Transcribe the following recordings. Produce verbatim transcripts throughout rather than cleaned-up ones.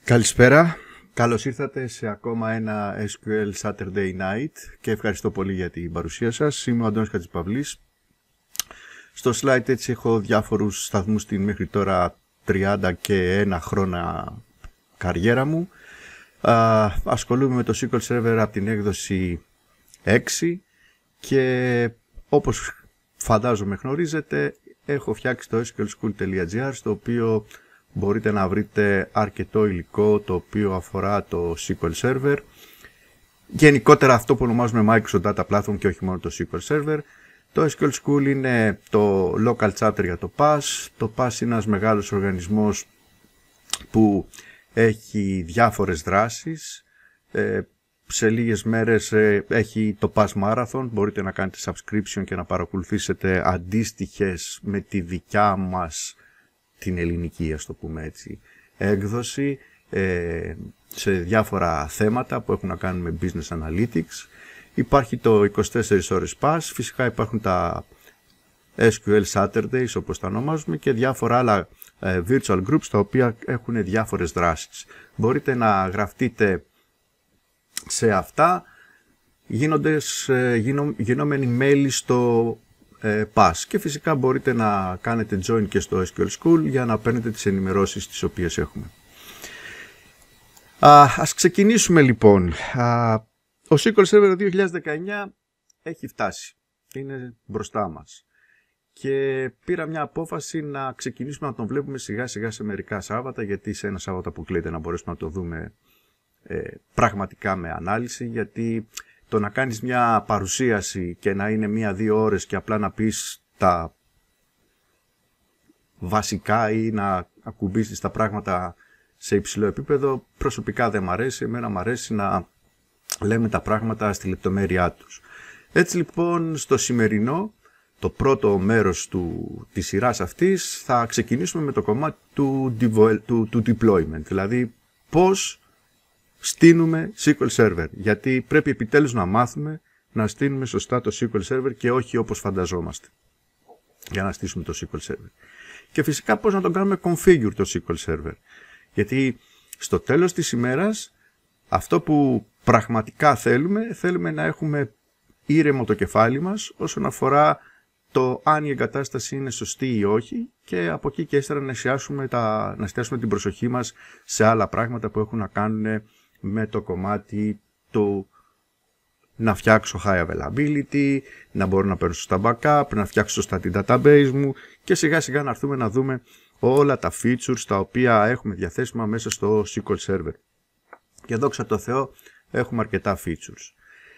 Καλησπέρα, καλώς ήρθατε σε ακόμα ένα ες κιου ελ Saturday Night και ευχαριστώ πολύ για την παρουσία σας. Είμαι ο Αντώνης Χατζηπαυλής. Στο slide έτσι έχω διάφορους σταθμούς στην μέχρι τώρα τριάντα και ένα χρόνια καριέρα μου. Α, ασχολούμαι με το ες κιου ελ Server από την έκδοση έξι και όπως φαντάζομαι γνωρίζετε έχω φτιάξει το ες κιου ελ school τελεία τζι άρ, στο οποίο μπορείτε να βρείτε αρκετό υλικό το οποίο αφορά το ες κιου ελ Server. Γενικότερα αυτό που ονομάζουμε Microsoft Data Platform και όχι μόνο το ες κιου ελ Server. Το ες κιου ελ School είναι το local chapter για το πας. Το πας είναι ένας μεγάλος οργανισμός που έχει διάφορες δράσεις. Ε, σε λίγες μέρες ε, έχει το Pass Marathon. Μπορείτε να κάνετε subscription και να παρακολουθήσετε αντίστοιχες με τη δικιά μας την ελληνική, ας το πούμε έτσι, έκδοση ε, σε διάφορα θέματα που έχουν να κάνουν με business analytics. Υπάρχει το είκοσι τέσσερις ώρες Pass, φυσικά υπάρχουν τα ες κιου ελ Saturdays όπως τα ονομάζουμε και διάφορα άλλα ε, virtual groups τα οποία έχουν διάφορες δράσεις. Μπορείτε να γραφτείτε σε αυτά γίνοντες, ε, γίνο, γινόμενοι μέλη στο ε, Pass και φυσικά μπορείτε να κάνετε join και στο ες κιου ελ School για να παίρνετε τις ενημερώσεις τις οποίες έχουμε. Α, ας ξεκινήσουμε λοιπόν. Α, ο ες κιου ελ Server δύο χιλιάδες δεκαεννιά έχει φτάσει. Είναι μπροστά μας. Και πήρα μια απόφαση να ξεκινήσουμε να τον βλέπουμε σιγά σιγά σε μερικά Σάββατα, γιατί σε ένα Σάββατο που κλείνεται να μπορέσουμε να το δούμε ε, πραγματικά με ανάλυση, γιατί το να κάνεις μια παρουσίαση και να είναι μία-δύο ώρες και απλά να πεις τα βασικά ή να ακουμπήσεις τα πράγματα σε υψηλό επίπεδο, προσωπικά δεν μ' αρέσει. Εμένα μ' αρέσει να λέμε τα πράγματα στη λεπτομέρειά τους. Έτσι λοιπόν στο σημερινό, το πρώτο μέρος του, της σειράς αυτής, θα ξεκινήσουμε με το κομμάτι του, του, του deployment, δηλαδή πώς στείνουμε ες κιου ελ Server, γιατί πρέπει επιτέλους να μάθουμε να στείνουμε σωστά το ες κιου ελ Server και όχι όπως φανταζόμαστε για να στήσουμε το ες κιου ελ Server. Και φυσικά πώς να τον κάνουμε configure το ες κιου ελ Server, γιατί στο τέλος της ημέρας αυτό που πραγματικά θέλουμε, θέλουμε να έχουμε ήρεμο το κεφάλι μας όσον αφορά το αν η εγκατάσταση είναι σωστή ή όχι και από εκεί και ύστερα να εστιάσουμε, τα, να εστιάσουμε την προσοχή μας σε άλλα πράγματα που έχουν να κάνουν με το κομμάτι του να φτιάξω high availability, να μπορώ να παίρνω σωστά backup, να φτιάξω σωστά την database μου και σιγά σιγά να έρθουμε να δούμε όλα τα features τα οποία έχουμε διαθέσιμα μέσα στο ες κιου ελ Server. Και δόξα τω Θεώ έχουμε αρκετά features.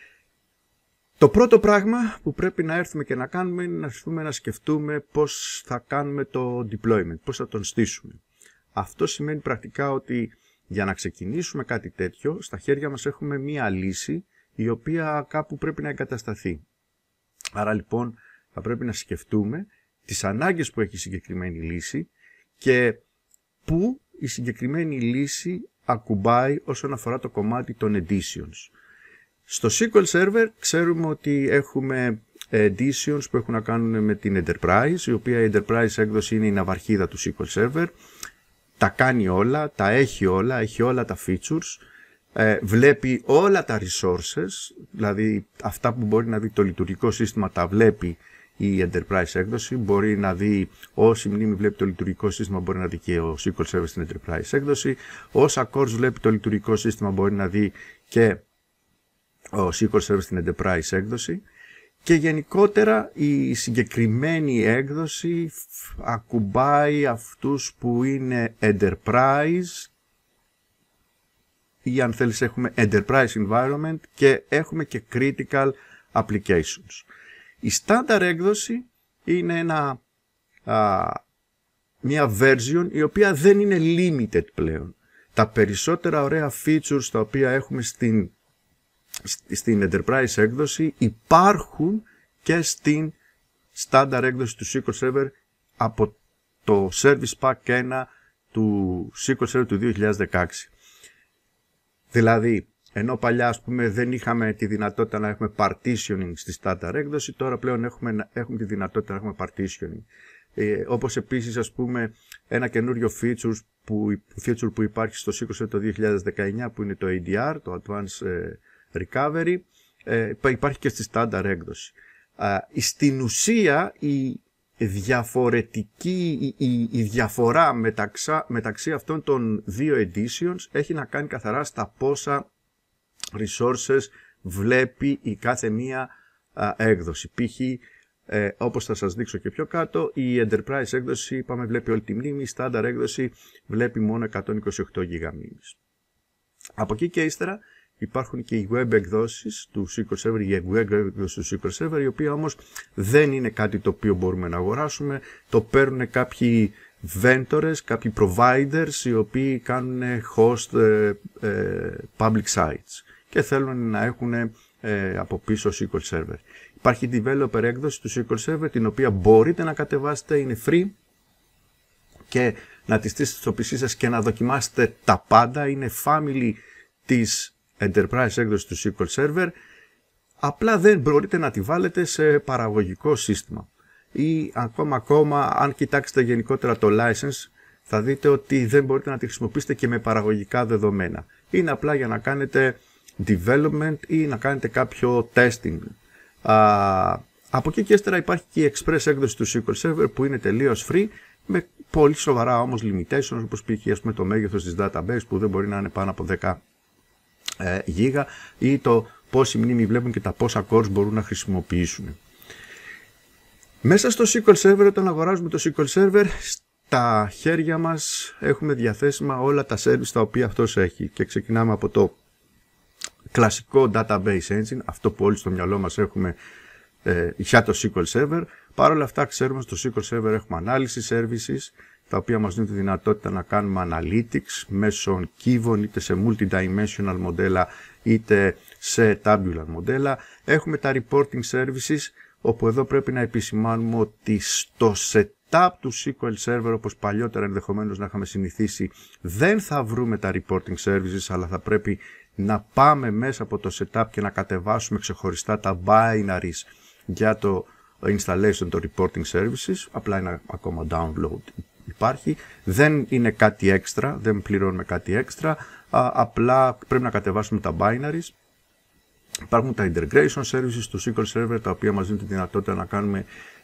Το πρώτο πράγμα που πρέπει να έρθουμε και να κάνουμε είναι να έρθουμε να σκεφτούμε πώς θα κάνουμε το deployment, πώς θα τον στήσουμε. Αυτό σημαίνει πρακτικά ότι για να ξεκινήσουμε κάτι τέτοιο, στα χέρια μας έχουμε μία λύση η οποία κάπου πρέπει να εγκατασταθεί. Άρα λοιπόν θα πρέπει να σκεφτούμε τις ανάγκες που έχει η συγκεκριμένη λύση και πού η συγκεκριμένη λύση ακουμπάει όσον αφορά το κομμάτι των editions. Στο ες κιου ελ Server ξέρουμε ότι έχουμε editions που έχουν να κάνουν με την Enterprise, η οποία η Enterprise έκδοση είναι η ναυαρχίδα του ες κιου ελ Server. Τα κάνει όλα, τα έχει όλα, έχει όλα τα features, ε, βλέπει όλα τα resources, δηλαδή αυτά που μπορεί να δει το λειτουργικό σύστημα τα βλέπει η Enterprise έκδοση, μπορεί να δει όση μνήμη βλέπει το λειτουργικό σύστημα μπορεί να δει και ο ες κιου ελ Server στην Enterprise έκδοση, όσα cores βλέπει το λειτουργικό σύστημα μπορεί να δει και ο ες κιου ελ Server στην Enterprise έκδοση. Και γενικότερα η συγκεκριμένη έκδοση ακουμπάει αυτούς που είναι Enterprise ή αν θέλεις έχουμε Enterprise Environment και έχουμε και Critical Applications. Η standard έκδοση είναι ένα, α, μια version η οποία δεν είναι limited πλέον. Τα περισσότερα ωραία features τα οποία έχουμε στην στην Enterprise έκδοση υπάρχουν και στην Standard έκδοση του ες κιου ελ Server από το Service Pack ένα του ες κιου ελ Server του δύο χιλιάδες δεκαέξι. Δηλαδή, ενώ παλιά ας πούμε δεν είχαμε τη δυνατότητα να έχουμε partitioning στη Standard έκδοση, τώρα πλέον έχουμε, έχουμε τη δυνατότητα να έχουμε partitioning. Ε, όπως επίσης, ας πούμε, ένα καινούριο feature που, feature που υπάρχει στο σίκολ Server το δύο χιλιάδες δεκαεννιά, που είναι το έι ντι αρ, το Advanced Recovery, ε, υπάρχει και στη στάνταρ έκδοση. Ε, στην ουσία, η διαφορετική, η, η, η διαφορά μεταξύ, μεταξύ αυτών των δύο editions έχει να κάνει καθαρά στα πόσα resources βλέπει η κάθε μία α, έκδοση. Π.χ. Ε, όπως θα σας δείξω και πιο κάτω, η Enterprise έκδοση, είπαμε, βλέπει όλη τη μνήμη, η Standard έκδοση βλέπει μόνο εκατόν είκοσι οκτώ τζι μπι μνήμης. Από εκεί και ύστερα υπάρχουν και οι web εκδόσεις του σίκολ Server, η web εκδόση του σίκολ Server, η οποία όμως δεν είναι κάτι το οποίο μπορούμε να αγοράσουμε, το παίρνουν κάποιοι vendors, κάποιοι providers, οι οποίοι κάνουν host ε, ε, public sites και θέλουν να έχουν ε, από πίσω σίκολ Server. Υπάρχει developer έκδοση του σίκολ Server, την οποία μπορείτε να κατεβάσετε, είναι free, και να τη στήσετε στο πι σι σας και να δοκιμάσετε τα πάντα. Είναι family της Enterprise έκδοση του σίκολ Server, απλά δεν μπορείτε να τη βάλετε σε παραγωγικό σύστημα. Ή ακόμα ακόμα, αν κοιτάξετε γενικότερα το license, θα δείτε ότι δεν μπορείτε να τη χρησιμοποιήσετε και με παραγωγικά δεδομένα. Είναι απλά για να κάνετε development ή να κάνετε κάποιο testing. Α, από εκεί και ύστερα υπάρχει και η express έκδοση του σίκολ Server, που είναι τελείως free, με πολύ σοβαρά όμως limitations, όπως π.χ. ας πούμε το μέγεθος της database, που δεν μπορεί να είναι πάνω από δέκα ε, γίγα, ή το πόση μνήμη βλέπουν και τα πόσα cores μπορούν να χρησιμοποιήσουν. Μέσα στο σίκολ Server, όταν αγοράζουμε το σίκολ Server, στα χέρια μας έχουμε διαθέσιμα όλα τα service τα οποία αυτός έχει, και ξεκινάμε από το κλασικό database engine, αυτό που όλοι στο μυαλό μας έχουμε ε, για το σίκολ Server. Παρ' όλα αυτά ξέρουμε στο σίκολ Server έχουμε analysis services, τα οποία μας δίνουν τη δυνατότητα να κάνουμε analytics μέσω κύβων, είτε σε multidimensional μοντέλα είτε σε tabular μοντέλα. Έχουμε τα reporting services, όπου εδώ πρέπει να επισημάνουμε ότι στο setup του σίκολ Server, όπως παλιότερα ενδεχομένως να είχαμε συνηθίσει, δεν θα βρούμε τα reporting services, αλλά θα πρέπει να πάμε μέσα από το setup και να κατεβάσουμε ξεχωριστά τα binaries για το installation των reporting services. Απλά είναι ακόμα download, υπάρχει. Δεν είναι κάτι έξτρα, δεν πληρώνουμε κάτι έξτρα, απλά πρέπει να κατεβάσουμε τα binaries. Υπάρχουν τα integration services του σίκολ Server, τα οποία μας δίνουν τη δυνατότητα να κάνουμε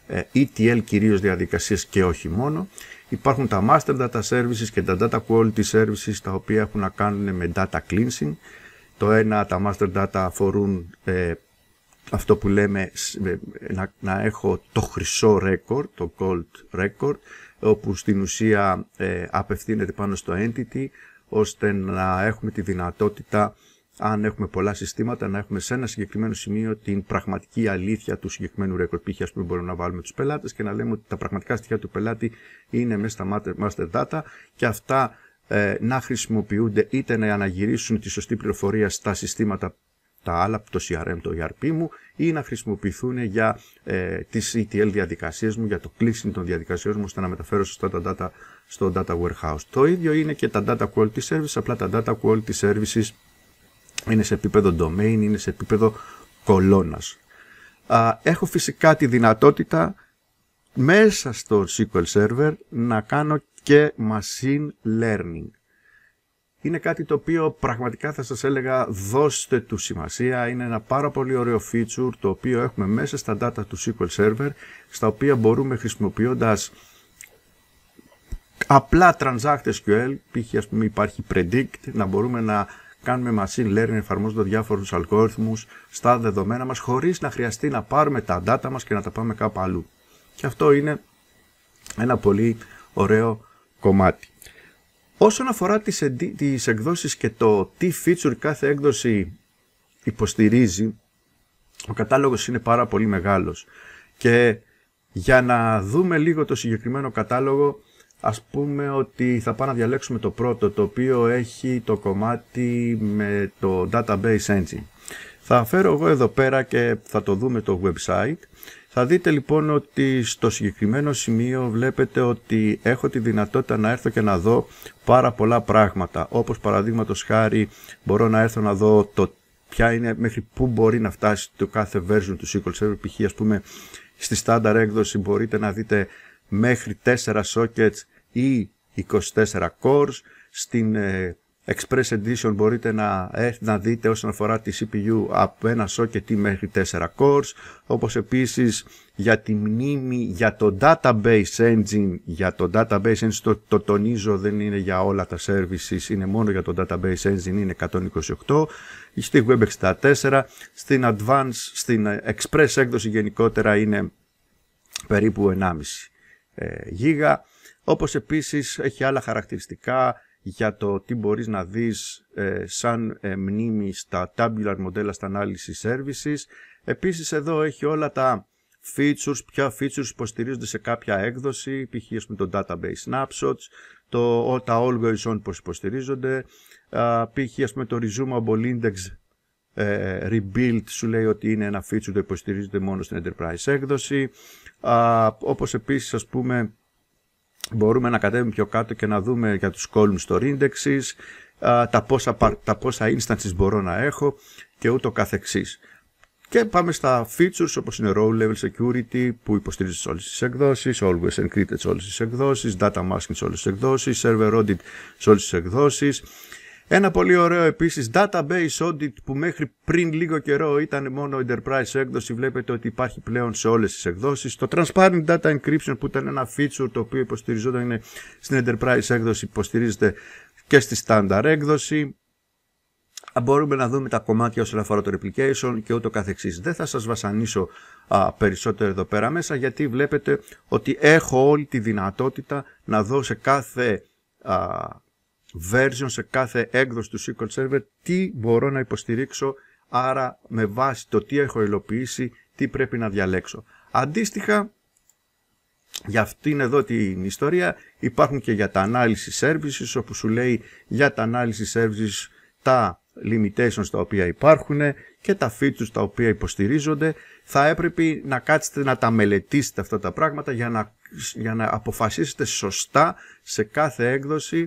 ι τι ελ κυρίως διαδικασίες και όχι μόνο. Υπάρχουν τα master data services και τα data quality services, τα οποία έχουν να κάνουν με data cleansing. Το ένα, τα master data αφορούν ε, αυτό που λέμε ε, να, να έχω το χρυσό record, το gold record, όπου στην ουσία ε, απευθύνεται πάνω στο entity, ώστε να έχουμε τη δυνατότητα, αν έχουμε πολλά συστήματα, να έχουμε σε ένα συγκεκριμένο σημείο την πραγματική αλήθεια του συγκεκριμένου record. Π.χ. ας πούμε μπορούμε να βάλουμε τους πελάτες και να λέμε ότι τα πραγματικά στοιχεία του πελάτη είναι μέσα στα master data, και αυτά ε, να χρησιμοποιούνται είτε να αναγυρίσουν τη σωστή πληροφορία στα συστήματα τα άλλα, το σι αρ εμ, το ι αρ πι μου, ή να χρησιμοποιηθούν για ε, τις ι τι ελ διαδικασίες μου, για το cleansing των διαδικασιών μου, ώστε να μεταφέρω σωστά τα data στο data warehouse. Το ίδιο είναι και τα data quality services, απλά τα data quality services είναι σε επίπεδο domain, είναι σε επίπεδο κολόνας. Α, έχω φυσικά τη δυνατότητα μέσα στο σίκολ Server να κάνω και machine learning. Είναι κάτι το οποίο πραγματικά θα σας έλεγα δώστε του σημασία. Είναι ένα πάρα πολύ ωραίο feature, το οποίο έχουμε μέσα στα data του σίκολ Server, στα οποία μπορούμε, χρησιμοποιώντας απλά transact ες κιου ελ, π.χ. ας πούμε υπάρχει predict, να μπορούμε να κάνουμε machine learning εφαρμόζοντας διάφορους αλγόριθμους στα δεδομένα μας, χωρίς να χρειαστεί να πάρουμε τα data μας και να τα πάμε κάπου αλλού. Και αυτό είναι ένα πολύ ωραίο κομμάτι. Όσον αφορά τις, εντι... τις εκδόσεις και το τι feature κάθε έκδοση υποστηρίζει, ο κατάλογος είναι πάρα πολύ μεγάλος. Και για να δούμε λίγο το συγκεκριμένο κατάλογο, ας πούμε ότι θα πάμε να διαλέξουμε το πρώτο, το οποίο έχει το κομμάτι με το Database Engine. Θα φέρω εγώ εδώ πέρα και θα το δούμε το website. Θα δείτε λοιπόν ότι στο συγκεκριμένο σημείο βλέπετε ότι έχω τη δυνατότητα να έρθω και να δω πάρα πολλά πράγματα. Όπως παραδείγματος χάρη μπορώ να έρθω να δω το ποια είναι, μέχρι πού μπορεί να φτάσει το κάθε version του σίκολ Server. Π.χ. ας πούμε στη standard έκδοση μπορείτε να δείτε μέχρι τέσσερα sockets ή είκοσι τέσσερα cores. Στην ε, Express Edition μπορείτε να, ε, να δείτε όσον αφορά τη σι πι γιου από ένα socket ή μέχρι τέσσερα cores, όπως επίσης για τη μνήμη, για το Database Engine, για το Database Engine, το, το τονίζω, δεν είναι για όλα τα services, είναι μόνο για το Database Engine, είναι εκατόν είκοσι οκτώ, στη Web εξήντα τέσσερα, στην Advanced, στην Express έκδοση γενικότερα είναι περίπου ενάμιση γίγα, όπως επίσης έχει άλλα χαρακτηριστικά για το τι μπορείς να δεις ε, σαν ε, μνήμη στα tabular μοντέλα στα analysis services. Επίσης εδώ έχει όλα τα features, ποια features υποστηρίζονται σε κάποια έκδοση, π.χ. με το database snapshots, το, τα always on πώς υποστηρίζονται, π.χ. με το resumable index ε, rebuild σου λέει ότι είναι ένα feature που υποστηρίζεται μόνο στην enterprise έκδοση, α, όπως επίσης ας πούμε μπορούμε να κατέβουμε πιο κάτω και να δούμε για τους column store indexes, τα πόσα, τα πόσα instances μπορώ να έχω και ούτω καθεξής. Και πάμε στα features όπως είναι row level security που υποστηρίζει σε όλες τις εκδόσεις, always encrypted σε όλες τις εκδόσεις, data masking σε όλες τις εκδόσεις, server audit σε όλες τις εκδόσεις. Ένα πολύ ωραίο επίσης database audit που μέχρι πριν λίγο καιρό ήταν μόνο enterprise έκδοση, βλέπετε ότι υπάρχει πλέον σε όλες τις εκδόσεις. Το transparent data encryption που ήταν ένα feature το οποίο υποστηριζόταν στην enterprise έκδοση, υποστηρίζεται και στη standard έκδοση. Μπορούμε να δούμε τα κομμάτια όσον αφορά το replication και ούτω καθεξής. Δεν θα σας βασανίσω α, περισσότερο εδώ πέρα μέσα, γιατί βλέπετε ότι έχω όλη τη δυνατότητα να δω σε κάθε α, version, σε κάθε έκδοση του ες κιου ελ Server τι μπορώ να υποστηρίξω, άρα με βάση το τι έχω υλοποιήσει τι πρέπει να διαλέξω. Αντίστοιχα, για αυτήν εδώ την ιστορία υπάρχουν και για τα analysis services, όπου σου λέει για τα analysis services τα limitations τα οποία υπάρχουν και τα features τα οποία υποστηρίζονται. Θα έπρεπε να κάτσετε να τα μελετήσετε αυτά τα πράγματα για να, για να αποφασίσετε σωστά σε κάθε έκδοση,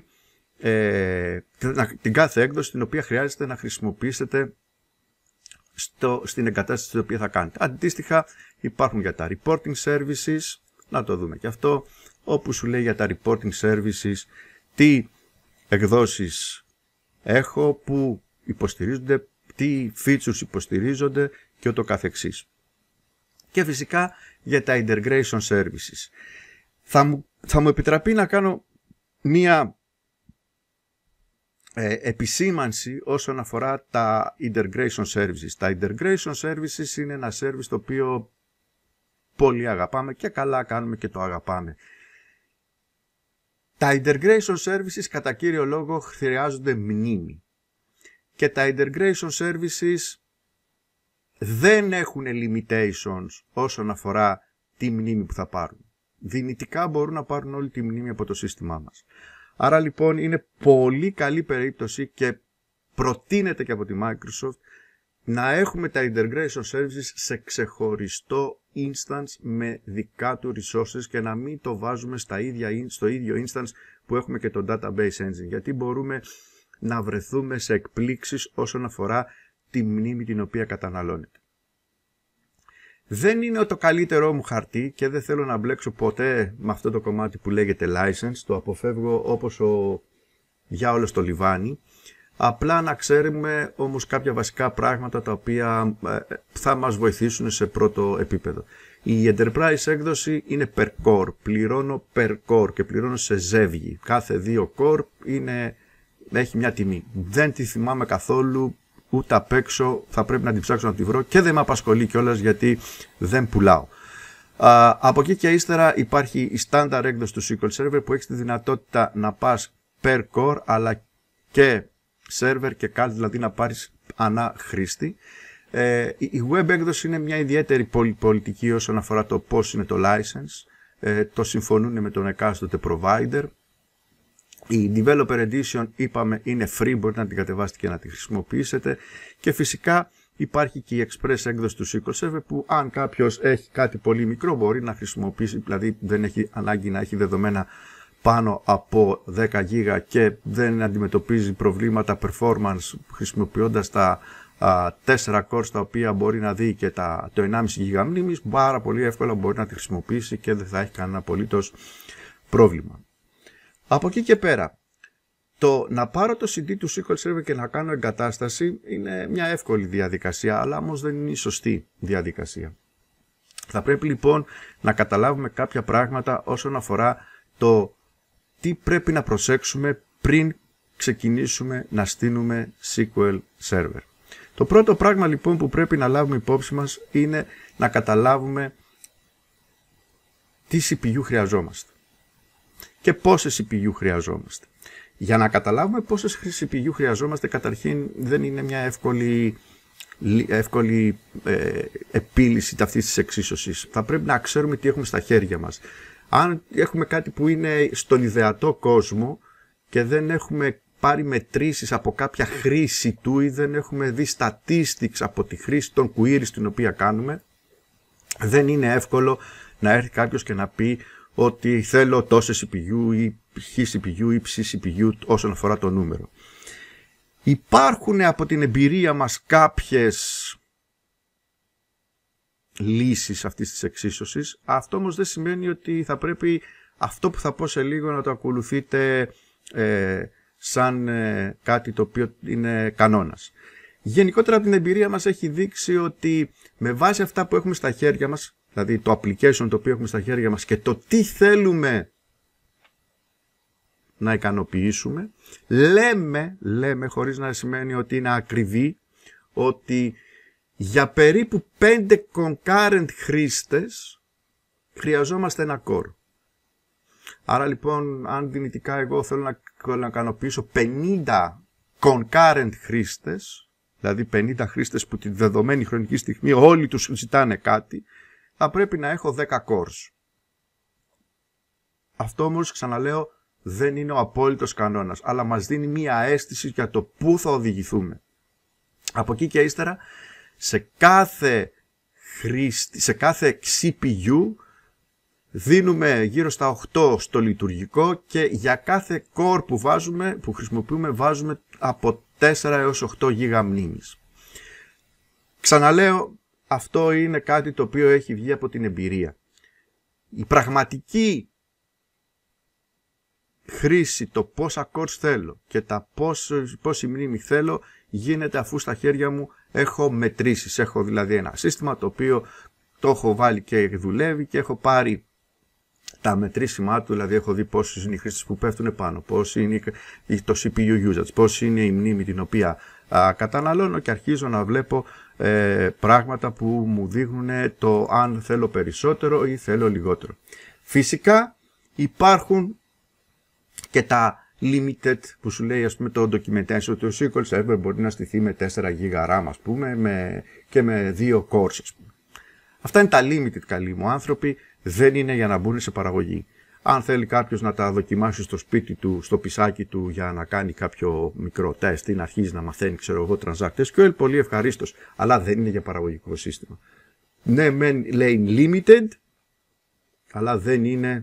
ε, την κάθε έκδοση την οποία χρειάζεται να χρησιμοποιήσετε στο, στην εγκατάσταση την οποία θα κάνετε. Αντίστοιχα υπάρχουν για τα reporting services, να το δούμε και αυτό, όπου σου λέει για τα reporting services τι εκδόσεις έχω, που υποστηρίζονται, τι features υποστηρίζονται και ούτω καθεξής. Και φυσικά για τα integration services. Θα μου, θα μου επιτραπεί να κάνω μία ε, επισήμανση όσον αφορά τα integration services. Τα integration services είναι ένα service το οποίο πολύ αγαπάμε και καλά κάνουμε και το αγαπάμε. Τα integration services κατά κύριο λόγο χρειάζονται μνήμη. Και τα integration services δεν έχουν limitations όσον αφορά τη μνήμη που θα πάρουν. Δυνητικά μπορούν να πάρουν όλη τη μνήμη από το σύστημά μας. Άρα λοιπόν είναι πολύ καλή περίπτωση και προτείνεται και από τη Microsoft να έχουμε τα integration services σε ξεχωριστό instance με δικά του resources και να μην το βάζουμε στα ίδια, στο ίδιο instance που έχουμε και το database engine, γιατί μπορούμε να βρεθούμε σε εκπλήξεις όσον αφορά τη μνήμη την οποία καταναλώνεται. Δεν είναι το καλύτερό μου χαρτί και δεν θέλω να μπλέξω ποτέ με αυτό το κομμάτι που λέγεται license, το αποφεύγω όπως ο διάολος στο λιβάνι. Απλά να ξέρουμε όμως κάποια βασικά πράγματα τα οποία θα μας βοηθήσουν σε πρώτο επίπεδο. Η Enterprise έκδοση είναι per core, πληρώνω per core και πληρώνω σε ζεύγη. Κάθε δύο core είναι, έχει μια τιμή. Δεν τη θυμάμαι καθόλου, ούτε απ' έξω, θα πρέπει να την ψάξω να τη βρω και δεν με απασχολεί κιόλας γιατί δεν πουλάω. Α, από εκεί και ύστερα υπάρχει η standard έκδοση του ες κιου ελ Server που έχει τη δυνατότητα να πας per core αλλά και server και call, δηλαδή να πάρεις ανά χρήστη. Ε, η web έκδοση είναι μια ιδιαίτερη πολιτική όσον αφορά το πώς είναι το license. Ε, το συμφωνούν με τον εκάστοτε provider. Η Developer Edition είπαμε είναι free, μπορείτε να την κατεβάσετε και να τη χρησιμοποιήσετε. Και φυσικά υπάρχει και η Express έκδοση του ες κιου ελ Server που αν κάποιος έχει κάτι πολύ μικρό μπορεί να χρησιμοποιήσει, δηλαδή δεν έχει ανάγκη να έχει δεδομένα πάνω από δέκα γίγα και δεν αντιμετωπίζει προβλήματα performance χρησιμοποιώντας τα τέσσερα cores τα οποία μπορεί να δει και τα, το ενάμιση γίγα μνήμης, πάρα πολύ εύκολα μπορεί να τη χρησιμοποιήσει και δεν θα έχει κανένα απολύτως πρόβλημα. Από εκεί και πέρα, το να πάρω το σι ντι του ες κιου ελ Server και να κάνω εγκατάσταση είναι μια εύκολη διαδικασία, αλλά όμως δεν είναι η σωστή διαδικασία. Θα πρέπει λοιπόν να καταλάβουμε κάποια πράγματα όσον αφορά το τι πρέπει να προσέξουμε πριν ξεκινήσουμε να στείλουμε ες κιου ελ Server. Το πρώτο πράγμα λοιπόν που πρέπει να λάβουμε υπόψη μας είναι να καταλάβουμε τι σι πι γιου χρειαζόμαστε και πόσες σι πι γιου χρειαζόμαστε. Για να καταλάβουμε πόσες σι πι γιου χρειαζόμαστε, καταρχήν δεν είναι μια εύκολη, εύκολη ε, επίλυση αυτής της εξίσωσης. Θα πρέπει να ξέρουμε τι έχουμε στα χέρια μας. Αν έχουμε κάτι που είναι στον ιδεατό κόσμο και δεν έχουμε πάρει μετρήσεις από κάποια χρήση του ή δεν έχουμε δει statistics από τη χρήση των queries την οποία κάνουμε, δεν είναι εύκολο να έρθει κάποιος και να πει ότι θέλω τόσες σι πι γιου ή χ σι πι γιου ή ψ σι πι γιου όσον αφορά το νούμερο. Υπάρχουν από την εμπειρία μας κάποιες λύσεις αυτής της εξίσωσης. Αυτό όμως δεν σημαίνει ότι θα πρέπει αυτό που θα πω σε λίγο να το ακολουθείτε ε, σαν ε, κάτι το οποίο είναι κανόνας. Γενικότερα από την εμπειρία μας έχει δείξει ότι με βάση αυτά που έχουμε στα χέρια μας, δηλαδή το application το οποίο έχουμε στα χέρια μας και το τι θέλουμε να ικανοποιήσουμε, λέμε, λέμε χωρίς να σημαίνει ότι είναι ακριβή, ότι για περίπου πέντε concurrent χρήστες χρειαζόμαστε ένα core. Άρα λοιπόν, αν δυνητικά εγώ θέλω να, να ικανοποιήσω πενήντα concurrent χρήστες, δηλαδή πενήντα χρήστες που τη δεδομένη χρονική στιγμή όλοι τους ζητάνε κάτι, θα πρέπει να έχω δέκα cores. Αυτό όμως, ξαναλέω, δεν είναι ο απόλυτος κανόνας, αλλά μας δίνει μία αίσθηση για το πού θα οδηγηθούμε. Από εκεί και ύστερα, σε κάθε χρήστη, σε κάθε σι πι γιου δίνουμε γύρω στα οκτώ στο λειτουργικό και για κάθε core που, βάζουμε, που χρησιμοποιούμε βάζουμε από τέσσερα έως οκτώ γίγα μνήμης. Ξαναλέω, αυτό είναι κάτι το οποίο έχει βγει από την εμπειρία. Η πραγματική χρήση, το πόσα cores θέλω και τα πόσο, πόση μνήμη θέλω γίνεται αφού στα χέρια μου έχω μετρήσεις. Έχω δηλαδή ένα σύστημα το οποίο το έχω βάλει και δουλεύει και έχω πάρει τα μετρήσιμά του, δηλαδή έχω δει πόσοι είναι οι χρήστες που πέφτουν πάνω, πόσοι είναι το σι πι γιου usage, πόσοι είναι η μνήμη την οποία α, καταναλώνω και αρχίζω να βλέπω ε, πράγματα που μου δείχνουν το αν θέλω περισσότερο ή θέλω λιγότερο. Φυσικά υπάρχουν και τα limited που σου λέει, ας πούμε, το documentation ότι ο ες κιου ελ Server μπορεί να στηθεί με τέσσερα γίγα RAM, ας πούμε, με, και με δύο cores, ας πούμε. Αυτά είναι τα limited, καλοί μου άνθρωποι, δεν είναι για να μπουν σε παραγωγή. Αν θέλει κάποιος να τα δοκιμάσει στο σπίτι του, στο πισάκι του για να κάνει κάποιο μικρό τεστ ή να αρχίζει να μαθαίνει, ξέρω εγώ, transact ες κιου ελ, πολύ ευχαρίστως, αλλά δεν είναι για παραγωγικό σύστημα. Ναι, μεν λέει limited, αλλά δεν είναι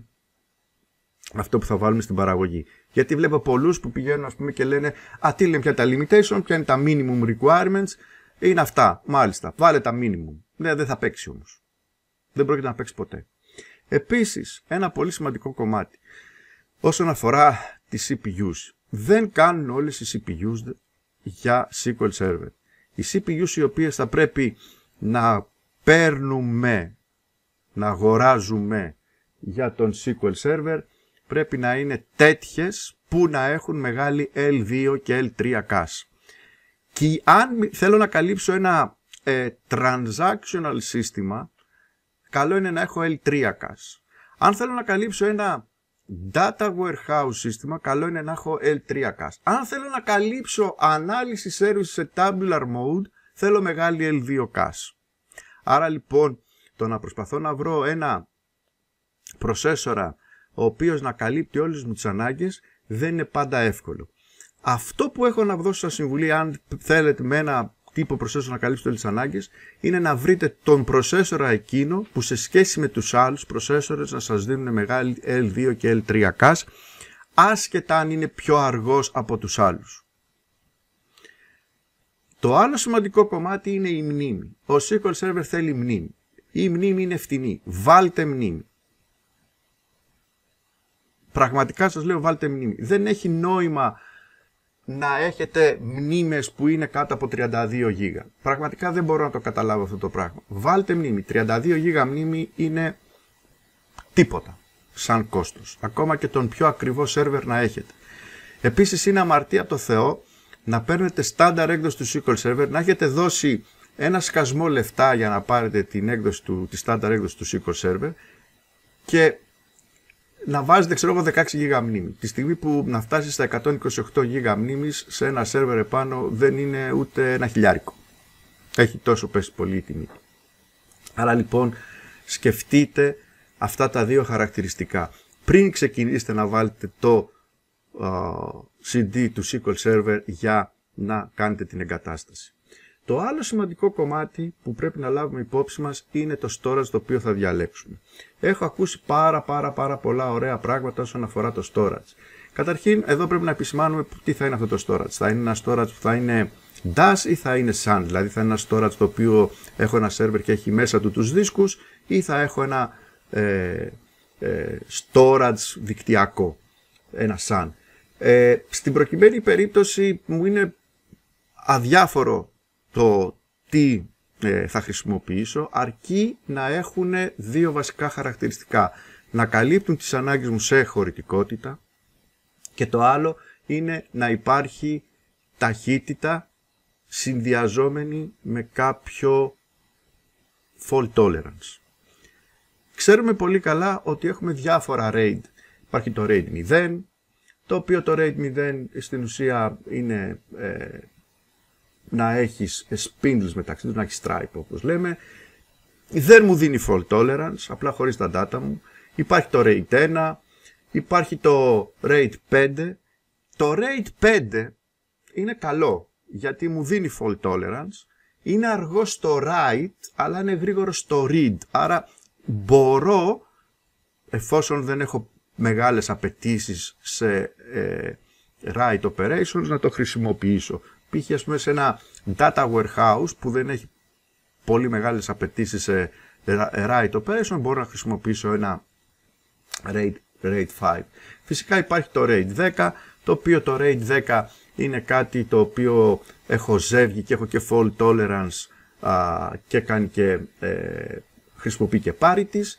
αυτό που θα βάλουμε στην παραγωγή. Γιατί βλέπω πολλούς που πηγαίνουν, ας πούμε, και λένε «Α, τι λένε πια τα limitation, ποια είναι τα minimum requirements, είναι αυτά, μάλιστα, βάλε τα minimum». Ναι, δεν θα παίξει όμως. Δεν πρόκειται να παίξει ποτέ. Επίσης, ένα πολύ σημαντικό κομμάτι όσον αφορά τις σι πι γιους. Δεν κάνουν όλες οι σι πι γιους για ες κιου ελ Server. Οι σι πι γιους οι οποίες θα πρέπει να παίρνουμε, να αγοράζουμε για τον ες κιου ελ Server, πρέπει να είναι τέτοιες που να έχουν μεγάλη ελ δύο και ελ τρία cache. Και αν θέλω να καλύψω ένα ε, transactional σύστημα, καλό είναι να έχω ελ τρία cache. Αν θέλω να καλύψω ένα data warehouse σύστημα, καλό είναι να έχω ελ τρία cache. Αν θέλω να καλύψω ανάλυση service σε tabular mode, θέλω μεγάλη ελ δύο cache. Άρα λοιπόν, το να προσπαθώ να βρω ένα προσέσορα ο οποίος να καλύπτει όλες μου τις ανάγκες δεν είναι πάντα εύκολο. Αυτό που έχω να δώσω σαν συμβουλή, αν θέλετε με ένα τύπο προσέσορα να καλύψει όλες τις ανάγκες, είναι να βρείτε τον προσέσορα εκείνο που σε σχέση με τους άλλους προσέσορες να σας δίνουν μεγάλη ελ δύο και ελ τρία cache, άσχετα αν είναι πιο αργός από τους άλλους. Το άλλο σημαντικό κομμάτι είναι η μνήμη. Ο ες κιου ελ Server θέλει μνήμη. Η μνήμη είναι φτηνή. Βάλτε μνήμη. Πραγματικά σας λέω βάλτε μνήμη. Δεν έχει νόημα να έχετε μνήμες που είναι κάτω από τριάντα δύο γίγα. Πραγματικά δεν μπορώ να το καταλάβω αυτό το πράγμα. Βάλτε μνήμη. τριάντα δύο γίγα μνήμη είναι τίποτα σαν κόστος. Ακόμα και τον πιο ακριβό σερβερ να έχετε. Επίσης είναι αμαρτία από το Θεό να παίρνετε στάνταρ έκδοση του ες κιου ελ Server, να έχετε δώσει ένα σκασμό λεφτά για να πάρετε την έκδοση του, τη στάνταρ έκδοση του ες κιου ελ Server και να βάζετε ξέρω εγώ δεκαέξι γίγα μνήμη. Τη στιγμή που να φτάσει στα εκατόν είκοσι οκτώ γίγα μνήμης σε ένα σερβερ επάνω δεν είναι ούτε ένα χιλιάρικο. Έχει τόσο πέσει πολύ η τιμή. Άρα λοιπόν σκεφτείτε αυτά τα δύο χαρακτηριστικά. Πριν ξεκινήσετε να βάλετε το uh, σι ντι του ες κιου ελ Server για να κάνετε την εγκατάσταση. Το άλλο σημαντικό κομμάτι που πρέπει να λάβουμε υπόψη μας είναι το storage το οποίο θα διαλέξουμε. Έχω ακούσει πάρα πάρα πάρα πολλά ωραία πράγματα όσον αφορά το storage. Καταρχήν εδώ πρέπει να επισημάνουμε τι θα είναι αυτό το storage. Θα είναι ένα storage που θα είναι ντας ή θα είναι σαν, δηλαδή θα είναι ένα storage το οποίο έχω ένα server και έχει μέσα του τους δίσκους ή θα έχω ένα ε, ε, storage δικτυακό, ένα σαν. Ε, στην προκειμένη περίπτωση μου είναι αδιάφορο το τι ε, θα χρησιμοποιήσω, αρκεί να έχουν δύο βασικά χαρακτηριστικά. Να καλύπτουν τις ανάγκες μου σε χωρητικότητα και το άλλο είναι να υπάρχει ταχύτητα συνδυαζόμενη με κάποιο fault tolerance. Ξέρουμε πολύ καλά ότι έχουμε διάφορα RAID. Υπάρχει το RAID μηδέν, το οποίο το RAID μηδέν στην ουσία είναι ε, να έχεις spindles μεταξύ τους, να έχεις stripe όπως λέμε. Δεν μου δίνει fault tolerance, απλά χωρίς τα data μου. Υπάρχει το RAID ένα, υπάρχει το RAID πέντε. Το RAID πέντε είναι καλό γιατί μου δίνει fault tolerance, είναι αργό στο write αλλά είναι γρήγορο στο read. Άρα μπορώ, εφόσον δεν έχω μεγάλες απαιτήσεις σε ε, write operations, να το χρησιμοποιήσω. Π.χ. ας πούμε σε ένα data warehouse που δεν έχει πολύ μεγάλες απαιτήσεις σε write operation, μπορώ να χρησιμοποιήσω ένα RAID, RAID πέντε. Φυσικά υπάρχει το RAID δέκα, το οποίο το RAID δέκα είναι κάτι το οποίο έχω ζεύγει και έχω και fault tolerance α, και κάνει και ε, χρησιμοποιεί και parities.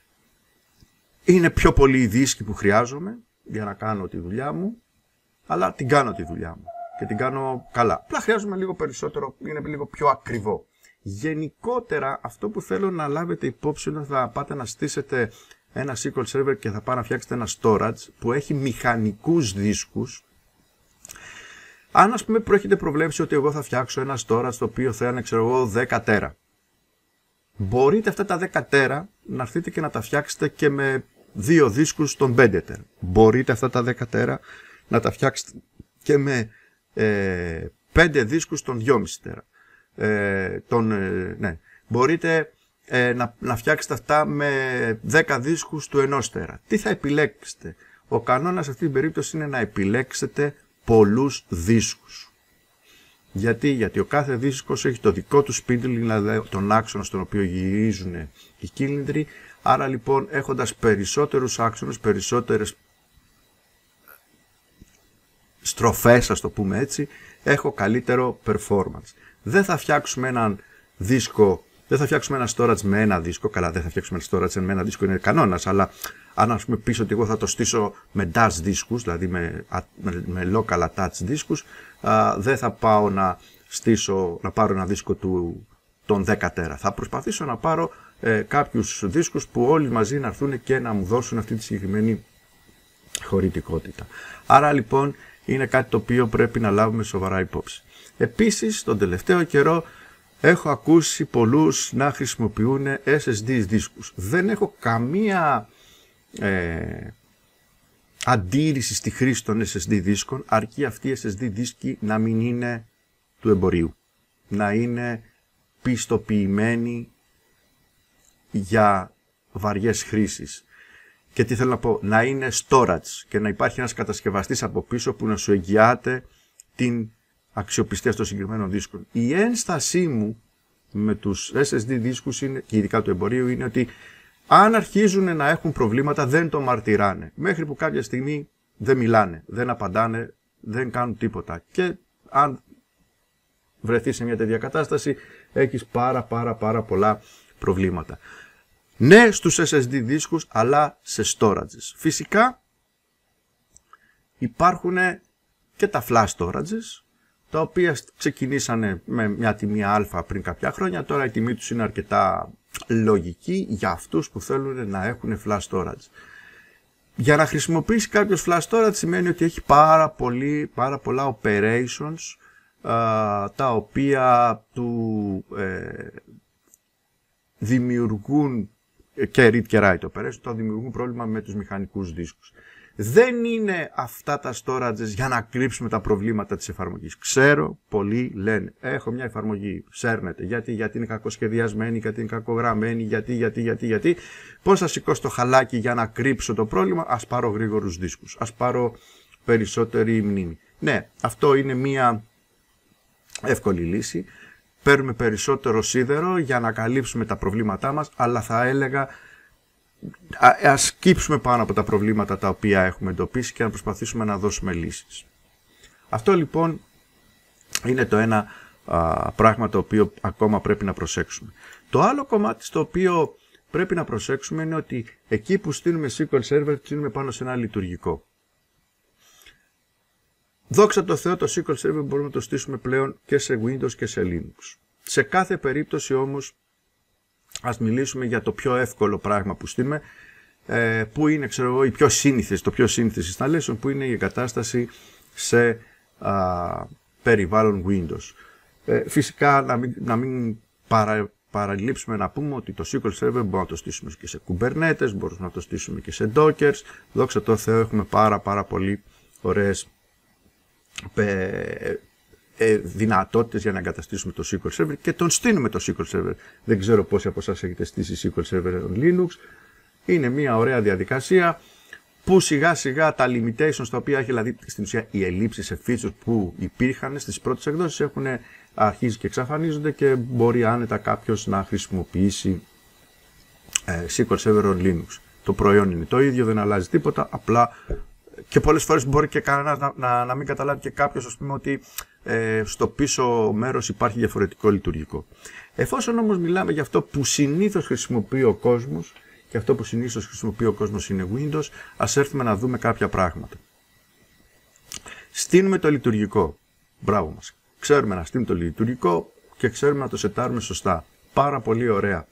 Είναι πιο πολύ οι δίσκοι που χρειάζομαι για να κάνω τη δουλειά μου, αλλά την κάνω τη δουλειά μου και την κάνω καλά. Απλά χρειάζομαι λίγο περισσότερο, είναι λίγο πιο ακριβό. Γενικότερα αυτό που θέλω να λάβετε υπόψη είναι ότι θα πάτε να στήσετε ένα ες κιου ελ Server και θα πάτε να φτιάξετε ένα storage που έχει μηχανικούς δίσκους. Αν ας πούμε προέχετε προβλέψει ότι εγώ θα φτιάξω ένα storage το οποίο θα είναι ξέρω εγώ δέκα τέρα. Μπορείτε αυτά τα δέκα τέρα να έρθετε και να τα φτιάξετε και με δύο δίσκους των πέντε τέρα. Μπορείτε αυτά τα δέκα τέρα να τα φτιάξετε και με ε, πέντε δίσκους των δυόμισι τέρα. Ε, τον, ε, ναι. Μπορείτε ε, να, να φτιάξετε αυτά με δέκα δίσκους του ενός τέρα. Τι θα επιλέξετε? Ο κανόνας σε αυτή την περίπτωση είναι να επιλέξετε πολλούς δίσκους. Γιατί? Γιατί ο κάθε δίσκος έχει το δικό του spindle, δηλαδή τον άξονα στον οποίο γυρίζουν οι κύλινδροι. Άρα λοιπόν έχοντας περισσότερους άξονες, περισσότερες στροφές, ας το πούμε έτσι, έχω καλύτερο performance. Δεν θα φτιάξουμε έναν δίσκο, δεν θα φτιάξουμε ένα storage με ένα δίσκο. Καλά, δεν θα φτιάξουμε ένα storage με ένα δίσκο, είναι κανόνας, αλλά αν ας πούμε πεις ότι εγώ θα το στήσω με dash δίσκους, δηλαδή με, με, με local attach δίσκους, α, δεν θα πάω να στήσω, να πάρω ένα δίσκο του, των δέκα τέρα. Θα προσπαθήσω να πάρω ε, κάποιους δίσκους που όλοι μαζί να έρθουν και να μου δώσουν αυτή τη συγκεκριμένη χωρητικότητα. Άρα λοιπόν είναι κάτι το οποίο πρέπει να λάβουμε σοβαρά υπόψη. Επίσης, τον τελευταίο καιρό έχω ακούσει πολλούς να χρησιμοποιούν ες ες ντι δίσκους. Δεν έχω καμία ε, αντίρρηση στη χρήση των ες ες ντι δίσκων, αρκεί αυτοί οι ες ες ντι δίσκοι να μην είναι του εμπορίου. Να είναι πιστοποιημένοι για βαριές χρήσεις. Και τι θέλω να πω, να είναι storage και να υπάρχει ένας κατασκευαστής από πίσω που να σου εγγυάται την αξιοπιστίας των συγκεκριμένων δίσκων. Η ένστασή μου με τους ες ες ντι δίσκους είναι, και ειδικά του εμπορίου, είναι ότι αν αρχίζουν να έχουν προβλήματα δεν το μαρτυράνε. Μέχρι που κάποια στιγμή δεν μιλάνε, δεν απαντάνε, δεν κάνουν τίποτα. Και αν βρεθεί σε μια τέτοια κατάσταση, έχεις πάρα πάρα πάρα πολλά προβλήματα. Ναι στους ες ες ντι δίσκους, αλλά σε storages. Φυσικά υπάρχουν και τα flash storages, τα οποία ξεκινήσανε με μια τιμή α πριν κάποια χρόνια. Τώρα η τιμή τους είναι αρκετά λογική για αυτούς που θέλουν να έχουν flash storage. Για να χρησιμοποιήσει κάποιος flash storage σημαίνει ότι έχει πάρα, πολύ, πάρα πολλά operations α, τα οποία του ε, δημιουργούν και read και write operations, τα δημιουργούν πρόβλημα με τους μηχανικούς δίσκους. Δεν είναι αυτά τα storages για να κρύψουμε τα προβλήματα της εφαρμογής. Ξέρω, πολλοί λένε, έχω μια εφαρμογή, σέρνεται, γιατί, γιατί είναι κακοσχεδιασμένη, γιατί είναι κακογραμμένη, γιατί, γιατί, γιατί, γιατί. Πώς θα σηκώσω το χαλάκι για να κρύψω το πρόβλημα? Ας πάρω γρήγορους δίσκους, ας πάρω περισσότερη μνήμη. Ναι, αυτό είναι μια εύκολη λύση. Παίρνουμε περισσότερο σίδερο για να καλύψουμε τα προβλήματά μας, αλλά θα έλεγα ας κύψουμε πάνω από τα προβλήματα τα οποία έχουμε εντοπίσει και να προσπαθήσουμε να δώσουμε λύσεις. Αυτό λοιπόν είναι το ένα α, πράγμα το οποίο ακόμα πρέπει να προσέξουμε. Το άλλο κομμάτι στο οποίο πρέπει να προσέξουμε είναι ότι εκεί που στείλουμε ες κιου ελ Server, στείλουμε πάνω σε ένα λειτουργικό. Δόξα τω Θεώ, το ες κιου ελ Server μπορούμε να το στήσουμε πλέον και σε Windows και σε Linux. Σε κάθε περίπτωση όμως, ας μιλήσουμε για το πιο εύκολο πράγμα που στείλουμε, ε, που είναι, ξέρω εγώ, η πιο σύνηθες, το πιο σύνηθες installation, που είναι η εγκατάσταση σε α, περιβάλλον Windows. Ε, φυσικά, να μην, να μην παρα, παραλείψουμε να πούμε ότι το ες κιου ελ Server μπορούμε να το στήσουμε και σε Kubernetes, μπορούμε να το στήσουμε και σε Dockers. Δόξα τω Θεώ, έχουμε πάρα πάρα πολύ ωραίες ε, ε, δυνατότητες για να εγκαταστήσουμε το ες κιου ελ Server και τον στείλουμε το ες κιου ελ Server. Δεν ξέρω πόσοι από εσάς έχετε στήσει ες κιου ελ Server Linux. Είναι μια ωραία διαδικασία που σιγά σιγά τα limitations τα οποία έχει, δηλαδή στην ουσία οι ελλείψεις σε features που υπήρχαν στις πρώτες εκδόσεις, έχουν αρχίσει και εξαφανίζονται και μπορεί άνετα κάποιος να χρησιμοποιήσει ε, ες κιου ελ Server Linux. Το προϊόν είναι το ίδιο, δεν αλλάζει τίποτα, απλά και πολλές φορές μπορεί και κανένας να, να, να μην καταλάβει και κάποιος, ας πούμε, ότι ε, στο πίσω μέρος υπάρχει διαφορετικό λειτουργικό. Εφόσον όμως μιλάμε για αυτό που συνήθως χρησιμοποιεί ο κόσμος, και αυτό που συνήθως χρησιμοποιεί ο κόσμος είναι Windows, ας έρθουμε να δούμε κάποια πράγματα. Στείνουμε το λειτουργικό. Μπράβο μας. Ξέρουμε να στείλουμε το λειτουργικό και ξέρουμε να το σετάρουμε σωστά. Πάρα πολύ ωραία.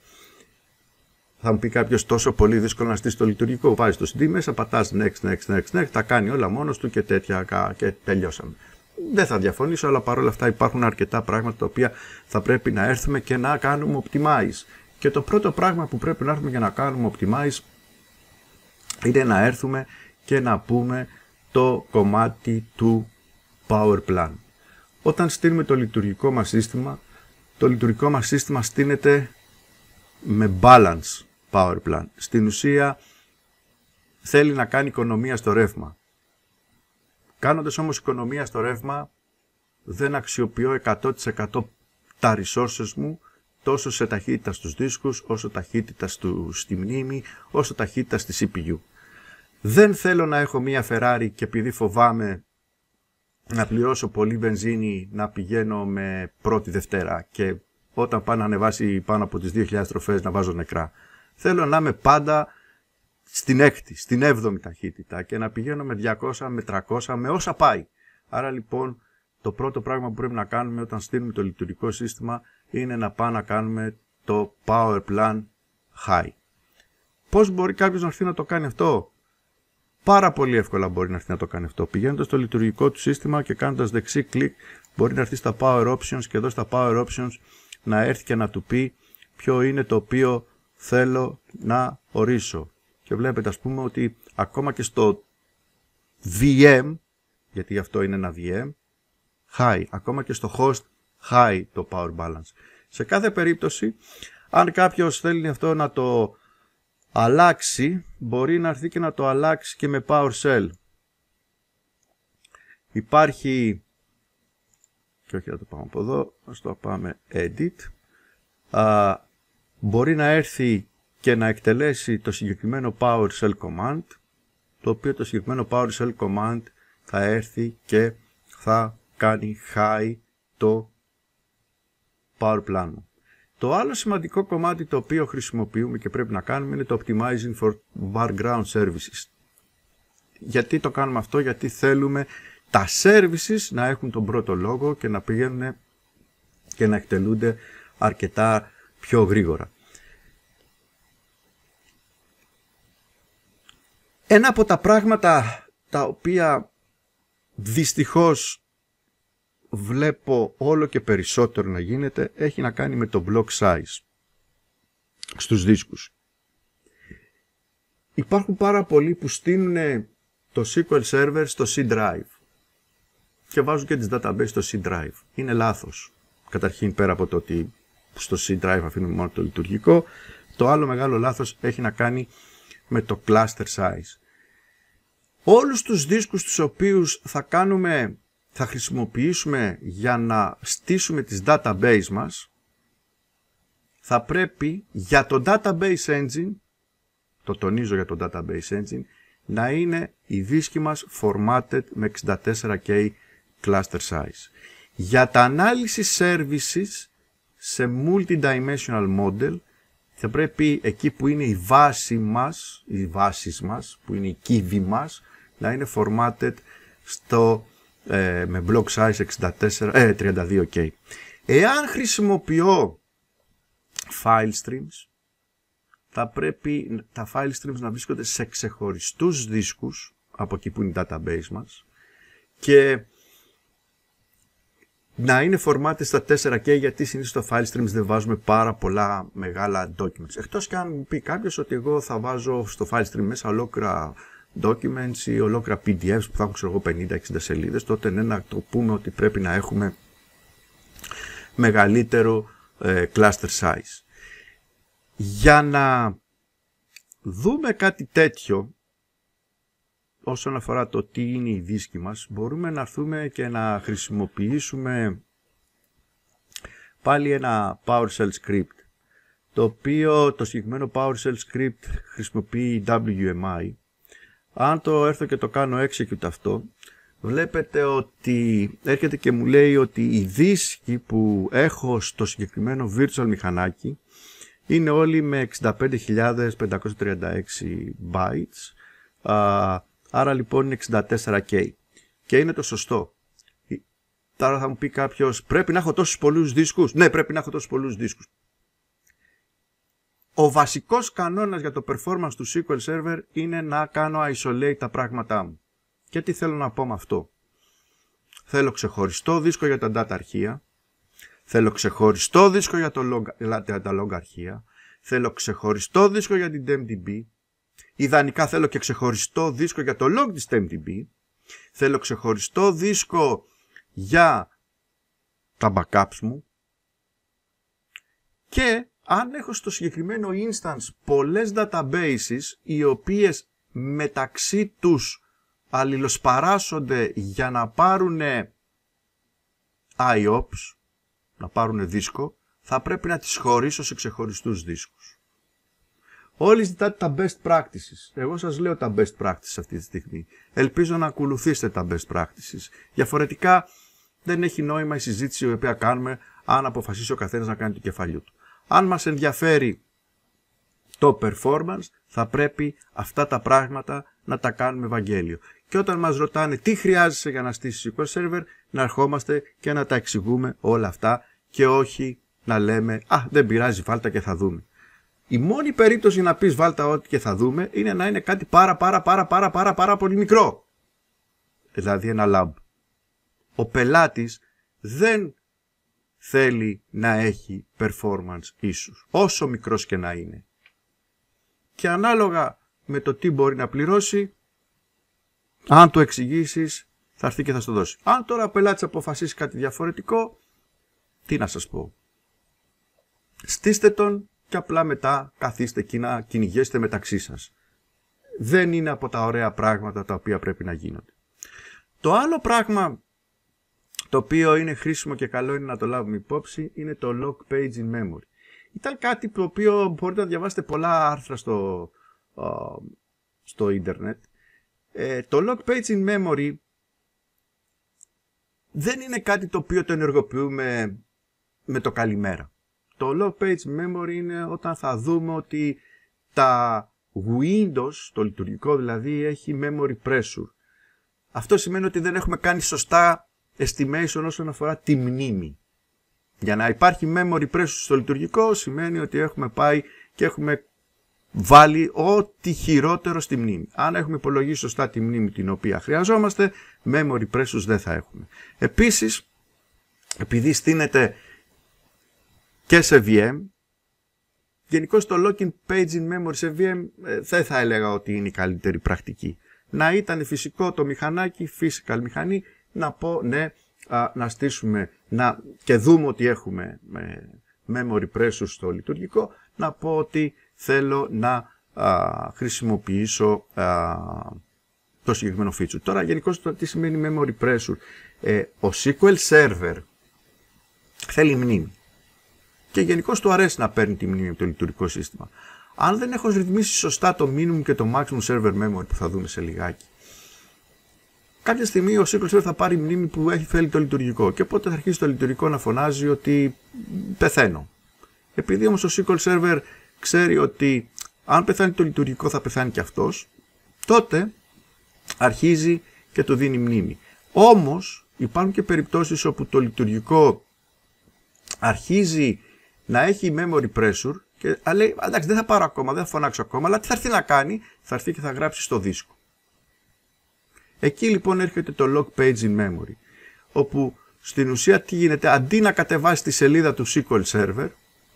Θα μου πει κάποιος, τόσο πολύ δύσκολο να στήσει το λειτουργικό? Βάζεις το σι ντι μέσα, πατάς next, next, next, next, τα κάνει όλα μόνος του και τέτοια και τελειώσαμε. Δεν θα διαφωνήσω, αλλά παρόλα αυτά υπάρχουν αρκετά πράγματα τα οποία θα πρέπει να έρθουμε και να κάνουμε optimize. Και το πρώτο πράγμα που πρέπει να έρθουμε για να κάνουμε optimize είναι να έρθουμε και να πούμε το κομμάτι του power plan. Όταν στείλουμε το λειτουργικό μας σύστημα, το λειτουργικό μας σύστημα στείνεται με balance power plan. Στην ουσία θέλει να κάνει οικονομία στο ρεύμα. Κάνοντας όμως οικονομία στο ρεύμα, δεν αξιοποιώ εκατό τοις εκατό τα resources μου, τόσο σε ταχύτητα στους δίσκους, όσο ταχύτητα στο, στη μνήμη, όσο ταχύτητα στη σι πι γιου. Δεν θέλω να έχω μία Ferrari και επειδή φοβάμαι να πληρώσω πολύ βενζίνη να πηγαίνω με πρώτη Δευτέρα και όταν πάω να ανεβάσει πάνω από τις δύο χιλιάδες στροφές να βάζω νεκρά. Θέλω να είμαι πάντα στην έκτη, στην έβδομη ταχύτητα και να πηγαίνω με διακόσια, με τριακόσια, με όσα πάει. Άρα λοιπόν το πρώτο πράγμα που πρέπει να κάνουμε όταν στείλουμε το λειτουργικό σύστημα είναι να πάμε να κάνουμε το power plan high. Πώς μπορεί κάποιος να έρθει να το κάνει αυτό? Πάρα πολύ εύκολα μπορεί να έρθει να το κάνει αυτό. Πηγαίνοντας στο λειτουργικό του σύστημα και κάνοντας δεξί κλικ, μπορεί να έρθει στα power options και εδώ στα power options να έρθει και να του πει ποιο είναι το οποίο θέλω να ορίσω. Και βλέπετε, ας πούμε, ότι ακόμα και στο βι εμ, γιατί αυτό είναι ένα βι εμ, high, ακόμα και στο host high το power balance. Σε κάθε περίπτωση, αν κάποιος θέλει αυτό να το αλλάξει, μπορεί να έρθει και να το αλλάξει και με PowerShell. Υπάρχει και όχι να το πάμε από εδώ, ας το πάμε edit. Α, μπορεί να έρθει και να εκτελέσει το συγκεκριμένο PowerShell command, το οποίο το συγκεκριμένο PowerShell command θα έρθει και θα κάνει high το power plan μου. Το άλλο σημαντικό κομμάτι το οποίο χρησιμοποιούμε και πρέπει να κάνουμε είναι το optimizing for background services. Γιατί το κάνουμε αυτό? Γιατί θέλουμε τα services να έχουν τον πρώτο λόγο και να πηγαίνουν και να εκτελούνται αρκετά πιο γρήγορα. Ένα από τα πράγματα τα οποία δυστυχώς βλέπω όλο και περισσότερο να γίνεται έχει να κάνει με το block size στους δίσκους. Υπάρχουν πάρα πολλοί που στείλουν το ες κιου ελ Server στο C Drive και βάζουν και τις database στο C Drive. Είναι λάθος. Καταρχήν, πέρα από το ότι στο C Drive αφήνουμε μόνο το λειτουργικό, το άλλο μεγάλο λάθος έχει να κάνει με το cluster size. Όλους τους δίσκους τους οποίους θα κάνουμε, θα χρησιμοποιήσουμε για να στήσουμε τις database μας, θα πρέπει για το database engine, το τονίζω για το database engine, να είναι οι δίσκοι μας formatted με εξήντα τέσσερα κέι cluster size. Για τα analysis services σε multidimensional model θα πρέπει εκεί που είναι η βάση μας, οι βάσεις μας, που είναι η κύβη μας, να είναι formatted στο, ε, με block size εξήντα τέσσερα, ε, τριάντα δύο κέι. Εάν χρησιμοποιώ file streams, θα πρέπει τα file streams να βρίσκονται σε ξεχωριστούς δίσκους από εκεί που είναι η database μας και να είναι formatted στα τέσσερα κέι, γιατί συνήθως στο file streams δεν βάζουμε πάρα πολλά μεγάλα documents. Εκτός και αν μου πει κάποιος ότι εγώ θα βάζω στο file stream μέσα ολόκληρα documents ή ολόκληρα πι ντι εφs που θα έχουν, ξέρω εγώ, πενήντα εξήντα σελίδες, τότε ναι, να το πούμε ότι πρέπει να έχουμε μεγαλύτερο ε, cluster size. Για να δούμε κάτι τέτοιο όσον αφορά το τι είναι οι δίσκοι μας, μπορούμε να έρθουμε και να χρησιμοποιήσουμε πάλι ένα PowerShell script, το οποίο το συγκεκριμένο PowerShell script χρησιμοποιεί ντάμπλιου εμ άι. Αν το έρθω και το κάνω execute αυτό, βλέπετε ότι έρχεται και μου λέει ότι οι δίσκοι που έχω στο συγκεκριμένο virtual μηχανάκι είναι όλοι με εξήντα πέντε χιλιάδες πεντακόσια τριάντα έξι bytes, άρα λοιπόν είναι εξήντα τέσσερα κέι και είναι το σωστό. Τώρα θα μου πει κάποιος, πρέπει να έχω τόσους πολλούς δίσκους? Ναι, πρέπει να έχω τόσους πολλούς δίσκους. Ο βασικός κανόνας για το performance του ες κιου ελ Server είναι να κάνω isolate τα πράγματά μου. Και τι θέλω να πω με αυτό? Θέλω ξεχωριστό δίσκο για τα data αρχεία, θέλω ξεχωριστό δίσκο για, το log, για τα log αρχεία, θέλω ξεχωριστό δίσκο για την DemDB, ιδανικά θέλω και ξεχωριστό δίσκο για το log της DemDB, θέλω ξεχωριστό δίσκο για τα backups μου και αν έχω στο συγκεκριμένο instance πολλές databases οι οποίες μεταξύ τους αλληλοσπαράσσονται για να πάρουν άι ο πι, να πάρουν δίσκο, θα πρέπει να τις χωρίσω σε ξεχωριστούς δίσκους. Όλοι ζητάτε τα best practices. Εγώ σας λέω τα best practices αυτή τη στιγμή. Ελπίζω να ακολουθήσετε τα best practices. Διαφορετικά δεν έχει νόημα η συζήτηση η οποία κάνουμε αν αποφασίσει ο καθένας να κάνει το κεφαλιού του. Αν μας ενδιαφέρει το performance, θα πρέπει αυτά τα πράγματα να τα κάνουμε Ευαγγέλιο. Και όταν μας ρωτάνε τι χρειάζεσαι για να στήσεις ες κιου ελ Server, να ερχόμαστε και να τα εξηγούμε όλα αυτά και όχι να λέμε «Α, δεν πειράζει, βάλτα και θα δούμε». Η μόνη περίπτωση να πεις βάλτα ό,τι και θα δούμε είναι να είναι κάτι πάρα πάρα πάρα πάρα πάρα πάρα πολύ μικρό. Δηλαδή ένα lab. Ο πελάτης δεν θέλει να έχει performance issues, όσο μικρός και να είναι. Και ανάλογα με το τι μπορεί να πληρώσει, αν του εξηγήσεις, θα έρθει και θα στο δώσει. Αν τώρα ο πελάτης αποφασίσει κάτι διαφορετικό, τι να σας πω. Στήστε τον και απλά μετά καθίστε εκεί να κυνηγέστε μεταξύ σας. Δεν είναι από τα ωραία πράγματα τα οποία πρέπει να γίνονται. Το άλλο πράγμα το οποίο είναι χρήσιμο και καλό είναι να το λάβουμε υπόψη, είναι το Lock Page in Memory. Ήταν κάτι το οποίο μπορείτε να διαβάσετε πολλά άρθρα στο, στο ίντερνετ. Ε, το Lock Page in Memory δεν είναι κάτι το οποίο το ενεργοποιούμε με το καλημέρα. Το Lock Page Memory είναι όταν θα δούμε ότι τα Windows, το λειτουργικό δηλαδή, έχει memory pressure. Αυτό σημαίνει ότι δεν έχουμε κάνει σωστά estimation όσον αφορά τη μνήμη. Για να υπάρχει memory pressure στο λειτουργικό σημαίνει ότι έχουμε πάει και έχουμε βάλει ό,τι χειρότερο στη μνήμη. Αν έχουμε υπολογίσει σωστά τη μνήμη την οποία χρειαζόμαστε, memory pressures δεν θα έχουμε. Επίσης, επειδή στείνεται και σε βι εμ, γενικώς το locking page in memory σε βι εμ ε, δεν θα έλεγα ότι είναι η καλύτερη πρακτική. Να ήταν φυσικό το μηχανάκι, physical μηχανή, να πω ναι, α, να στήσουμε να, και δούμε ότι έχουμε ε, memory pressure στο λειτουργικό, να πω ότι θέλω να α, χρησιμοποιήσω α, το συγκεκριμένο feature. Τώρα γενικώς το τι σημαίνει memory pressure. Ε, ο ες κιου ελ Server θέλει μνήμη. Και γενικώς του αρέσει να παίρνει τη μνήμη από το λειτουργικό σύστημα. Αν δεν έχω ρυθμίσει σωστά το minimum και το maximum server memory που θα δούμε σε λιγάκι, κάποια στιγμή ο ες κιου ελ Server θα πάρει μνήμη που έχει φέρει το λειτουργικό και οπότε θα αρχίσει το λειτουργικό να φωνάζει ότι πεθαίνω. Επειδή όμως ο ες κιου ελ Server ξέρει ότι αν πεθάνει το λειτουργικό θα πεθάνει και αυτός, τότε αρχίζει και του δίνει μνήμη. Όμως υπάρχουν και περιπτώσεις όπου το λειτουργικό αρχίζει να έχει memory pressure και λέει εντάξει δεν θα πάρω ακόμα, δεν θα φωνάξω ακόμα, αλλά τι θα έρθει να κάνει, θα έρθει και θα γράψει στο δίσκο. Εκεί λοιπόν έρχεται το lock page in memory, όπου στην ουσία τι γίνεται, αντί να κατεβάσει τη σελίδα του ες κιου ελ Server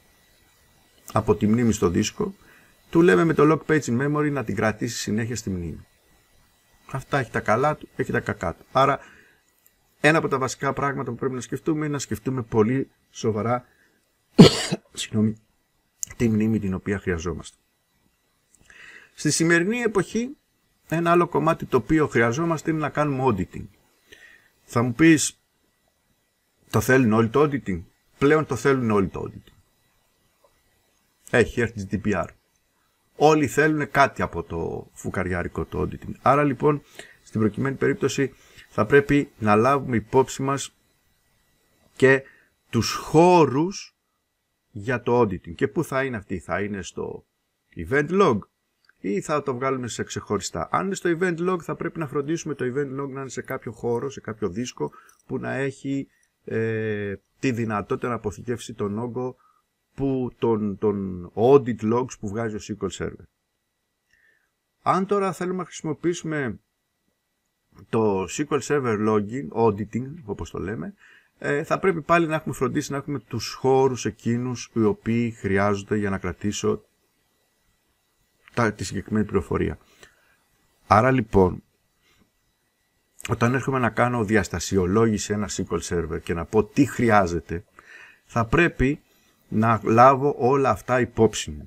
από τη μνήμη στο δίσκο, του λέμε με το lock page in memory να την κρατήσει συνέχεια στη μνήμη. Αυτά έχει τα καλά του, έχει τα κακά του. Άρα ένα από τα βασικά πράγματα που πρέπει να σκεφτούμε είναι να σκεφτούμε πολύ σοβαρά συγγνώμη, τη μνήμη την οποία χρειαζόμαστε. Στη σημερινή εποχή ένα άλλο κομμάτι το οποίο χρειαζόμαστε είναι να κάνουμε auditing. Θα μου πεις, το θέλουν όλοι το auditing? Πλέον το θέλουν όλοι το auditing. Έχει έρθει τζι ντι πι αρ. Όλοι θέλουν κάτι από το φουκαριάρικο το auditing. Άρα λοιπόν στην προκειμένη περίπτωση θα πρέπει να λάβουμε υπόψη μας και τους χώρους για το auditing. Και πού θα είναι αυτοί? Θα είναι στο event log ή θα το βγάλουμε σε ξεχωριστά? Αν είναι στο event log θα πρέπει να φροντίσουμε το event log να είναι σε κάποιο χώρο, σε κάποιο δίσκο που να έχει ε, τη δυνατότητα να αποθηκεύσει τον όγκο που, τον, τον audit logs που βγάζει ο ες κιου ελ Server. Αν τώρα θέλουμε να χρησιμοποιήσουμε το ες κιου ελ Server login, auditing όπως το λέμε, ε, θα πρέπει πάλι να έχουμε φροντίσει να έχουμε τους χώρους εκείνους οι οποίοι χρειάζονται για να κρατήσω τα, τη συγκεκριμένη πληροφορία. Άρα λοιπόν, όταν έρχομαι να κάνω διαστασιολόγηση ένα ες κιου ελ Server και να πω τι χρειάζεται, θα πρέπει να λάβω όλα αυτά υπόψη μου.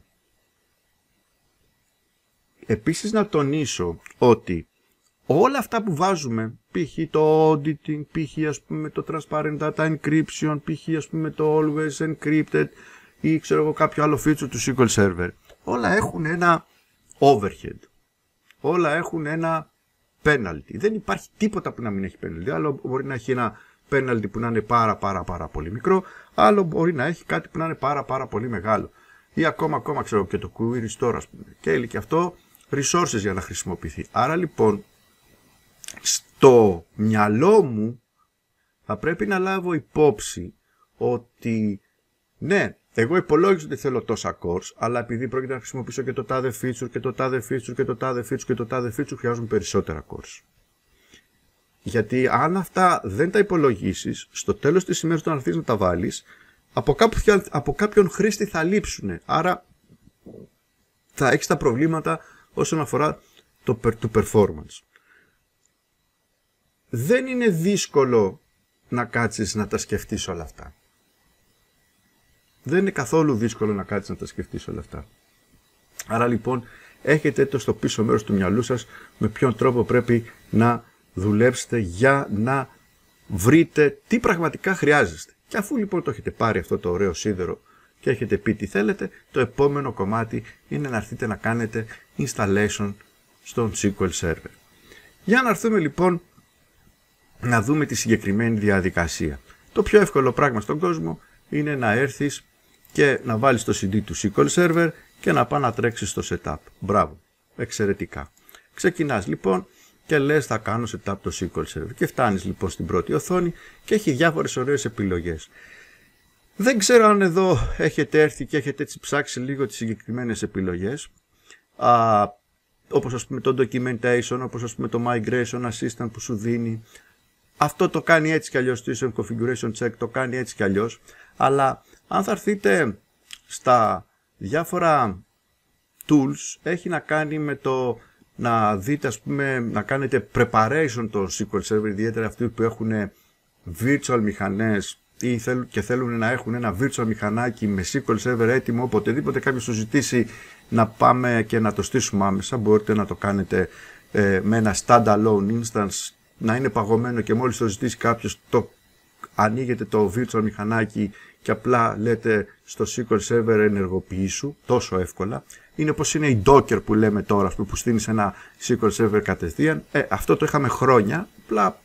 Επίσης να τονίσω ότι όλα αυτά που βάζουμε, π.χ. το auditing, π.χ. ας πούμε το transparent data encryption, π.χ. ας πούμε το always encrypted ή ξέρω εγώ κάποιο άλλο feature του ες κιου ελ Server, όλα έχουν ένα overhead. Όλα έχουν ένα penalty. Δεν υπάρχει τίποτα που να μην έχει penalty. Άλλο μπορεί να έχει ένα penalty που να είναι πάρα πάρα πάρα πολύ μικρό, άλλο μπορεί να έχει κάτι που να είναι πάρα πάρα πολύ μεγάλο. Ή ακόμα ακόμα ξέρω και το query store ας πούμε. Και έλεγε και αυτό resources για να χρησιμοποιηθεί. Άρα λοιπόν στο μυαλό μου θα πρέπει να λάβω υπόψη ότι ναι, εγώ υπολόγιζα ότι θέλω τόσα cores, αλλά επειδή πρόκειται να χρησιμοποιήσω και το τάδε feature και το τάδε feature και το τάδε feature και το τάδε feature, χρειάζομαι περισσότερα cores. Γιατί αν αυτά δεν τα υπολογίσεις, στο τέλος της ημέρας όταν αρχίσεις να τα βάλεις, από, κάποιο, από κάποιον χρήστη θα λείψουν. Άρα θα έχεις τα προβλήματα όσον αφορά το, το performance. Δεν είναι δύσκολο να κάτσεις να τα σκεφτείς όλα αυτά. Δεν είναι καθόλου δύσκολο να κάτσεις να τα σκεφτείς όλα αυτά. Άρα λοιπόν έχετε το στο πίσω μέρος του μυαλού σας με ποιον τρόπο πρέπει να δουλέψετε για να βρείτε τι πραγματικά χρειάζεστε. Και αφού λοιπόν το έχετε πάρει αυτό το ωραίο σίδερο και έχετε πει τι θέλετε, το επόμενο κομμάτι είναι να έρθετε να κάνετε installation στον ες κιου ελ Server. Για να έρθουμε λοιπόν να δούμε τη συγκεκριμένη διαδικασία. Το πιο εύκολο πράγμα στον κόσμο είναι να έρθεις και να βάλεις το σι ντι του ες κιου ελ Server και να πάει να τρέξεις στο setup. Μπράβο, εξαιρετικά. Ξεκινάς λοιπόν και λες θα κάνω setup το ες κιου ελ Server και φτάνεις λοιπόν στην πρώτη οθόνη και έχει διάφορες ωραίες επιλογές. Δεν ξέρω αν εδώ έχετε έρθει και έχετε έτσι ψάξει λίγο τις συγκεκριμένες επιλογές, α, όπως ας πούμε το documentation, όπως ας πούμε το migration assistant που σου δίνει. Αυτό το κάνει έτσι κι αλλιώς, το configuration check το κάνει έτσι κι αλλιώς, αλλά αν θα έρθείτε στα διάφορα tools, έχει να κάνει με το να δείτε, ας πούμε, να κάνετε preparation των ες κιου ελ Server, ιδιαίτερα αυτοί που έχουν virtual μηχανές ή θέλουν, και θέλουν να έχουν ένα virtual μηχανάκι με ες κιου ελ Server έτοιμο, οποτεδήποτε κάποιος σου ζητήσει να πάμε και να το στήσουμε άμεσα, μπορείτε να το κάνετε ε, με ένα standalone instance, να είναι παγωμένο και μόλις το ζητήσει κάποιος, το ανοίγετε το virtual μηχανάκι και απλά λέτε στο ες κιου ελ Server ενεργοποιήσου, τόσο εύκολα. Είναι πως είναι η Docker που λέμε τώρα, που στείνεις ένα ες κιου ελ Server κατευθείαν. Ε, αυτό το είχαμε χρόνια, απλά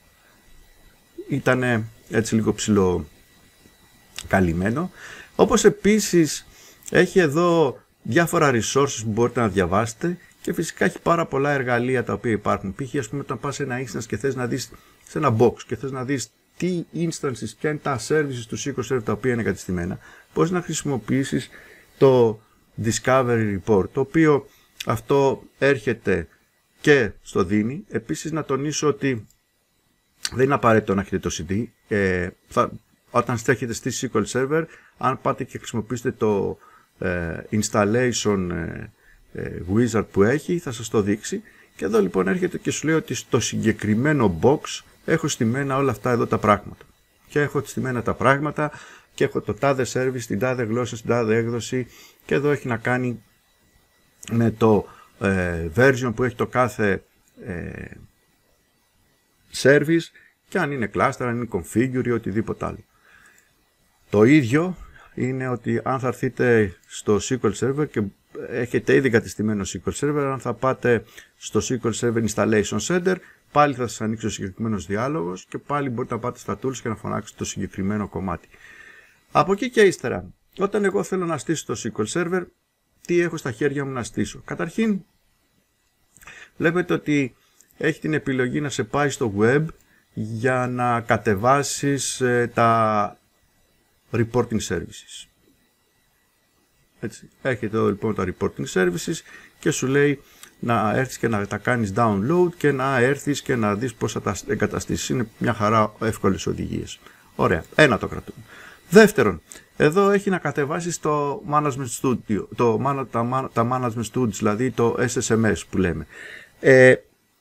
ήταν έτσι λίγο ψηλό καλυμμένο. Όπως επίσης έχει εδώ διάφορα resources που μπορείτε να διαβάσετε και φυσικά έχει πάρα πολλά εργαλεία τα οποία υπάρχουν. Π.χ. ας πούμε όταν πας σε ένα instance και θες να δεις σε ένα box και θες να δεις τι instances και είναι τα services του ες κιου ελ Server τα οποία είναι εγκατεστημένα, πώς να χρησιμοποιήσεις το Discovery Report, το οποίο αυτό έρχεται και στο δίνει. Επίσης να τονίσω ότι δεν είναι απαραίτητο να έχετε το σι ντι. Ε, θα, όταν στέχετε στη ες κιου ελ Server, αν πάτε και χρησιμοποιήσετε το ε, installation ε, ε, wizard που έχει, θα σας το δείξει. Και εδώ λοιπόν έρχεται και σου λέει ότι στο συγκεκριμένο box έχω στημένα όλα αυτά εδώ τα πράγματα. Και έχω στημένα τα πράγματα και έχω το τάδε service, την τάδε γλώσσα, την τάδε έκδοση, και εδώ έχει να κάνει με το ε, version που έχει το κάθε ε, service και αν είναι cluster, αν είναι configure ή οτιδήποτε άλλο. Το ίδιο είναι ότι αν θα έρθετε στο ες κιου ελ Server και έχετε ήδη εγκατεστημένο ες κιου ελ Server, αν θα πάτε στο ες κιου ελ Server Installation Center, πάλι θα σας ανοίξει ο συγκεκριμένος διάλογος και πάλι μπορείτε να πάτε στα tools και να φωνάξετε το συγκεκριμένο κομμάτι. Από εκεί και ύστερα, όταν εγώ θέλω να στήσω το ες κιου ελ Server, τι έχω στα χέρια μου να στήσω? Καταρχήν, βλέπετε ότι έχει την επιλογή να σε πάει στο web για να κατεβάσεις ε, τα reporting services. Έτσι. Έχετε εδώ λοιπόν τα reporting services και σου λέει να έρθεις και να τα κάνεις download και να έρθεις και να δεις πώς θα τα εγκαταστήσεις. Είναι μια χαρά εύκολες οδηγίες. Ωραία, ένα το κρατούμε. Δεύτερον, εδώ έχει να κατεβάσεις το Management Studio, το, τα, τα Management Studios, δηλαδή το ες ες εμ ες που λέμε. Ε,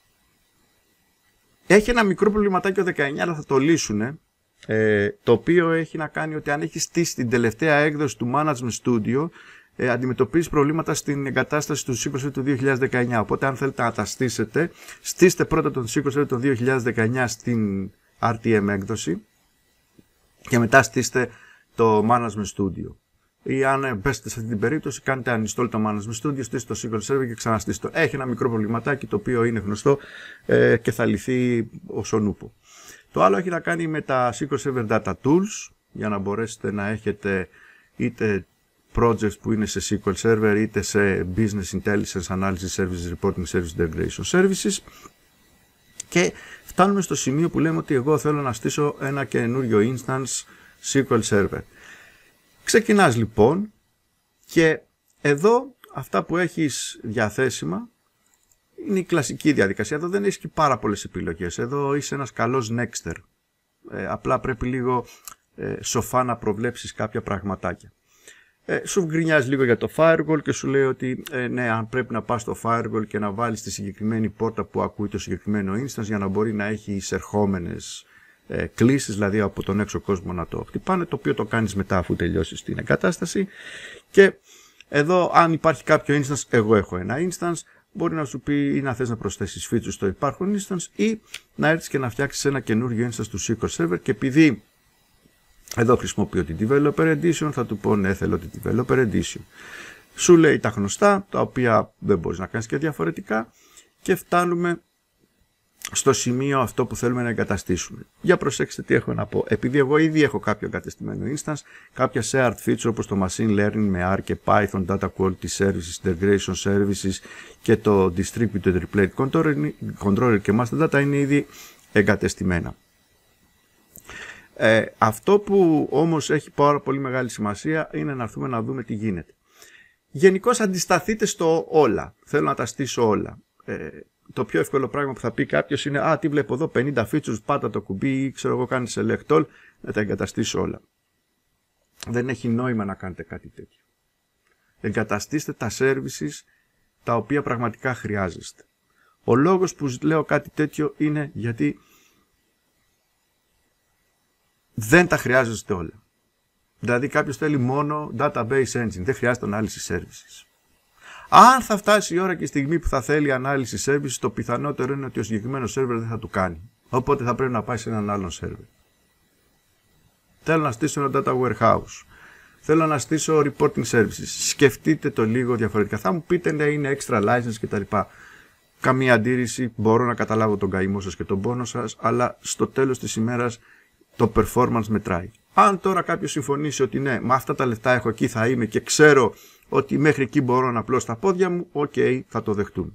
έχει ένα μικρό προβληματάκι ο δεκαεννιά, αλλά θα το λύσουν, ε, το οποίο έχει να κάνει ότι αν έχει στήσει την τελευταία έκδοση του Management Studio, ε, αντιμετωπίζει προβλήματα στην εγκατάσταση του ες κιου ελ Server του δύο χιλιάδες δεκαεννιά. Οπότε αν θέλετε να τα στήσετε, στήστε πρώτα τον ες κιου ελ Server του δύο χιλιάδες δεκαεννιά στην αρ τι εμ έκδοση και μετά στήστε το Management Studio. Ή αν πέσετε σε αυτή την περίπτωση, κάνετε uninstall το Management Studio, στήστε το ες κιου ελ Server και ξαναστήστε το. Έχει ένα μικρό προβληματάκι το οποίο είναι γνωστό ε, και θα λυθεί ως ο νούπο. Το άλλο έχει να κάνει με τα ες κιου ελ Server Data Tools, για να μπορέσετε να έχετε είτε projects που είναι σε ες κιου ελ Server είτε σε Business Intelligence Analysis Services, Reporting Services, Integration Services. Και φτάνουμε στο σημείο που λέμε ότι εγώ θέλω να στήσω ένα καινούριο instance ες κιου ελ Server. Ξεκινάς λοιπόν και εδώ αυτά που έχεις διαθέσιμα είναι η κλασική διαδικασία. Εδώ δεν έχεις και πάρα πολλές επιλογές. Εδώ είσαι ένας καλός nexter. Ε, απλά πρέπει λίγο ε, σοφά να προβλέψεις κάποια πραγματάκια. Ε, σου γκρινιάζει λίγο για το firewall και σου λέει ότι ε, ναι, αν πρέπει να πας στο firewall και να βάλεις τη συγκεκριμένη πόρτα που ακούει το συγκεκριμένο instance για να μπορεί να έχει εισερχόμενες ε, κλήσεις, δηλαδή από τον έξω κόσμο να το χτυπάνε, το οποίο το κάνεις μετά αφού τελειώσεις την εγκατάσταση. Και εδώ αν υπάρχει κάποιο instance, εγώ έχω ένα instance, μπορεί να σου πει ή να θες να προσθέσεις features στο υπάρχον instance ή να έρθεις και να φτιάξεις ένα καινούργιο instance του ες κιου ελ Server, και επειδή εδώ χρησιμοποιώ την Developer Edition, θα του πω ναι, θέλω την Developer Edition. Σου λέει τα γνωστά, τα οποία δεν μπορείς να κάνεις και διαφορετικά, και φτάνουμε στο σημείο αυτό που θέλουμε να εγκαταστήσουμε. Για προσέξτε τι έχω να πω. Επειδή εγώ ήδη έχω κάποιο εγκατεστημένο instance, κάποια shared feature όπως το machine learning με R και Python, data quality services, integration services και το distributed replay controller και master data είναι ήδη εγκατεστημένα. Ε, αυτό που όμως έχει πάρα πολύ μεγάλη σημασία είναι να έρθουμε να δούμε τι γίνεται. Γενικώς αντισταθείτε στο όλα. Θέλω να τα στήσω όλα. Ε, το πιο εύκολο πράγμα που θα πει κάποιος είναι «Α, τι βλέπω εδώ, πενήντα features, πάτα το κουμπί ή ξέρω εγώ κάνει select all, να τα εγκαταστήσω όλα». Δεν έχει νόημα να κάνετε κάτι τέτοιο. Εγκαταστήστε τα services τα οποία πραγματικά χρειάζεστε. Ο λόγος που λέω κάτι τέτοιο είναι γιατί δεν τα χρειάζεστε όλα. Δηλαδή κάποιος θέλει μόνο database engine, δεν χρειάζεται analysis services. Αν θα φτάσει η ώρα και η στιγμή που θα θέλει ανάλυση services, το πιθανότερο είναι ότι ο συγκεκριμένο server δεν θα του κάνει. Οπότε θα πρέπει να πάει σε έναν άλλον server. Θέλω να στήσω ένα data warehouse. Θέλω να στήσω reporting services. Σκεφτείτε το λίγο διαφορετικά. Θα μου πείτε ναι, είναι extra license κτλ. Καμία αντίρρηση, μπορώ να καταλάβω τον καημό σας και τον πόνο σας, αλλά στο τέλος της ημέρας το performance μετράει. Αν τώρα κάποιος συμφωνήσει ότι ναι, με αυτά τα λεφτά έχω, εκεί θα είμαι και ξέρω ότι μέχρι εκεί μπορώ να πλώσω τα πόδια μου, οκ, okay, θα το δεχτούν.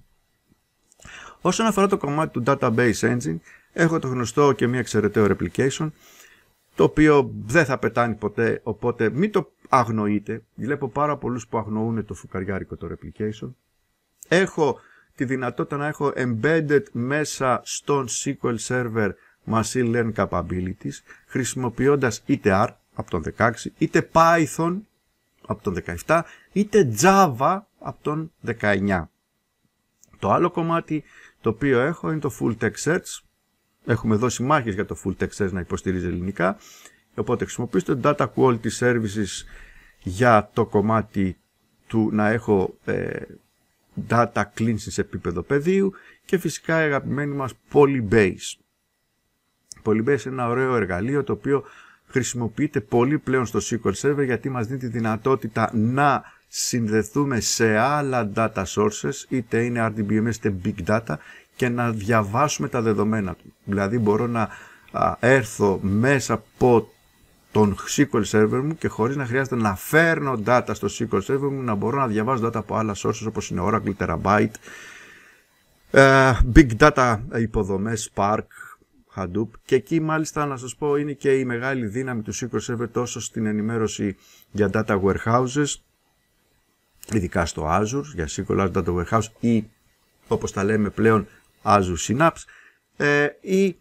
Όσον αφορά το κομμάτι του database engine, έχω το γνωστό και μία εξαιρεταίο replication, το οποίο δεν θα πετάνει ποτέ, οπότε μην το αγνοείτε. Βλέπω πάρα πολλούς που αγνοούν το φουκαριάρικο το replication. Έχω τη δυνατότητα να έχω embedded μέσα στον ες κιου ελ Server machine learning capabilities, χρησιμοποιώντας είτε R από τον δεκαέξι, είτε Python από τον δεκαεπτά, είτε Java από τον δεκαεννιά. Το άλλο κομμάτι το οποίο έχω είναι το full text search. Έχουμε δώσει μάχες για το full text search να υποστηρίζει ελληνικά, οπότε χρησιμοποιήστε το data quality services για το κομμάτι του να έχω ε, data cleansing σε επίπεδο πεδίου, και φυσικά η αγαπημένη μας Polybase. Polybase είναι ένα ωραίο εργαλείο το οποίο χρησιμοποιείται πολύ πλέον στο ες κιου ελ Server, γιατί μας δίνει τη δυνατότητα να συνδεθούμε σε άλλα data sources, είτε είναι αρ ντι μπι εμ ες είτε big data, και να διαβάσουμε τα δεδομένα του. Δηλαδή μπορώ να α, έρθω μέσα από τον ες κιου ελ Server μου και χωρίς να χρειάζεται να φέρνω data στο ες κιου ελ Server μου, να μπορώ να διαβάζω data από άλλα sources όπως είναι Oracle, Terabyte, uh, big data υποδομές, Spark, Hadoop, και εκεί μάλιστα να σας πω είναι και η μεγάλη δύναμη του ες κιου ελ Server τόσο στην ενημέρωση για data warehouses, ειδικά στο Azure, για ες κιου ελ Data Warehouse ή όπως τα λέμε πλέον Azure Synapse, ε, ή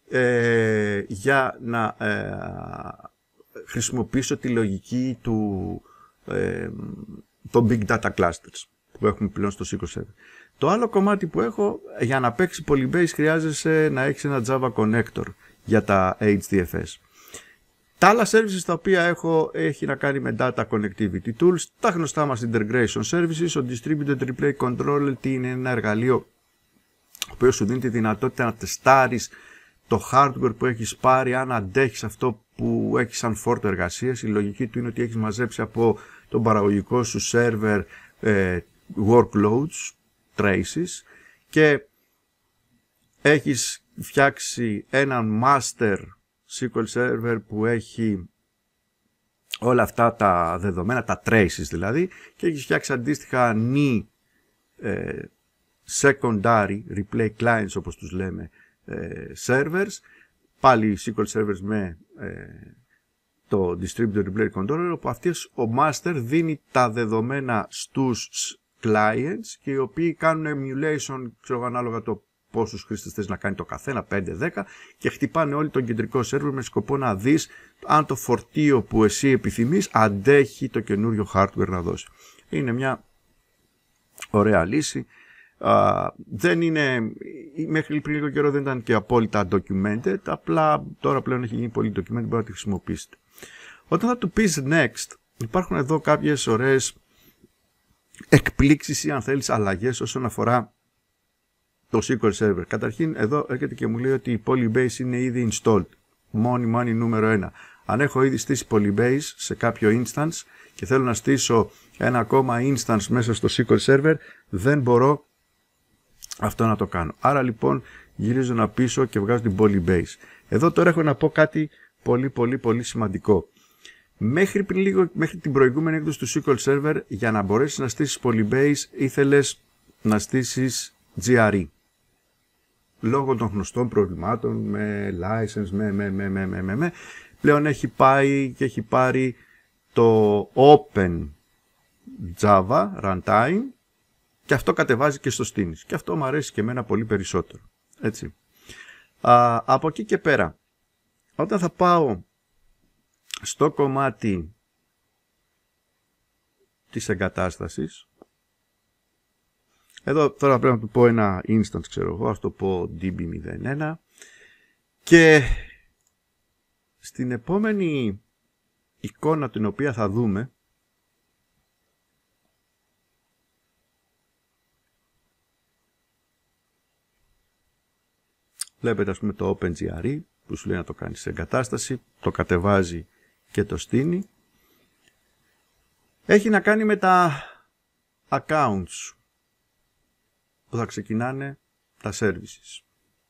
ε, για να ε, χρησιμοποιήσω τη λογική του ε, των Big Data Clusters που έχουμε πλέον στο ες κιου ελ Server. Το άλλο κομμάτι που έχω, για να παίξει Polybase χρειάζεσαι να έχεις ένα Java Connector για τα έιτς ντι εφ ες. Τα άλλα services τα οποία έχω έχει να κάνει με Data Connectivity Tools, τα γνωστά μας Integration Services, ο Distributed Replay Controller είναι ένα εργαλείο που σου δίνει τη δυνατότητα να τεστάρεις το hardware που έχεις πάρει, αν αντέχεις αυτό που έχεις σαν φόρτο εργασίας. Η λογική του είναι ότι έχεις μαζέψει από τον παραγωγικό σου server ε, workloads, traces, και έχεις φτιάξει έναν master ες κιου ελ Server που έχει όλα αυτά τα δεδομένα, τα traces δηλαδή, και έχεις φτιάξει αντίστοιχα νη ε, secondary replay clients όπως τους λέμε ε, servers, πάλι ες κιου ελ servers με ε, το distributed replay controller, όπου αυτές ο master δίνει τα δεδομένα στους clients και οι οποίοι κάνουν emulation, ξέρω ανάλογα το πόσους χρήστες θες να κάνει το καθένα, πέντε δέκα, και χτυπάνε όλοι τον κεντρικό σερβερ με σκοπό να δεις αν το φορτίο που εσύ επιθυμείς αντέχει το καινούριο hardware να δώσει. Είναι μια ωραία λύση. Uh, δεν είναι, μέχρι πριν λίγο καιρό δεν ήταν και απόλυτα documented, απλά τώρα πλέον έχει γίνει πολύ documented, μπορείτε να τη χρησιμοποιήσετε. Όταν θα του πεις next, υπάρχουν εδώ κάποιες ωραίες εκπλήξεις ή αν θέλεις αλλαγές όσον αφορά το ες κιου ελ Server. Καταρχήν εδώ έρχεται και μου λέει ότι η Polybase είναι ήδη installed. Μόνη μόνη νούμερο ένα. Αν έχω ήδη στήσει Polybase σε κάποιο instance και θέλω να στήσω ένα ακόμα instance μέσα στο ες κιου ελ Server, δεν μπορώ αυτό να το κάνω. Άρα λοιπόν γυρίζω να πίσω και βγάζω την Polybase. Εδώ τώρα έχω να πω κάτι πολύ πολύ πολύ σημαντικό. Μέχρι, πριν λίγο, μέχρι την προηγούμενη έκδοση του ες κιου ελ Server, για να μπορέσεις να στήσεις Polybase ήθελες να στήσεις τζι αρ ι. Λόγω των γνωστών προβλημάτων με license, με, με, με, με, με, με, με. Πλέον έχει πάει και έχει πάρει το Open Java Runtime και αυτό κατεβάζει και στο Steam. Και αυτό μου αρέσει και εμένα πολύ περισσότερο. Έτσι. Α, από εκεί και πέρα, όταν θα πάω στο κομμάτι της εγκατάστασης, εδώ τώρα πρέπει να του πω ένα instance, ξέρω εγώ, ας το πω ντι μπι μηδέν ένα, και στην επόμενη εικόνα την οποία θα δούμε, βλέπετε ας πούμε το OpenGRE που σου λέει να το κάνεις σε εγκατάσταση, το κατεβάζει και το στείνει. Έχει να κάνει με τα accounts που θα ξεκινάνε τα services.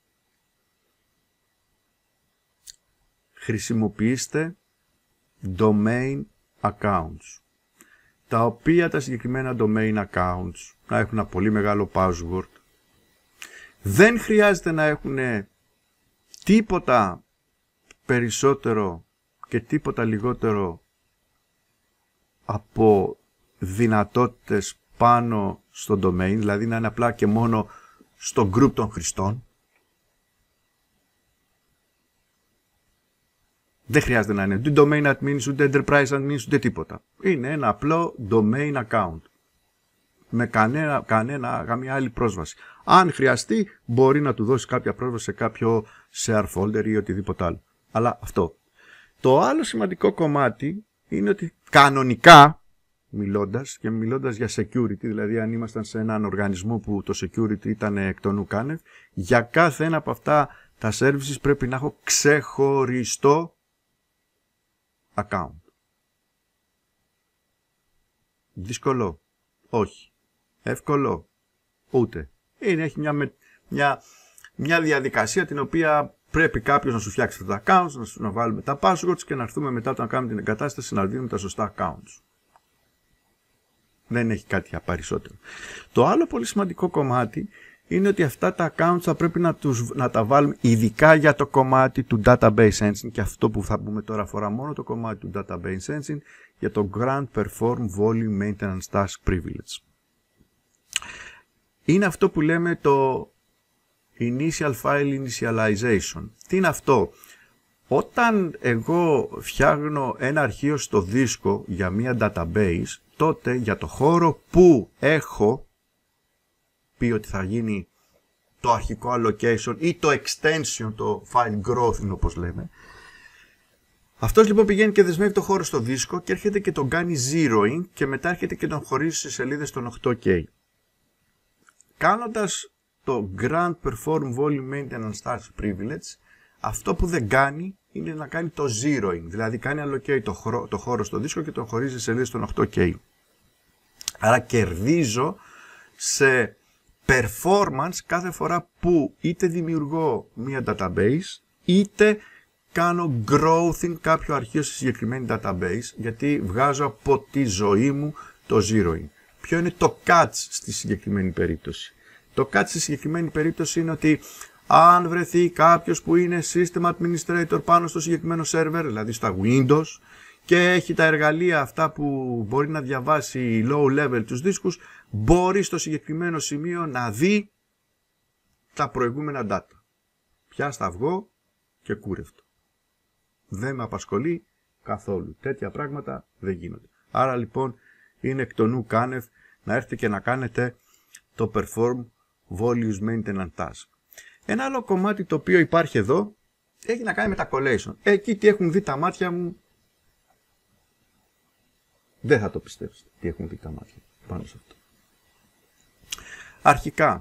Χρησιμοποιήστε domain accounts, τα οποία τα συγκεκριμένα domain accounts να έχουν ένα πολύ μεγάλο password. Δεν χρειάζεται να έχουν τίποτα περισσότερο και τίποτα λιγότερο από δυνατότητες πάνω στο domain, δηλαδή να είναι απλά και μόνο στο group των χρηστών. Δεν χρειάζεται να είναι ούτε domain admins, ούτε enterprise admins, ούτε τίποτα. Είναι ένα απλό domain account. Με κανένα, κανένα, καμία άλλη πρόσβαση. Αν χρειαστεί, μπορεί να του δώσει κάποια πρόσβαση σε κάποιο share folder ή οτιδήποτε άλλο. Αλλά αυτό. Το άλλο σημαντικό κομμάτι είναι ότι κανονικά, μιλώντας και μιλώντας για security, δηλαδή αν ήμασταν σε έναν οργανισμό που το security ήταν εκ των ουκάνευ, για κάθε ένα από αυτά τα services πρέπει να έχω ξεχωριστό account. Δύσκολο? Όχι. Εύκολο? Ούτε. Είναι, έχει μια, μια, μια διαδικασία την οποία πρέπει κάποιος να σου φτιάξει τα accounts, να, σου, να βάλουμε τα passwords και να έρθουμε μετά όταν κάνουμε την εγκατάσταση να δίνουμε τα σωστά accounts. Δεν έχει κάτι περισσότερο. Το άλλο πολύ σημαντικό κομμάτι είναι ότι αυτά τα accounts θα πρέπει να, τους, να τα βάλουμε ειδικά για το κομμάτι του database engine, και αυτό που θα πούμε τώρα αφορά μόνο το κομμάτι του database engine, για το Grant Perform Volume Maintenance Task Privilege. Είναι αυτό που λέμε το Initial File Initialization. Τι είναι αυτό? Όταν εγώ φτιάχνω ένα αρχείο στο δίσκο για μία database, τότε για το χώρο που έχω πει ότι θα γίνει το αρχικό allocation ή το extension, το file growth όπως λέμε, αυτός λοιπόν πηγαίνει και δεσμεύει το χώρο στο δίσκο και έρχεται και τον κάνει zeroing και μετά έρχεται και τον χωρίζει σε σελίδες των οκτώ κέι. Κάνοντας το Grant Perform Volume Maintenance Task Privilege, αυτό που δεν κάνει είναι να κάνει το zeroing, δηλαδή κάνει allocate το, χώρο, το χώρο στο δίσκο και τον χωρίζει σε σελίδες των οκτώ κέι. Άρα κερδίζω σε performance κάθε φορά που είτε δημιουργώ μία database είτε κάνω growthing κάποιο αρχείο στη συγκεκριμένη database, γιατί βγάζω από τη ζωή μου το zeroing. Ποιο είναι το catch στη συγκεκριμένη περίπτωση? Το catch στη συγκεκριμένη περίπτωση είναι ότι αν βρεθεί κάποιος που είναι system administrator πάνω στο συγκεκριμένο server, δηλαδή στα Windows, και έχει τα εργαλεία αυτά που μπορεί να διαβάσει low level τους δίσκους, μπορεί στο συγκεκριμένο σημείο να δει τα προηγούμενα data. Πιάστα αυγό και κούρευτο. Δεν με απασχολεί καθόλου. Τέτοια πράγματα δεν γίνονται. Άρα λοιπόν είναι εκ των ουκάνευ να έρθετε και να κάνετε το Perform Volume Maintenance Task. Ένα άλλο κομμάτι το οποίο υπάρχει εδώ έχει να κάνει με τα collation. Εκεί τι έχουν δει τα μάτια μου, δεν θα το πιστέψετε τι έχουν δει τα μάτια πάνω σε αυτό. αρχικά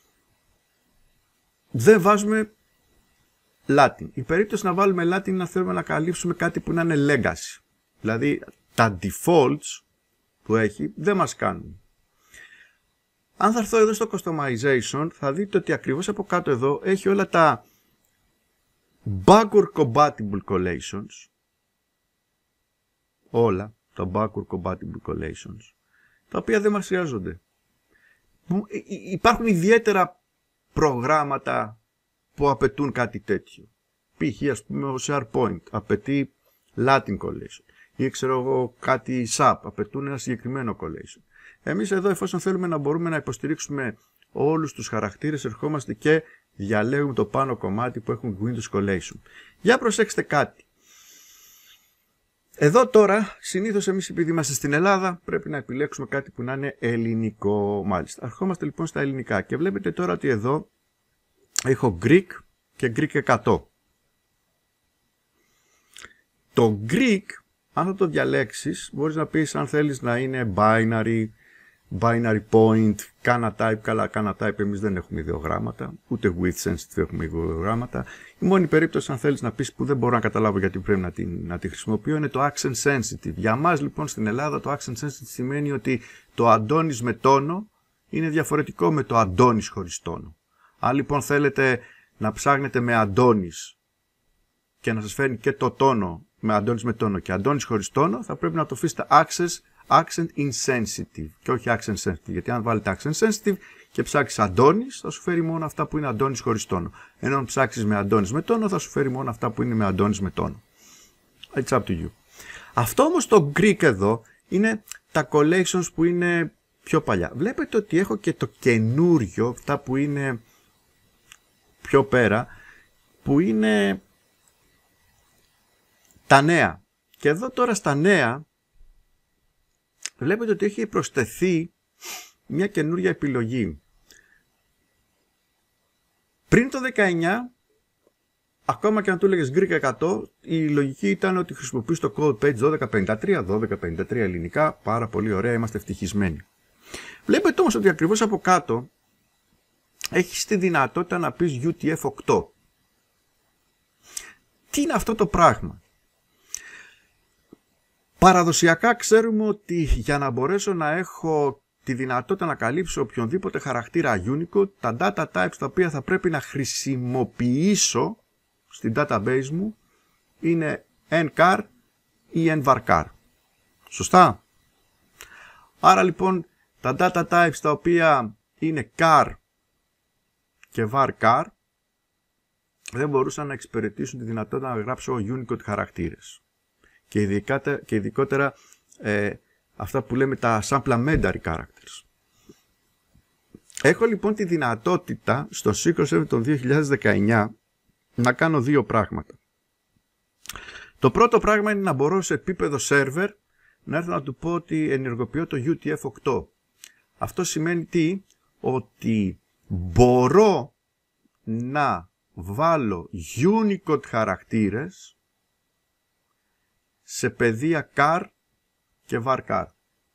δεν βάζουμε Latin. Η περίπτωση να βάλουμε Latin είναι να θέλουμε να καλύψουμε κάτι που να είναι legacy. Δηλαδή τα defaults που έχει δεν μας κάνουν. Αν θα έρθω εδώ στο customization θα δείτε ότι ακριβώς από κάτω εδώ έχει όλα τα backward compatible collations. Όλα τα backward compatible collations, τα οποία δεν μας χρειάζονται. Υπάρχουν ιδιαίτερα προγράμματα που απαιτούν κάτι τέτοιο. Π.χ. ας πούμε ο SharePoint απαιτεί Latin collation ή ξέρω εγώ κάτι SAP απαιτούν ένα συγκεκριμένο collation. Εμείς εδώ, εφόσον θέλουμε να μπορούμε να υποστηρίξουμε όλους τους χαρακτήρες, ερχόμαστε και διαλέγουμε το πάνω κομμάτι που έχουν Windows collation. Για προσέξτε κάτι. Εδώ τώρα, συνήθως εμείς επειδή είμαστε στην Ελλάδα, πρέπει να επιλέξουμε κάτι που να είναι ελληνικό μάλιστα. Αρχόμαστε λοιπόν στα ελληνικά και βλέπετε τώρα ότι εδώ έχω Greek και Greek εκατό. Το Greek, αν θα το διαλέξεις, μπορείς να πεις αν θέλεις να είναι binary, binary point, Kana type, καλά Kana type εμείς δεν έχουμε ιδεογράμματα, ούτε width sensitive έχουμε ιδεογράμματα. Η μόνη περίπτωση αν θέλεις να πεις που δεν μπορώ να καταλάβω γιατί πρέπει να τη, να τη χρησιμοποιώ είναι το accent sensitive. Για μας λοιπόν στην Ελλάδα το accent sensitive σημαίνει ότι το Αντώνης με τόνο είναι διαφορετικό με το Αντώνης χωρίς τόνο. Αν λοιπόν θέλετε να ψάχνετε με Αντώνης και να σας φέρνει και το τόνο με Αντώνης με τόνο και Αντώνης χωρίς τόνο, θα πρέπει να το αφήσετε access, accent insensitive και όχι accent sensitive. Γιατί αν βάλετε accent sensitive και ψάξεις Αντώνης, θα σου φέρει μόνο αυτά που είναι Αντώνης χωρίς τόνο. Ενώ αν ψάξεις με Αντώνης με τόνο, θα σου φέρει μόνο αυτά που είναι με Αντώνης με τόνο. It's up to you. Αυτό όμως το Greek εδώ είναι τα collections που είναι πιο παλιά. Βλέπετε ότι έχω και το καινούριο, αυτά που είναι πιο πέρα, που είναι τα νέα. Και εδώ τώρα στα νέα βλέπετε ότι έχει προσθεθεί μια καινούρια επιλογή. Πριν το δεκαεννιά, ακόμα και αν του έλεγες Greek εκατό, η λογική ήταν ότι χρησιμοποιείς το code page δώδεκα πενήντα τρία, δώδεκα πενήντα τρία ελληνικά, πάρα πολύ ωραία, είμαστε ευτυχισμένοι. Βλέπετε όμως ότι ακριβώς από κάτω έχεις τη δυνατότητα να πεις γιου τι εφ οκτώ. Τι είναι αυτό το πράγμα? Παραδοσιακά ξέρουμε ότι για να μπορέσω να έχω τη δυνατότητα να καλύψω οποιονδήποτε χαρακτήρα Unicode, τα data types τα οποία θα πρέπει να χρησιμοποιήσω στην database μου είναι ncar ή nvarchar. Σωστά? Άρα λοιπόν τα data types τα οποία είναι char και varchar δεν μπορούσαν να εξυπηρετήσουν τη δυνατότητα να γράψω Unicode χαρακτήρες. Και ειδικότερα, και ειδικότερα ε, αυτά που λέμε τα supplementary characters. Έχω λοιπόν τη δυνατότητα στο Secret Server των δύο χιλιάδες δεκαεννιά να κάνω δύο πράγματα. Το πρώτο πράγμα είναι να μπορώ σε επίπεδο server να έρθω να του πω ότι ενεργοποιώ το γιου τι εφ οκτώ. Αυτό σημαίνει τι? Ότι μπορώ να βάλω Unicode χαρακτήρες σε πεδία char και varchar.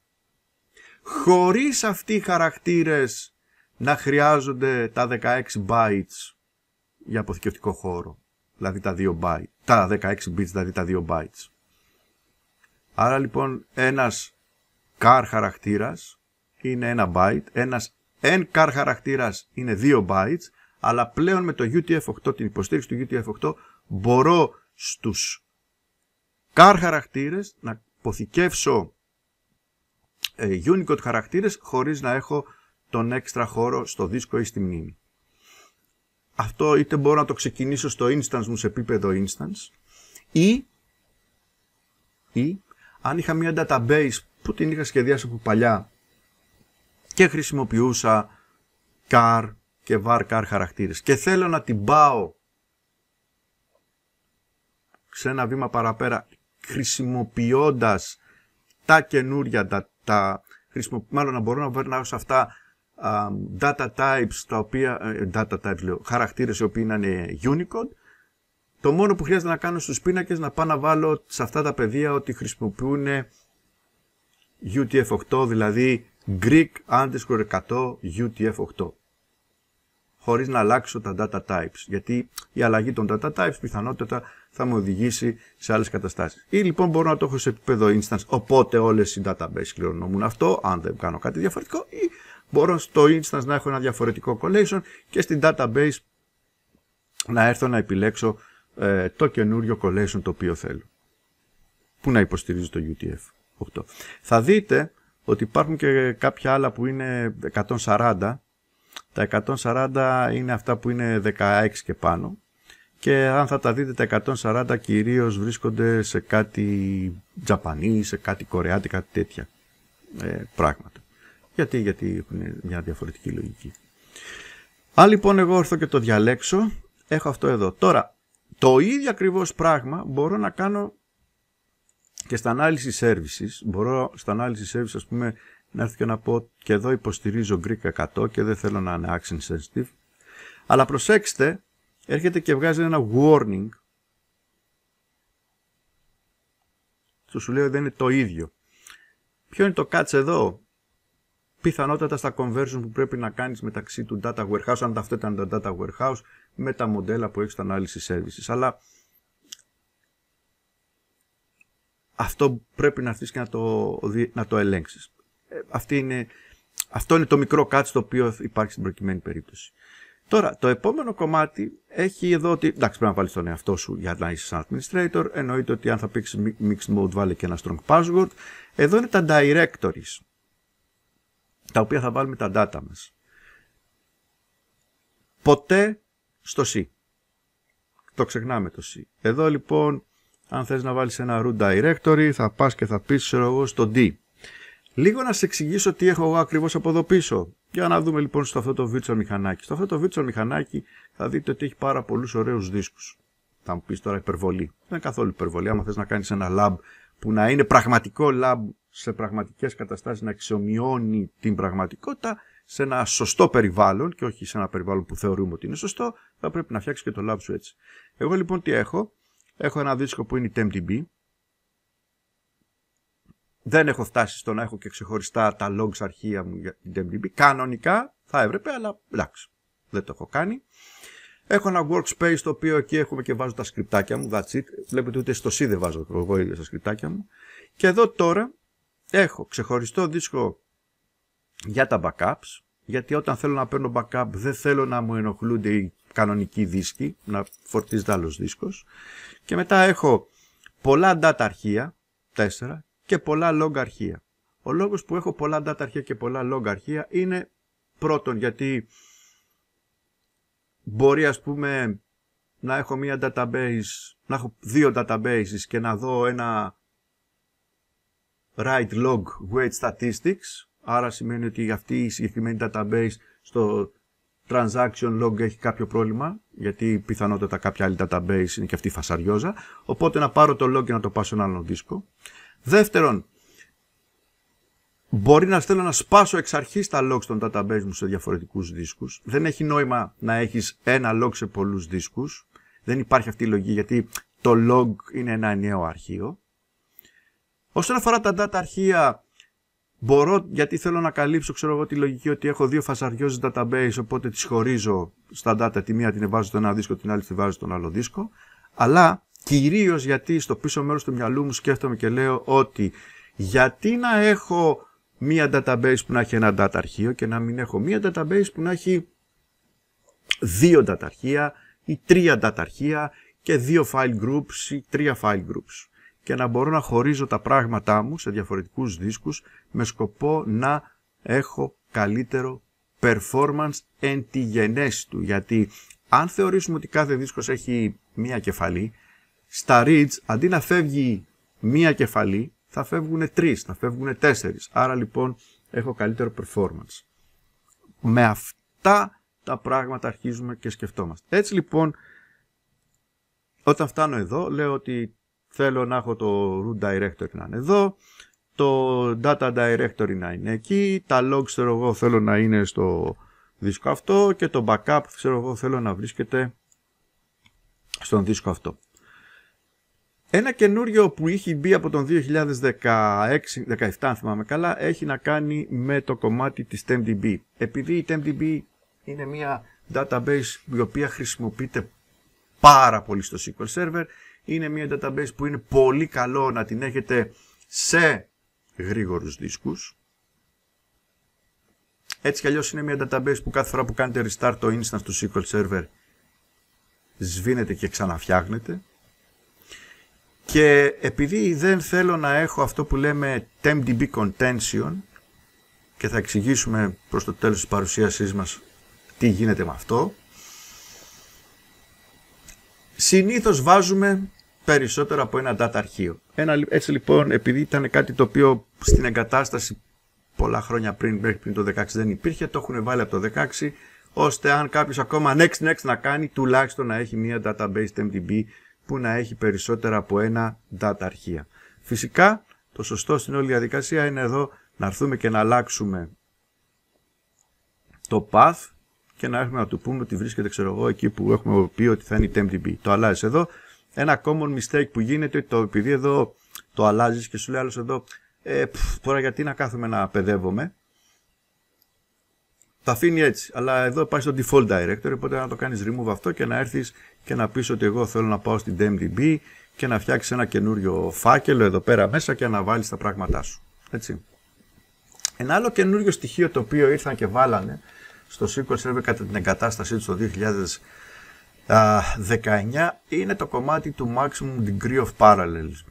Χωρίς αυτοί οι χαρακτήρες να χρειάζονται τα δεκαέξι bytes για αποθηκευτικό χώρο. Δηλαδή τα δύο bytes. Τα δεκαέξι bits, δηλαδή τα δύο bytes. Άρα λοιπόν ένας char χαρακτήρας είναι ένα byte, ένας nchar χαρακτήρας είναι δύο bytes, αλλά πλέον με το γιου τι εφ οκτώ, την υποστήριξη του γιου τι εφ οκτώ, μπορώ στους char χαρακτήρες να αποθηκεύσω ε, Unicode χαρακτήρες χωρίς να έχω τον έξτρα χώρο στο δίσκο ή στη μνήμη. Αυτό είτε μπορώ να το ξεκινήσω στο instance μου σε επίπεδο instance ή, ή αν είχα μια database που την είχα σχεδιάσει από παλιά και χρησιμοποιούσα char και varchar χαρακτήρες και θέλω να την πάω σε ένα βήμα παραπέρα χρησιμοποιώντας τα καινούρια, τα, τα, μάλλον να μπορώ να περνάω σε αυτά uh, data types, τα οποία, uh, data types λέω, χαρακτήρες οι οποίοι είναι Unicode. Το μόνο που χρειάζεται να κάνω στους πίνακες να πάω να βάλω σε αυτά τα πεδία ότι χρησιμοποιούν γιου τι εφ οκτώ, δηλαδή Greek underscore εκατό γιου τι εφ οκτώ. Χωρίς να αλλάξω τα data types. Γιατί η αλλαγή των data types πιθανότατα θα με οδηγήσει σε άλλες καταστάσεις. Ή λοιπόν μπορώ να το έχω σε επίπεδο instance, οπότε όλες οι database κληρονομούν αυτό, αν δεν κάνω κάτι διαφορετικό, ή μπορώ στο instance να έχω ένα διαφορετικό collation και στην database να έρθω να επιλέξω ε, το καινούριο collation το οποίο θέλω, που να υποστηρίζει το γιου τι εφ οκτώ. Θα δείτε ότι υπάρχουν και κάποια άλλα που είναι εκατόν σαράντα. Τα εκατόν σαράντα είναι αυτά που είναι δεκαέξι και πάνω. Και αν θα τα δείτε, τα εκατόν σαράντα κυρίως βρίσκονται σε κάτι Japanese, σε κάτι κορεάτικα, κάτι τέτοια ε, πράγματα. Γιατί, γιατί έχουν μια διαφορετική λογική. Αν λοιπόν εγώ έρθω και το διαλέξω, έχω αυτό εδώ. Τώρα, το ίδιο ακριβώς πράγμα μπορώ να κάνω και στα analysis services. Μπορώ στα analysis services, ας πούμε, να έρθω και να πω και εδώ υποστηρίζω Greek εκατό και δεν θέλω να είναι action sensitive. Αλλά προσέξτε, έρχεται και βγάζει ένα warning. Σου σου λέει δεν είναι το ίδιο. Ποιο είναι το catch εδώ? Πιθανότατα στα conversion που πρέπει να κάνεις μεταξύ του data warehouse, αν αυτό ήταν το data warehouse, με τα μοντέλα που έχεις στα analysis services. Αλλά αυτό πρέπει να έρθεις και να το, να το ελέγξεις. Αυτή είναι, αυτό είναι το μικρό catch το οποίο υπάρχει στην προκειμένη περίπτωση. Τώρα, το επόμενο κομμάτι έχει εδώ ότι, εντάξει, πρέπει να βάλεις τον εαυτό σου για να είσαι σαν administrator. Εννοείται ότι αν θα παίξεις mixed mode, βάλε και ένα strong password. Εδώ είναι τα directories, τα οποία θα βάλουμε τα data μας. Ποτέ στο C. Το ξεχνάμε το C. Εδώ λοιπόν, αν θες να βάλεις ένα root directory, θα πας και θα πεις, ξέρω εγώ, στο D. Λίγο να σε εξηγήσω τι έχω εγώ ακριβώς από εδώ πίσω. Για να δούμε λοιπόν στο αυτό το virtual μηχανάκι. Στο αυτό το virtual μηχανάκι θα δείτε ότι έχει πάρα πολλούς ωραίους δίσκους. Θα μου πεις τώρα υπερβολή. Δεν είναι καθόλου υπερβολή. Άμα θες να κάνεις ένα lab που να είναι πραγματικό lab σε πραγματικές καταστάσεις, να αξιομειώνει την πραγματικότητα σε ένα σωστό περιβάλλον και όχι σε ένα περιβάλλον που θεωρούμε ότι είναι σωστό, θα πρέπει να φτιάξεις και το lab σου έτσι. Εγώ λοιπόν τι έχω? Έχω ένα δίσκο που είναι η TempDB. Δεν έχω φτάσει στο να έχω και ξεχωριστά τα logs αρχεία μου για την TempDB. Κανονικά θα έπρεπε, αλλά εντάξει, δεν το έχω κάνει. Έχω ένα workspace το οποίο εκεί έχουμε και βάζω τα σκριπτάκια μου. That's it. Βλέπετε ούτε στο C δεν βάζω εγώ ίδιο τα σκριπτάκια μου. Και εδώ τώρα έχω ξεχωριστό δίσκο για τα backups. Γιατί όταν θέλω να παίρνω backup δεν θέλω να μου ενοχλούνται οι κανονικοί δίσκοι, να φορτίζεται άλλος δίσκος. Και μετά έχω πολλά data αρχεία, τέσσερα, και πολλά log αρχεία. Ο λόγος που έχω πολλά data αρχεία και πολλά log αρχεία είναι πρώτον γιατί μπορεί ας πούμε να έχω μία database, να έχω δύο databases και να δω ένα write log weight statistics. Άρα σημαίνει ότι αυτή η συγκεκριμένη database στο transaction log έχει κάποιο πρόβλημα, γιατί πιθανότατα κάποια άλλη database είναι και αυτή φασαριόζα. Οπότε να πάρω το log και να το πάω σε έναν άλλο δίσκο. Δεύτερον, μπορεί να θέλω να σπάσω εξ αρχής τα logs των database μου σε διαφορετικούς δίσκους. Δεν έχει νόημα να έχεις ένα log σε πολλούς δίσκους. Δεν υπάρχει αυτή η λογική, γιατί το log είναι ένα ενιαίο αρχείο. Όσον αφορά τα data αρχεία, μπορώ, γιατί θέλω να καλύψω, ξέρω εγώ, τη λογική ότι έχω δύο φασαριώζες database, οπότε τις χωρίζω στα data, τη μία την βάζω στο ένα δίσκο, την άλλη τη βάζω στον άλλο δίσκο. Αλλά κυρίως γιατί στο πίσω μέρος του μυαλού μου σκέφτομαι και λέω ότι γιατί να έχω μία database που να έχει ένα data αρχείο και να μην έχω μία database που να έχει δύο data αρχεία ή τρία data αρχεία και δύο file groups ή τρία file groups. Και να μπορώ να χωρίζω τα πράγματά μου σε διαφορετικούς δίσκους με σκοπό να έχω καλύτερο performance εν τη γενέση του. Γιατί αν θεωρήσουμε ότι κάθε δίσκος έχει μία κεφαλή, στα reads αντί να φεύγει μία κεφαλή θα φεύγουν τρεις, θα φεύγουν τέσσερις. Άρα λοιπόν έχω καλύτερο performance. Με αυτά τα πράγματα αρχίζουμε και σκεφτόμαστε. Έτσι λοιπόν όταν φτάνω εδώ λέω ότι θέλω να έχω το root directory να είναι εδώ, το data directory να είναι εκεί, τα logs ξέρω εγώ θέλω να είναι στο δίσκο αυτό και το backup ξέρω εγώ θέλω να βρίσκεται στον δίσκο αυτό. Ένα καινούριο που είχε μπει από τον δύο χιλιάδες δεκαέξι δεκαεπτά, αν θυμάμαι καλά, έχει να κάνει με το κομμάτι της TempDB. Επειδή η TempDB είναι μια database η οποία χρησιμοποιείται πάρα πολύ στο ες κιου ελ Server, είναι μια database που είναι πολύ καλό να την έχετε σε γρήγορους δίσκους. Έτσι κι αλλιώς είναι μια database που κάθε φορά που κάνετε restart το instance του ες κιου ελ Server σβήνεται και ξαναφτιάχνεται. Και επειδή δεν θέλω να έχω αυτό που λέμε TempDB contention, και θα εξηγήσουμε προς το τέλος της παρουσίασής μας τι γίνεται με αυτό, συνήθως βάζουμε περισσότερο από ένα data αρχείο. Ένα, έτσι λοιπόν, επειδή ήταν κάτι το οποίο στην εγκατάσταση πολλά χρόνια πριν, μέχρι πριν το δεκαέξι δεν υπήρχε, το έχουν βάλει από το δεκαέξι, ώστε αν κάποιος ακόμα next next να κάνει, τουλάχιστον να έχει μια database TempDB που να έχει περισσότερα από ένα data αρχεία. Φυσικά, το σωστό στην όλη διαδικασία είναι εδώ να έρθουμε και να αλλάξουμε το path και να έχουμε να του πούμε ότι βρίσκεται, ξέρω εγώ, εκεί που έχουμε πει ότι θα είναι η TempDB. Το αλλάζεις εδώ. Ένα common mistake που γίνεται, το επειδή εδώ το αλλάζεις και σου λέει άλλος εδώ, ε, πφ, τώρα γιατί να κάθομαι να παιδεύομαι. Το αφήνει έτσι, αλλά εδώ πάει στο default directory, οπότε να το κάνεις remove αυτό και να έρθεις και να πεις ότι εγώ θέλω να πάω στην TempDB και να φτιάξεις ένα καινούριο φάκελο εδώ πέρα μέσα και να βάλεις τα πράγματά σου. Έτσι. Ένα άλλο καινούριο στοιχείο το οποίο ήρθαν και βάλανε στο ες κιου ελ Server κατά την εγκατάστασή του το δύο χιλιάδες δεκαεννιά είναι το κομμάτι του Maximum Degree of Parallelism.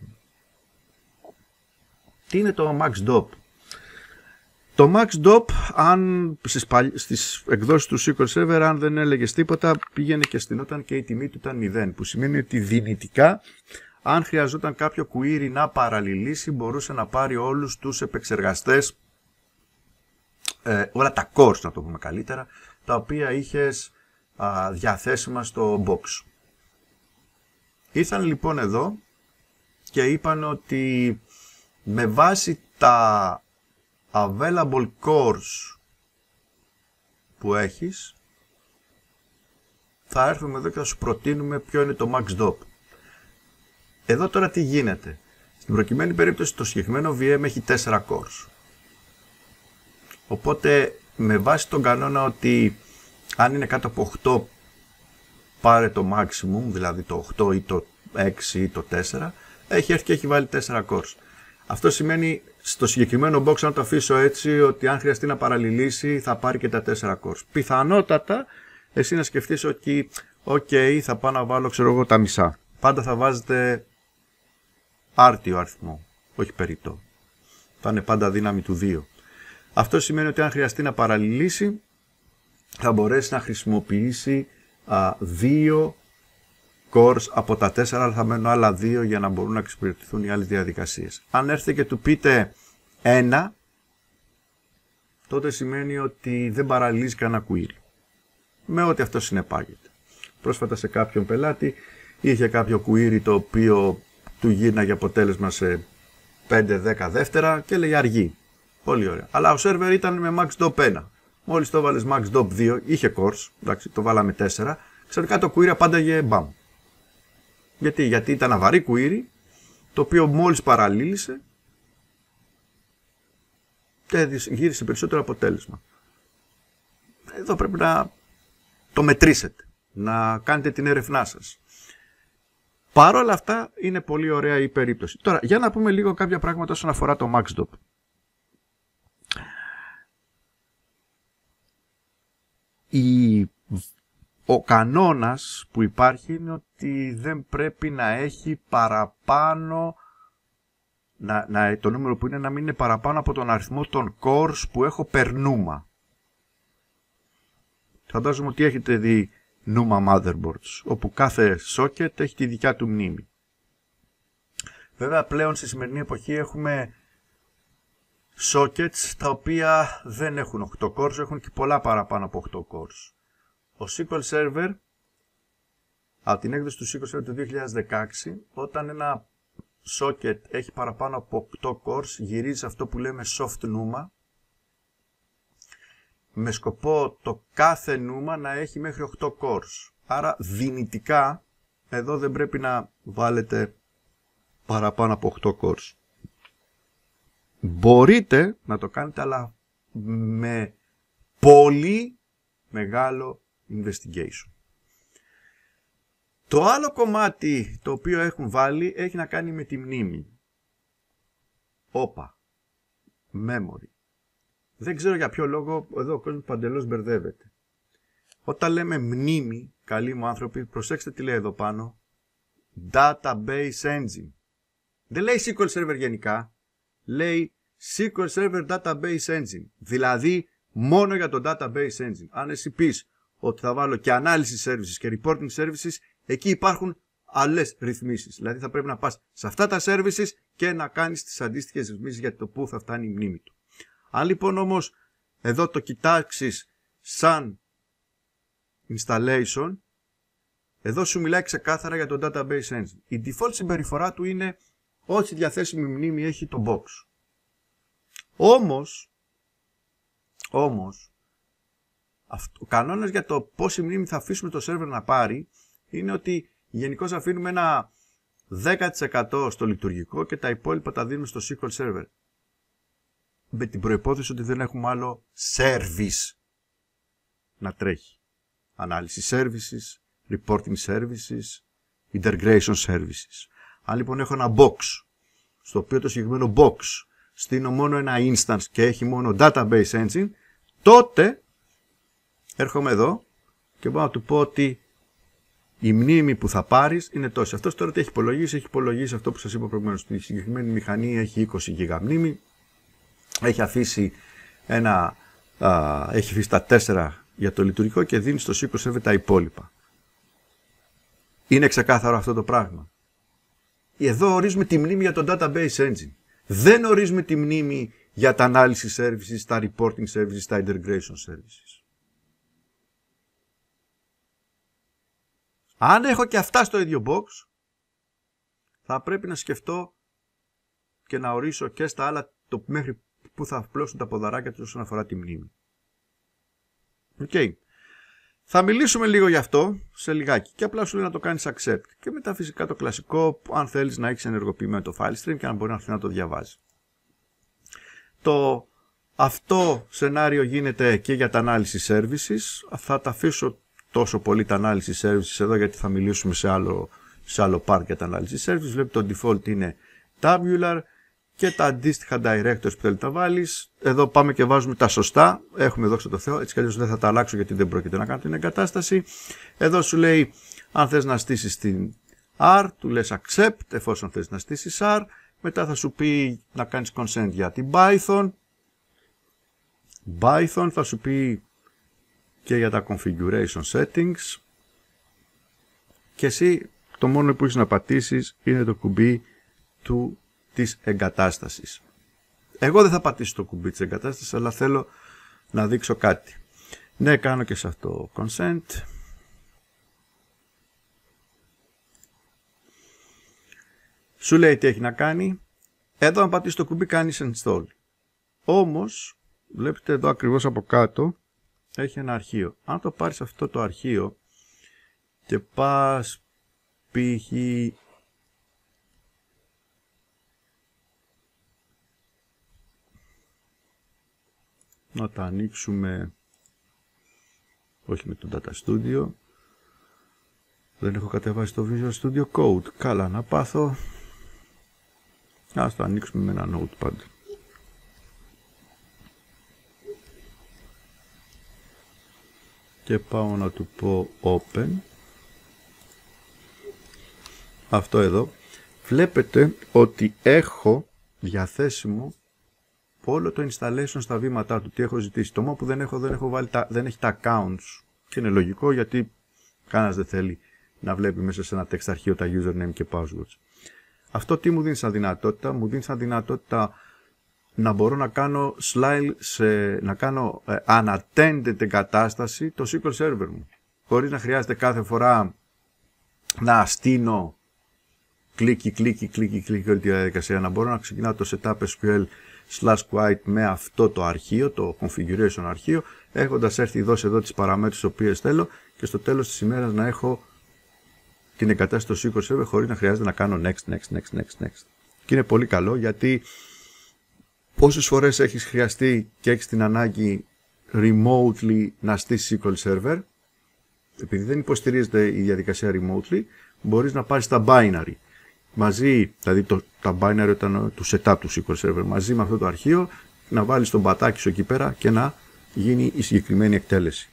Τι είναι το MaxDop? Το MaxDop, αν στις, παλι... στις εκδόσεις του ες κιου ελ Server, αν δεν έλεγες τίποτα, πήγαινε και στηνόταν και η τιμή του ήταν μηδέν, που σημαίνει ότι δυνητικά, αν χρειαζόταν κάποιο query να παραλληλήσει, μπορούσε να πάρει όλους τους επεξεργαστές, ε, όλα τα cores, να το πούμε καλύτερα, τα οποία είχες α, διαθέσιμα στο box. Ήρθαν λοιπόν εδώ και είπαν ότι με βάση τα available cores που έχεις, θα έρθουμε εδώ και θα σου προτείνουμε ποιο είναι το MaxDop. Εδώ τώρα τι γίνεται? Στην προκειμένη περίπτωση το συγκεκριμένο βι εμ έχει τέσσερα cores. Οπότε με βάση τον κανόνα ότι αν είναι κάτω από οκτώ πάρε το maximum, δηλαδή το οκτώ ή το έξι ή το τέσσερα, έχει έρθει και έχει βάλει τέσσερα cores. Αυτό σημαίνει στο συγκεκριμένο box, αν το αφήσω έτσι, ότι αν χρειαστεί να παραλληλήσει θα πάρει και τα τέσσερα cores. Πιθανότατα εσύ να σκεφτείς ότι ok, θα πάω να βάλω, ξέρω εγώ, τα μισά. Πάντα θα βάζετε άρτιο αριθμό, όχι περιττό. Θα είναι πάντα δύναμη του δύο. Αυτό σημαίνει ότι αν χρειαστεί να παραλληλήσει θα μπορέσει να χρησιμοποιήσει α, δύο cores από τα τέσσερα, αλλά θα μένουν άλλα δύο για να μπορούν να εξυπηρετηθούν οι άλλες διαδικασίες. Αν έρθετε και του πείτε ένα, τότε σημαίνει ότι δεν παραλληλίζει κανένα query. Με ό,τι αυτό συνεπάγεται. Πρόσφατα σε κάποιον πελάτη είχε κάποιο query το οποίο του γύρναγε αποτέλεσμα σε πέντε δέκα δεύτερα και λέει αργή. Πολύ ωραία. Αλλά ο server ήταν με MaxDop ένα. Μόλις το βάλες MaxDop δύο, είχε cores, εντάξει, το βάλαμε τέσσερα, ξαφνικά το query απάνταγε μπαμ. Γιατί? Γιατί ήταν αβαρύ query, το οποίο μόλις παραλλήλησε και γύρισε περισσότερο αποτέλεσμα. Εδώ πρέπει να το μετρήσετε, να κάνετε την έρευνά σας. Παρ' όλα αυτά είναι πολύ ωραία η περίπτωση. Τώρα, για να πούμε λίγο κάποια πράγματα όσον αφορά το MaxDop. Η... Ο κανόνας που υπάρχει είναι ότι δεν πρέπει να έχει παραπάνω, να, να, το νούμερο που είναι να μην είναι παραπάνω από τον αριθμό των cores που έχω per Numa. Φαντάζομαι ότι έχετε δει Numa motherboards, όπου κάθε socket έχει τη δικιά του μνήμη. Βέβαια πλέον στη σημερινή εποχή έχουμε sockets τα οποία δεν έχουν οκτώ cores, έχουν και πολλά παραπάνω από οκτώ cores. Ο ες κιου ελ Server, από την έκδοση του ες κιου ελ Server του δύο χιλιάδες δεκαέξι, όταν ένα socket έχει παραπάνω από οκτώ cores, γυρίζει αυτό που λέμε soft Numa, με σκοπό το κάθε Numa να έχει μέχρι οκτώ cores. Άρα δυνητικά, εδώ δεν πρέπει να βάλετε παραπάνω από οκτώ cores. Μπορείτε να το κάνετε, αλλά με πολύ μεγάλο investigation. Το άλλο κομμάτι το οποίο έχουν βάλει έχει να κάνει με τη μνήμη. Όπα. Memory. Δεν ξέρω για ποιο λόγο εδώ ο κόσμος παντελώς μπερδεύεται. Όταν λέμε μνήμη, καλοί μου άνθρωποι, προσέξτε τι λέει εδώ πάνω. Database engine. Δεν λέει σι κιου ελ Server γενικά. Λέει σι κιου ελ Server Database Engine. Δηλαδή μόνο για το Database Engine. Αν εσύ πεις ότι θα βάλω και Analysis Services και Reporting Services, εκεί υπάρχουν άλλες ρυθμίσεις. Δηλαδή θα πρέπει να πας σε αυτά τα services και να κάνεις τις αντίστοιχες ρυθμίσεις για το πού θα φτάνει η μνήμη του. Αν λοιπόν όμως εδώ το κοιτάξεις σαν installation, εδώ σου μιλάει ξεκάθαρα για το Database Engine. Η default συμπεριφορά του είναι όση διαθέσιμη μνήμη έχει το box. Όμως, όμως αυτό, ο κανόνας για το πόση μνήμη θα αφήσουμε το server να πάρει είναι ότι γενικώς αφήνουμε ένα δέκα τοις εκατό στο λειτουργικό και τα υπόλοιπα τα δίνουμε στο σι κιου ελ Server. Με την προϋπόθεση ότι δεν έχουμε άλλο service να τρέχει. Analysis Services, Reporting Services, Integration Services. Αν λοιπόν έχω ένα box, στο οποίο το συγκεκριμένο box στείνω μόνο ένα instance και έχει μόνο Database Engine, τότε έρχομαι εδώ και μπορώ να του πω ότι η μνήμη που θα πάρεις είναι τόση. Αυτός τώρα τι έχει υπολογίσει, έχει υπολογίσει αυτό που σας είπα προηγουμένως. Στη συγκεκριμένη μηχανή έχει είκοσι γίγα μνήμη, έχει αφήσει, ένα, α, έχει αφήσει τα τέσσερα για το λειτουργικό και δίνει στο σι κιου ελ Server τα υπόλοιπα. Είναι ξεκάθαρο αυτό το πράγμα. Εδώ ορίζουμε τη μνήμη για το Database Engine. Δεν ορίζουμε τη μνήμη για τα Analysis Services, τα Reporting Services, τα Integration Services. Αν έχω και αυτά στο ίδιο box, θα πρέπει να σκεφτώ και να ορίσω και στα άλλα το μέχρι που θα πλώσουν τα ποδαράκια τους όσον αφορά τη μνήμη. Okay. Θα μιλήσουμε λίγο γι' αυτό σε λιγάκι και απλά σου λέει να το κάνεις accept. Και μετά φυσικά το κλασικό, αν θέλεις να έχεις ενεργοποιημένο το file stream και να μπορεί να το διαβάζει. Το αυτό σενάριο γίνεται και για τα analysis services. Θα τα αφήσω τόσο πολύ τα analysis services εδώ γιατί θα μιλήσουμε σε άλλο, σε άλλο part για τα analysis services. Βλέπει το default είναι tabular και τα αντίστοιχα directors που θέλει να βάλεις. Εδώ πάμε και βάζουμε τα σωστά. Έχουμε δόξα τω Θεώ. Έτσι κι αλλιώς δεν θα τα αλλάξω γιατί δεν πρόκειται να κάνω την εγκατάσταση. Εδώ σου λέει αν θες να στήσεις την R, του λες accept εφόσον θες να στήσεις R. Μετά θα σου πει να κάνεις consent για την Python. Python θα σου πει και για τα configuration settings. Και εσύ το μόνο που έχεις να πατήσεις είναι το κουμπί του της εγκατάστασης. Εγώ δεν θα πατήσω το κουμπί της εγκατάστασης, αλλά θέλω να δείξω κάτι. Ναι, κάνω και σε αυτό consent. Σου λέει τι έχει να κάνει. Εδώ αν πατήσεις το κουμπί κάνεις install. Όμως, βλέπετε εδώ ακριβώς από κάτω, έχει ένα αρχείο. Αν το πάρεις αυτό το αρχείο και πας π.χ. να τα ανοίξουμε, όχι με το Data Studio, δεν έχω κατεβάσει το Visual Studio Code, καλά να πάθω, ας το ανοίξουμε με ένα Notepad. Και πάω να του πω Open, αυτό εδώ, βλέπετε ότι έχω διαθέσιμο όλο το installation στα βήματά του, τι έχω ζητήσει. Το μόνο που δεν έχω, δεν έχω βάλει τα, δεν έχει τα accounts. Και είναι λογικό γιατί κανένας δεν θέλει να βλέπει μέσα σε ένα text αρχείο τα username και passwords. Αυτό τι μου δίνει σαν δυνατότητα, μου δίνει σαν δυνατότητα να μπορώ να κάνω slide, σε, να κάνω ε, unattended εγκατάσταση το σι κιου ελ Server μου. Χωρίς να χρειάζεται κάθε φορά να στείνω κλίκι, κλίκι, κλίκι, κλίκι όλη τη διαδικασία. Να μπορώ να ξεκινάω το setup ες κιου ελ slash quite με αυτό το αρχείο, το configuration αρχείο, έχοντας έρθει δώσει εδώ τις παραμέτρους τις οποίες θέλω και στο τέλος της ημέρας να έχω την εγκατάσταση στο σι κιου ελ Server χωρίς να χρειάζεται να κάνω next, next, next, next, next. Και είναι πολύ καλό γιατί όσες φορές έχεις χρειαστεί και έχεις την ανάγκη remotely να στήσεις σι κιου ελ Server, επειδή δεν υποστηρίζεται η διαδικασία remotely, μπορείς να πάρεις τα binary. Μαζί, δηλαδή το, τα binary ήταν του setup του σι κιου ελ Server, μαζί με αυτό το αρχείο, να βάλεις τον μπατάκι σου εκεί πέρα και να γίνει η συγκεκριμένη εκτέλεση.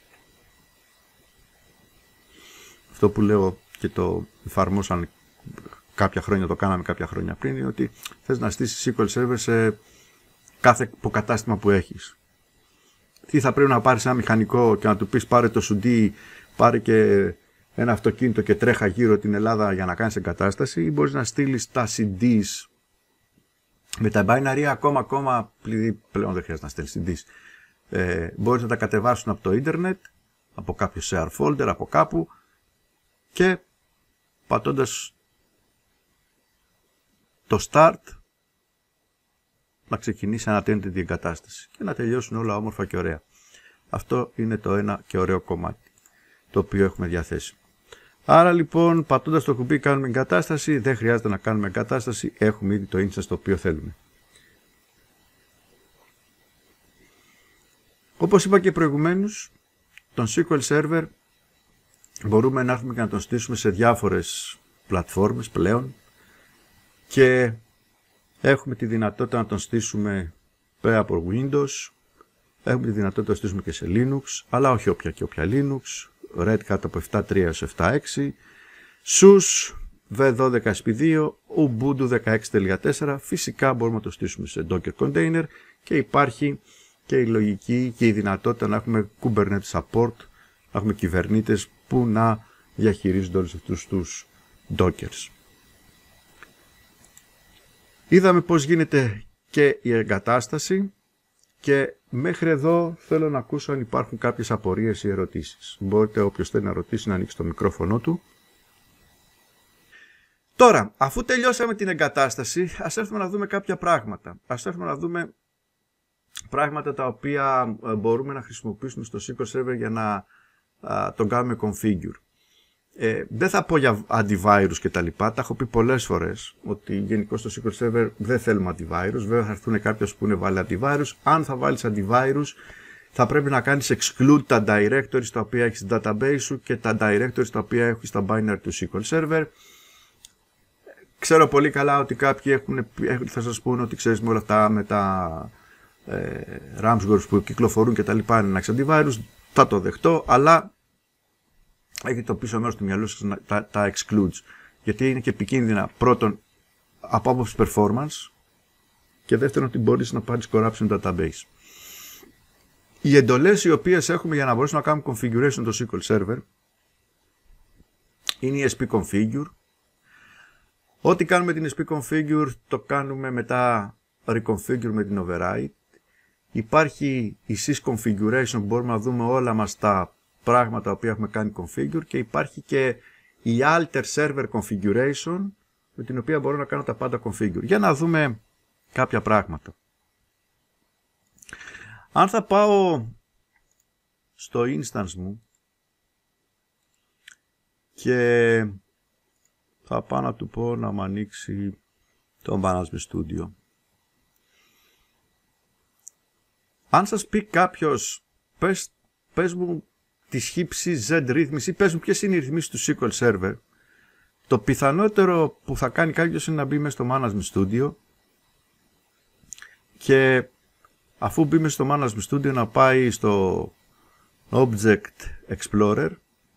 Αυτό που λέω και το εφαρμόσαν κάποια χρόνια, το κάναμε κάποια χρόνια πριν, είναι ότι θες να στήσεις σι κιου ελ Server σε κάθε υποκατάστημα που έχεις. Τι θα πρέπει να πάρεις ένα μηχανικό και να του πεις πάρε το σουντί, πάρε και ένα αυτοκίνητο και τρέχα γύρω την Ελλάδα για να κάνεις εγκατάσταση, ή μπορείς να στείλεις τα σι ντι με τα binary ακόμα, ακόμα πλέον δεν χρειάζεται να στείλεις σι ντι. Ε, μπορείς να τα κατεβάσουν από το ίντερνετ, από κάποιο share folder, από κάπου, και πατώντας το start να ξεκινήσει ανατείνεται την εγκατάσταση και να τελειώσουν όλα όμορφα και ωραία. Αυτό είναι το ένα και ωραίο κομμάτι το οποίο έχουμε διαθέσει. Άρα λοιπόν, πατώντας το κουμπί κάνουμε εγκατάσταση, δεν χρειάζεται να κάνουμε εγκατάσταση, έχουμε ήδη το instance το οποίο θέλουμε. Όπως είπα και προηγουμένως, τον σι κιου ελ Server μπορούμε να έρθουμε και να τον στήσουμε σε διάφορες πλατφόρμες πλέον και έχουμε τη δυνατότητα να τον στήσουμε πέρα από Windows, έχουμε τη δυνατότητα να τον στήσουμε και σε Linux, αλλά όχι όποια και όποια Linux, Red Hat από επτά κόμμα τρία έως επτά κόμμα έξι, σους, βι δώδεκα ες πι δύο, Ubuntu δεκαέξι κόμμα τέσσερα, φυσικά μπορούμε να το στήσουμε σε Docker Container και υπάρχει και η λογική και η δυνατότητα να έχουμε Kubernetes support, να έχουμε κυβερνήτες που να διαχειρίζονται όλους αυτούς τους Dockers. Είδαμε πώς γίνεται και η εγκατάσταση και μέχρι εδώ θέλω να ακούσω αν υπάρχουν κάποιες απορίες ή ερωτήσεις. Μπορείτε όποιος θέλει να ρωτήσει να ανοίξει το μικρόφωνο του. Τώρα, αφού τελειώσαμε την εγκατάσταση, ας έρθουμε να δούμε κάποια πράγματα. Ας έρθουμε να δούμε πράγματα τα οποία μπορούμε να χρησιμοποιήσουμε στο σι κιου ελ Server για να α, τον κάνουμε configure. Ε, δεν θα πω για antivirus και τα λοιπά, τα έχω πει πολλές φορές ότι γενικώς στο σι κιου ελ Server δεν θέλουμε antivirus. Βέβαια θα έρθουν κάποιος που είναι βάλει antivirus. Αν θα βάλεις antivirus θα πρέπει να κάνεις exclude τα directories τα οποία έχεις στο database σου και τα directories τα οποία έχεις στα binary του σι κιου ελ Server. Ξέρω πολύ καλά ότι κάποιοι έχουν, θα σας πούνε ότι ξέρεις με όλα αυτά με τα ε, ransomware που κυκλοφορούν και τα λοιπά είναι ένα antivirus, θα το δεχτώ, αλλά έχει το πίσω μέρος του μυαλού σας τα, τα excludes, γιατί είναι και επικίνδυνα πρώτον από άποψη performance και δεύτερον ότι μπορείς να πάρεις corruption database. Οι εντολές οι οποίες έχουμε για να μπορέσουμε να κάνουμε configuration το σι κιου ελ Server είναι η spconfigure. Ό,τι κάνουμε την spconfigure το κάνουμε μετά reconfigure με την override. Υπάρχει η sysconfiguration που μπορούμε να δούμε όλα μας τα πράγματα που έχουμε κάνει configure και υπάρχει και η alter server configuration με την οποία μπορώ να κάνω τα πάντα configure. Για να δούμε κάποια πράγματα. Αν θα πάω στο instance μου και θα πάω να του πω να μου ανοίξει το Management Studio. Αν σας πει κάποιος, πες, πες μου τη χύψη Z ρύθμιση, πες μου ποιες είναι οι ρυθμίσεις του σι κιου ελ Server, το πιθανότερο που θα κάνει κάποιος είναι να μπει μέσα στο Management Studio και αφού μπει μέσα στο Management Studio να πάει στο Object Explorer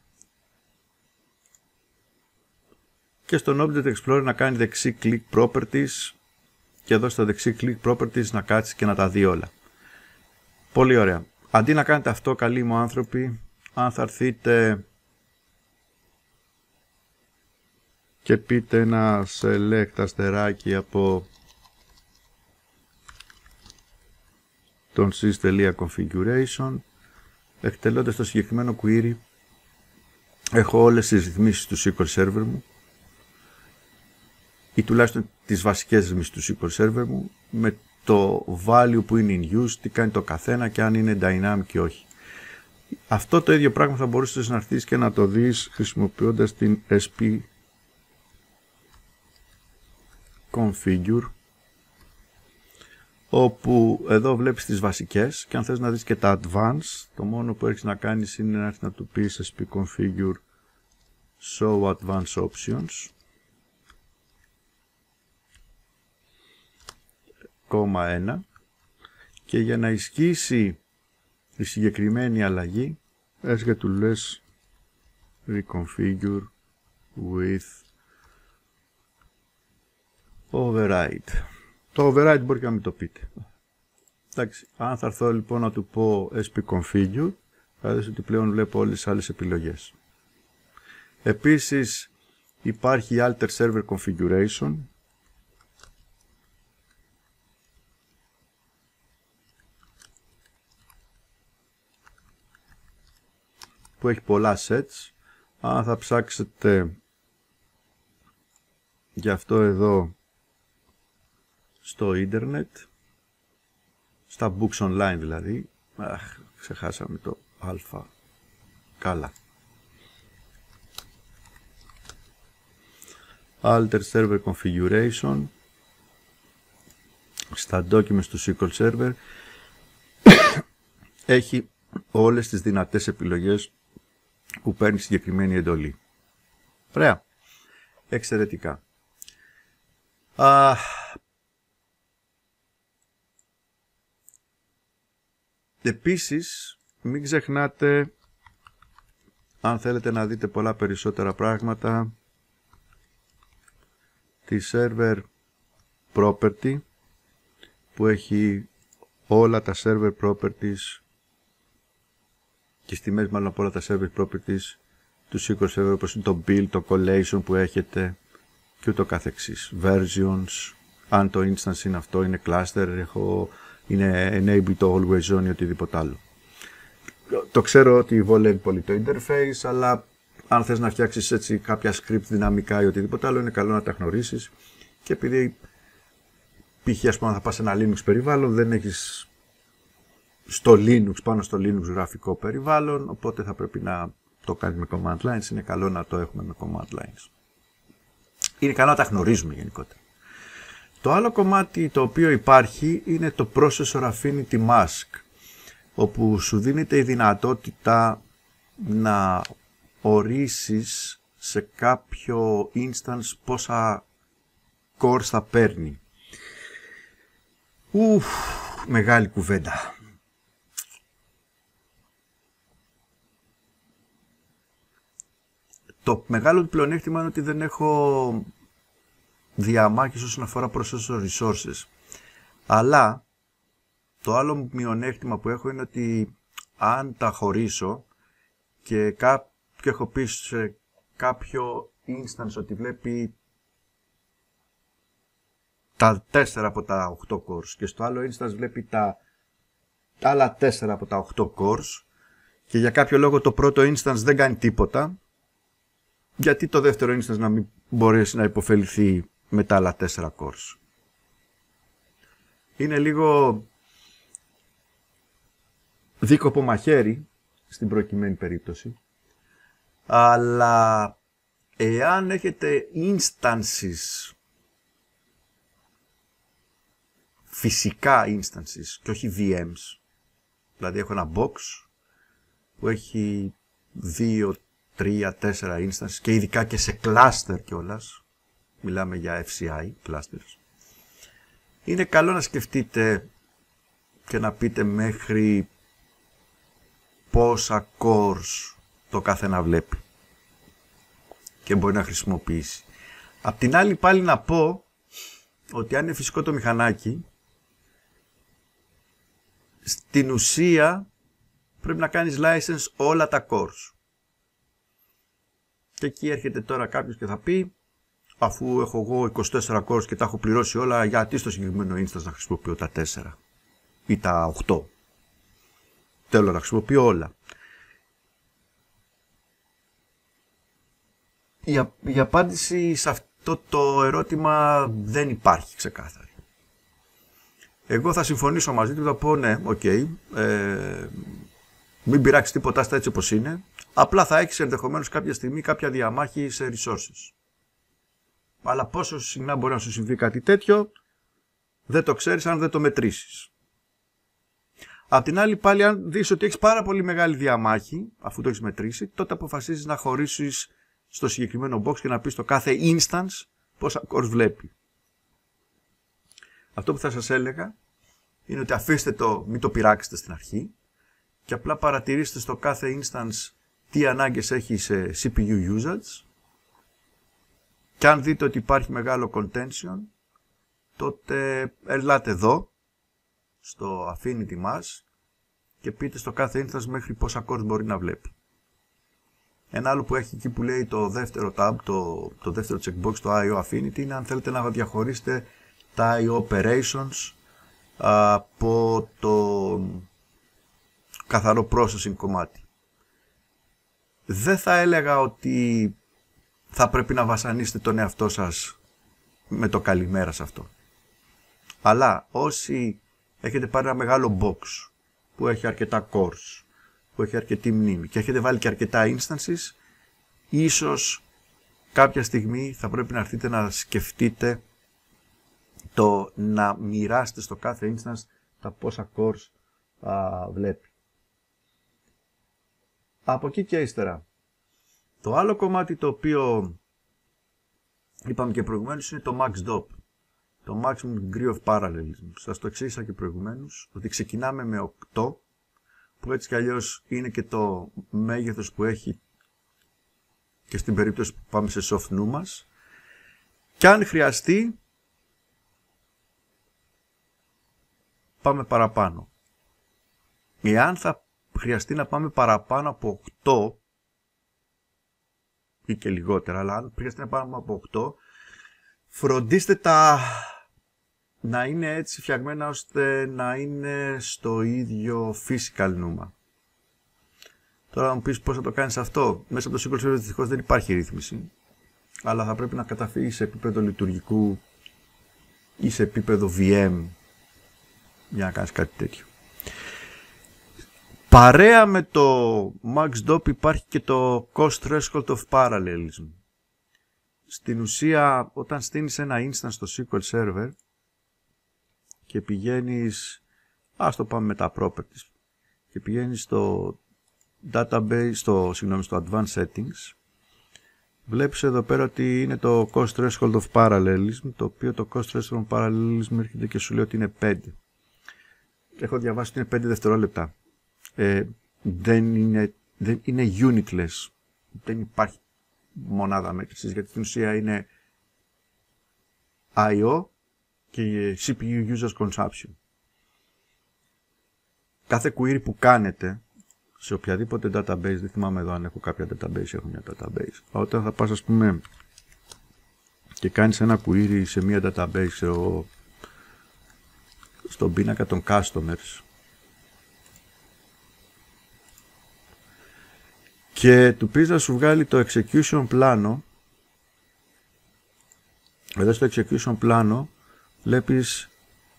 και στον Object Explorer να κάνει δεξί click Properties και εδώ στο δεξί click Properties να κάτσει και να τα δει όλα. Πολύ ωραία. Αντί να κάνετε αυτό, καλοί μου άνθρωποι, αν θα έρθείτε και πείτε ένα select αστεράκι από τον sys.configuration, εκτελώντας το συγκεκριμένο query, έχω όλες τις ρυθμίσεις του σι κιου ελ Server μου ή τουλάχιστον τις βασικές ρυθμίσεις του σι κιου ελ Server μου με το value που είναι in use, τι κάνει το καθένα και αν είναι dynamic ή όχι. Αυτό το ίδιο πράγμα θα μπορούσες να έρθεις και να το δεις χρησιμοποιώντας την configure, όπου εδώ βλέπεις τις βασικές και αν θες να δεις και τα advanced, το μόνο που έχεις να κάνεις είναι να έρθεις να του πεις ες πι configure show advanced options, κόμμα ένα, και για να ισχύσει η συγκεκριμένη αλλαγή έρχεσαι και του λες reconfigure with override. Το override μπορεί και να μην το πείτε. Εντάξει, αν θα έρθω λοιπόν να του πω ες πι configure, θα δεις ότι πλέον βλέπω όλες τις άλλες επιλογές. Επίσης υπάρχει alter server configuration, που έχει πολλά sets. Αν θα ψάξετε γι' αυτό εδώ στο ίντερνετ, στα books online δηλαδή, αχ, ξεχάσαμε το α, καλά. Alter server configuration, στα documents του ες κιου ελ Server, έχει όλες τις δυνατές επιλογές που παίρνει συγκεκριμένη εντολή. Ωραία. Εξαιρετικά. Α, επίσης, μην ξεχνάτε, αν θέλετε να δείτε πολλά περισσότερα πράγματα, τη server property, που έχει όλα τα server properties και στις τιμές μάλλον από όλα τα server properties του ες κιου ελ Server, όπως είναι το build, το collation που έχετε και ούτω καθεξής. Versions, αν το instance είναι αυτό, είναι cluster, έχω, είναι enable το always on ή οτιδήποτε άλλο. Το ξέρω ότι βολεύει πολύ το interface, αλλά αν θες να φτιάξεις έτσι κάποια script δυναμικά ή οτιδήποτε άλλο, είναι καλό να τα γνωρίσεις, και επειδή π.χ. ας πούμε θα πας σε ένα Linux περιβάλλον, δεν έχεις στο Linux, πάνω στο Linux γραφικό περιβάλλον, οπότε θα πρέπει να το κάνεις με command lines. Είναι καλό να το έχουμε με command lines. Είναι καλό να τα γνωρίζουμε γενικότερα. Το άλλο κομμάτι το οποίο υπάρχει είναι το Processor Affinity Mask, όπου σου δίνεται η δυνατότητα να ορίσεις σε κάποιο instance πόσα cores θα παίρνει. Ουφ, μεγάλη κουβέντα. Το μεγάλο του πλεονέκτημα είναι ότι δεν έχω διαμάχες όσον αφορά processor resources. Αλλά το άλλο μειονέκτημα που έχω είναι ότι αν τα χωρίσω και, κά... και έχω πει σε κάποιο instance ότι βλέπει τα τέσσερα από τα οκτώ cores και στο άλλο instance βλέπει τα άλλα τέσσερα από τα οκτώ cores και για κάποιο λόγο το πρώτο instance δεν κάνει τίποτα, γιατί το δεύτερο instance να μην μπορέσει να υποφεληθεί με τα άλλα τέσσερα cores. Είναι λίγο δίκοπο μαχαίρι στην προκειμένη περίπτωση, αλλά εάν έχετε instances, φυσικά instances και όχι βι εμς, δηλαδή έχω ένα box που έχει δύο, τρία, τέσσερα instances και ειδικά και σε cluster κιόλας, μιλάμε για εφ σι άι clusters, είναι καλό να σκεφτείτε και να πείτε μέχρι πόσα cores το καθένα βλέπει και μπορεί να χρησιμοποιήσει. Απ' την άλλη πάλι να πω ότι αν είναι φυσικό το μηχανάκι, στην ουσία πρέπει να κάνεις license όλα τα cores. Και εκεί έρχεται τώρα κάποιος και θα πει, αφού έχω εγώ είκοσι τέσσερα cores και τα έχω πληρώσει όλα, γιατί στο συγκεκριμένο instance να χρησιμοποιώ τα τέσσερα ή τα οκτώ. Θέλω να χρησιμοποιώ όλα. Η, η απάντηση σε αυτό το ερώτημα δεν υπάρχει ξεκάθαρη. Εγώ θα συμφωνήσω μαζί του, θα πω ναι, οκ, okay, ε, μην πειράξει τίποτα στα έτσι όπως είναι, απλά θα έχεις ενδεχομένως κάποια στιγμή κάποια διαμάχη σε resources. Αλλά πόσο συχνά μπορεί να σου συμβεί κάτι τέτοιο, δεν το ξέρεις αν δεν το μετρήσεις. Απ' την άλλη πάλι, αν δεις ότι έχεις πάρα πολύ μεγάλη διαμάχη, αφού το έχεις μετρήσει, τότε αποφασίζεις να χωρίσεις στο συγκεκριμένο box και να πεις το κάθε instance πόσα cores βλέπει. Αυτό που θα σας έλεγα είναι ότι αφήστε το, μην το πειράξετε στην αρχή και απλά παρατηρήστε στο κάθε instance τι ανάγκες έχει σε σι πι γιου usage, και αν δείτε ότι υπάρχει μεγάλο contention, τότε ελάτε εδώ στο Affinity Mass και πείτε στο κάθε instance μέχρι πόσα cores μπορεί να βλέπει. Ένα άλλο που έχει εκεί που λέει το δεύτερο tab, το, το δεύτερο checkbox, το άι ο Affinity, είναι αν θέλετε να διαχωρίσετε τα άι ο operations από το καθαρό processing κομμάτι. Δεν θα έλεγα ότι θα πρέπει να βασανίσετε τον εαυτό σας με το καλημέρα σε αυτό. Αλλά όσοι έχετε πάρει ένα μεγάλο box που έχει αρκετά cores, που έχει αρκετή μνήμη και έχετε βάλει και αρκετά instances, ίσως κάποια στιγμή θα πρέπει να έρθετε να σκεφτείτε το να μοιράσετε στο κάθε instance τα πόσα cores α, βλέπει. Από εκεί και ύστερα, το άλλο κομμάτι το οποίο είπαμε και προηγουμένως είναι το MaxDop, το Maximum Degree of Parallelism. Σας το εξήγησα και προηγουμένως, ότι ξεκινάμε με οκτώ, που έτσι κι αλλιώς είναι και το μέγεθος που έχει και στην περίπτωση που πάμε σε soft νου μας, και αν χρειαστεί πάμε παραπάνω. Εάν θα χρειαστεί να πάμε παραπάνω από οκτώ ή και λιγότερα, αλλά αν χρειαστεί να πάμε από οκτώ, φροντίστε τα να είναι έτσι φτιαγμένα ώστε να είναι στο ίδιο physical νούμα. Τώρα να μου πεις πώς θα το κάνεις αυτό. Μέσα από το SQL Server δυστυχώς δεν υπάρχει ρύθμιση, αλλά θα πρέπει να καταφύγεις σε επίπεδο λειτουργικού ή σε επίπεδο βι εμ για να κάνεις κάτι τέτοιο. Παρέα με το MaxDop υπάρχει και το Cost Threshold of Parallelism. Στην ουσία, όταν στείνεις ένα instance στο SQL Server και πηγαίνεις, ας το πάμε με τα properties, και πηγαίνεις στο database, στο, συγγνώμη, στο advanced settings, βλέπεις εδώ πέρα ότι είναι το Cost Threshold of Parallelism, το οποίο το Cost Threshold of Parallelism έρχεται και σου λέει ότι είναι πέντε. Έχω διαβάσει ότι είναι πέντε δευτερόλεπτα. Ε, δεν είναι, δεν είναι unitless. Δεν υπάρχει μονάδα μέτρησης, γιατί στην ουσία είναι άι ο και σι πι γιου users consumption. Κάθε query που κάνετε σε οποιαδήποτε database, δεν θυμάμαι εδώ αν έχω κάποια database, έχω μια database. Όταν θα πας, ας πούμε, και κάνεις ένα query σε μια database, ξέρω, στον πίνακα των customers, και του πεις να σου βγάλει το execution πλάνο, εδώ στο execution πλάνο βλέπεις,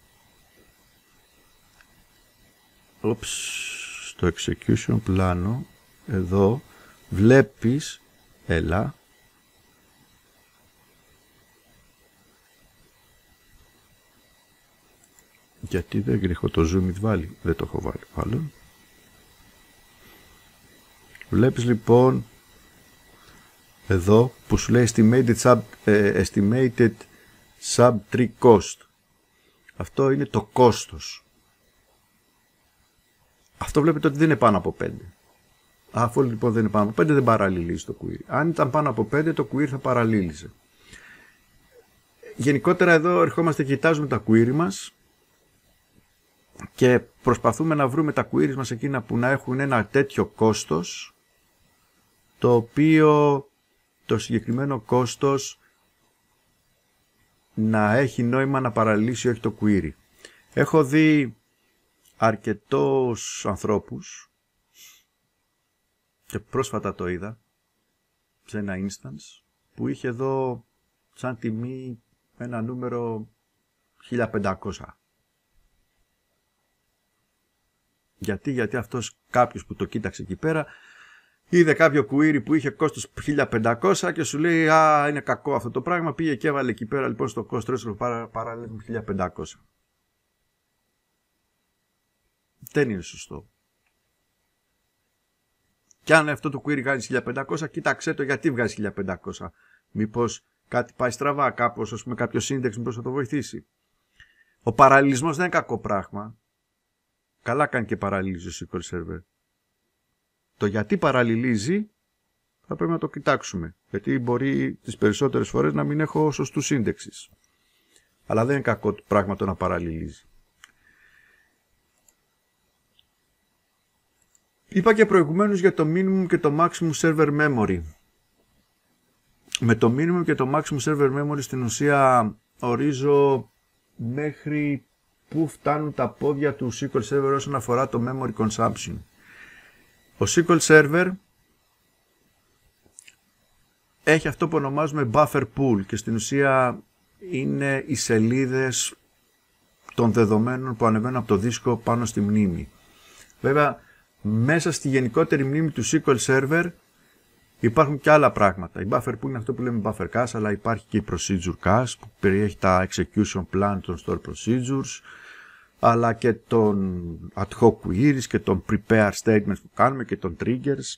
Oops, στο execution πλάνο εδώ βλέπεις, έλα, γιατί δεν έχω το zoom it βάλει, δεν το έχω βάλει άλλο. Βλέπεις λοιπόν εδώ που σου λέει estimated sub, ε, estimated sub tree cost. Αυτό είναι το κόστος. Αυτό βλέπετε ότι δεν είναι πάνω από πέντε. Αφού λοιπόν δεν είναι πάνω από πέντε, δεν παραλληλίζει το query. Αν ήταν πάνω από πέντε, το query θα παραλλήλιζε. Γενικότερα εδώ ερχόμαστε και κοιτάζουμε τα query μας και προσπαθούμε να βρούμε τα queries μας εκείνα που να έχουν ένα τέτοιο κόστος, το οποίο το συγκεκριμένο κόστος να έχει νόημα να παραλύσει όχι το query. Έχω δει αρκετούς ανθρώπους και πρόσφατα το είδα σε ένα instance που είχε εδώ σαν τιμή ένα νούμερο χίλια πεντακόσια. Γιατί, γιατί αυτός κάποιος που το κοίταξε εκεί πέρα είδε κάποιο query που είχε κόστος χίλια πεντακόσια και σου λέει «Α, είναι κακό αυτό το πράγμα», πήγε και έβαλε εκεί πέρα λοιπόν στο cost threshold παρά, παράλληλα χίλια πεντακόσια. Δεν είναι σωστό. Και αν αυτό το query βγάζει χίλια πεντακόσια, κοίταξέ το γιατί βγάζει χίλια πεντακόσια. Μήπως κάτι πάει στραβά, κάπως, ας πούμε, κάποιο index μήπως θα το βοηθήσει. Ο παραλληλισμός δεν είναι κακό πράγμα. Καλά κάνει και παραλληλίζει ο ες κιου ελ Server. Το γιατί παραλληλίζει θα πρέπει να το κοιτάξουμε. Γιατί μπορεί τις περισσότερες φορές να μην έχω σωστούς indexes. Αλλά δεν είναι κακό πράγμα το να παραλληλίζει. Είπα και προηγουμένως για το minimum και το maximum server memory. Με το minimum και το maximum server memory στην ουσία ορίζω μέχρι που φτάνουν τα πόδια του ες κιου ελ Server όσον αφορά το memory consumption. Ο ες κιου ελ Server έχει αυτό που ονομάζουμε buffer pool και στην ουσία είναι οι σελίδες των δεδομένων που ανεβαίνουν από το δίσκο πάνω στη μνήμη. Βέβαια, μέσα στη γενικότερη μνήμη του ες κιου ελ Server υπάρχουν και άλλα πράγματα. Η buffer pool είναι αυτό που λέμε buffer cache, αλλά υπάρχει και η procedure cache που περιέχει τα execution plan των store procedures, αλλά και των ad hoc queries και των prepare statements που κάνουμε και των triggers.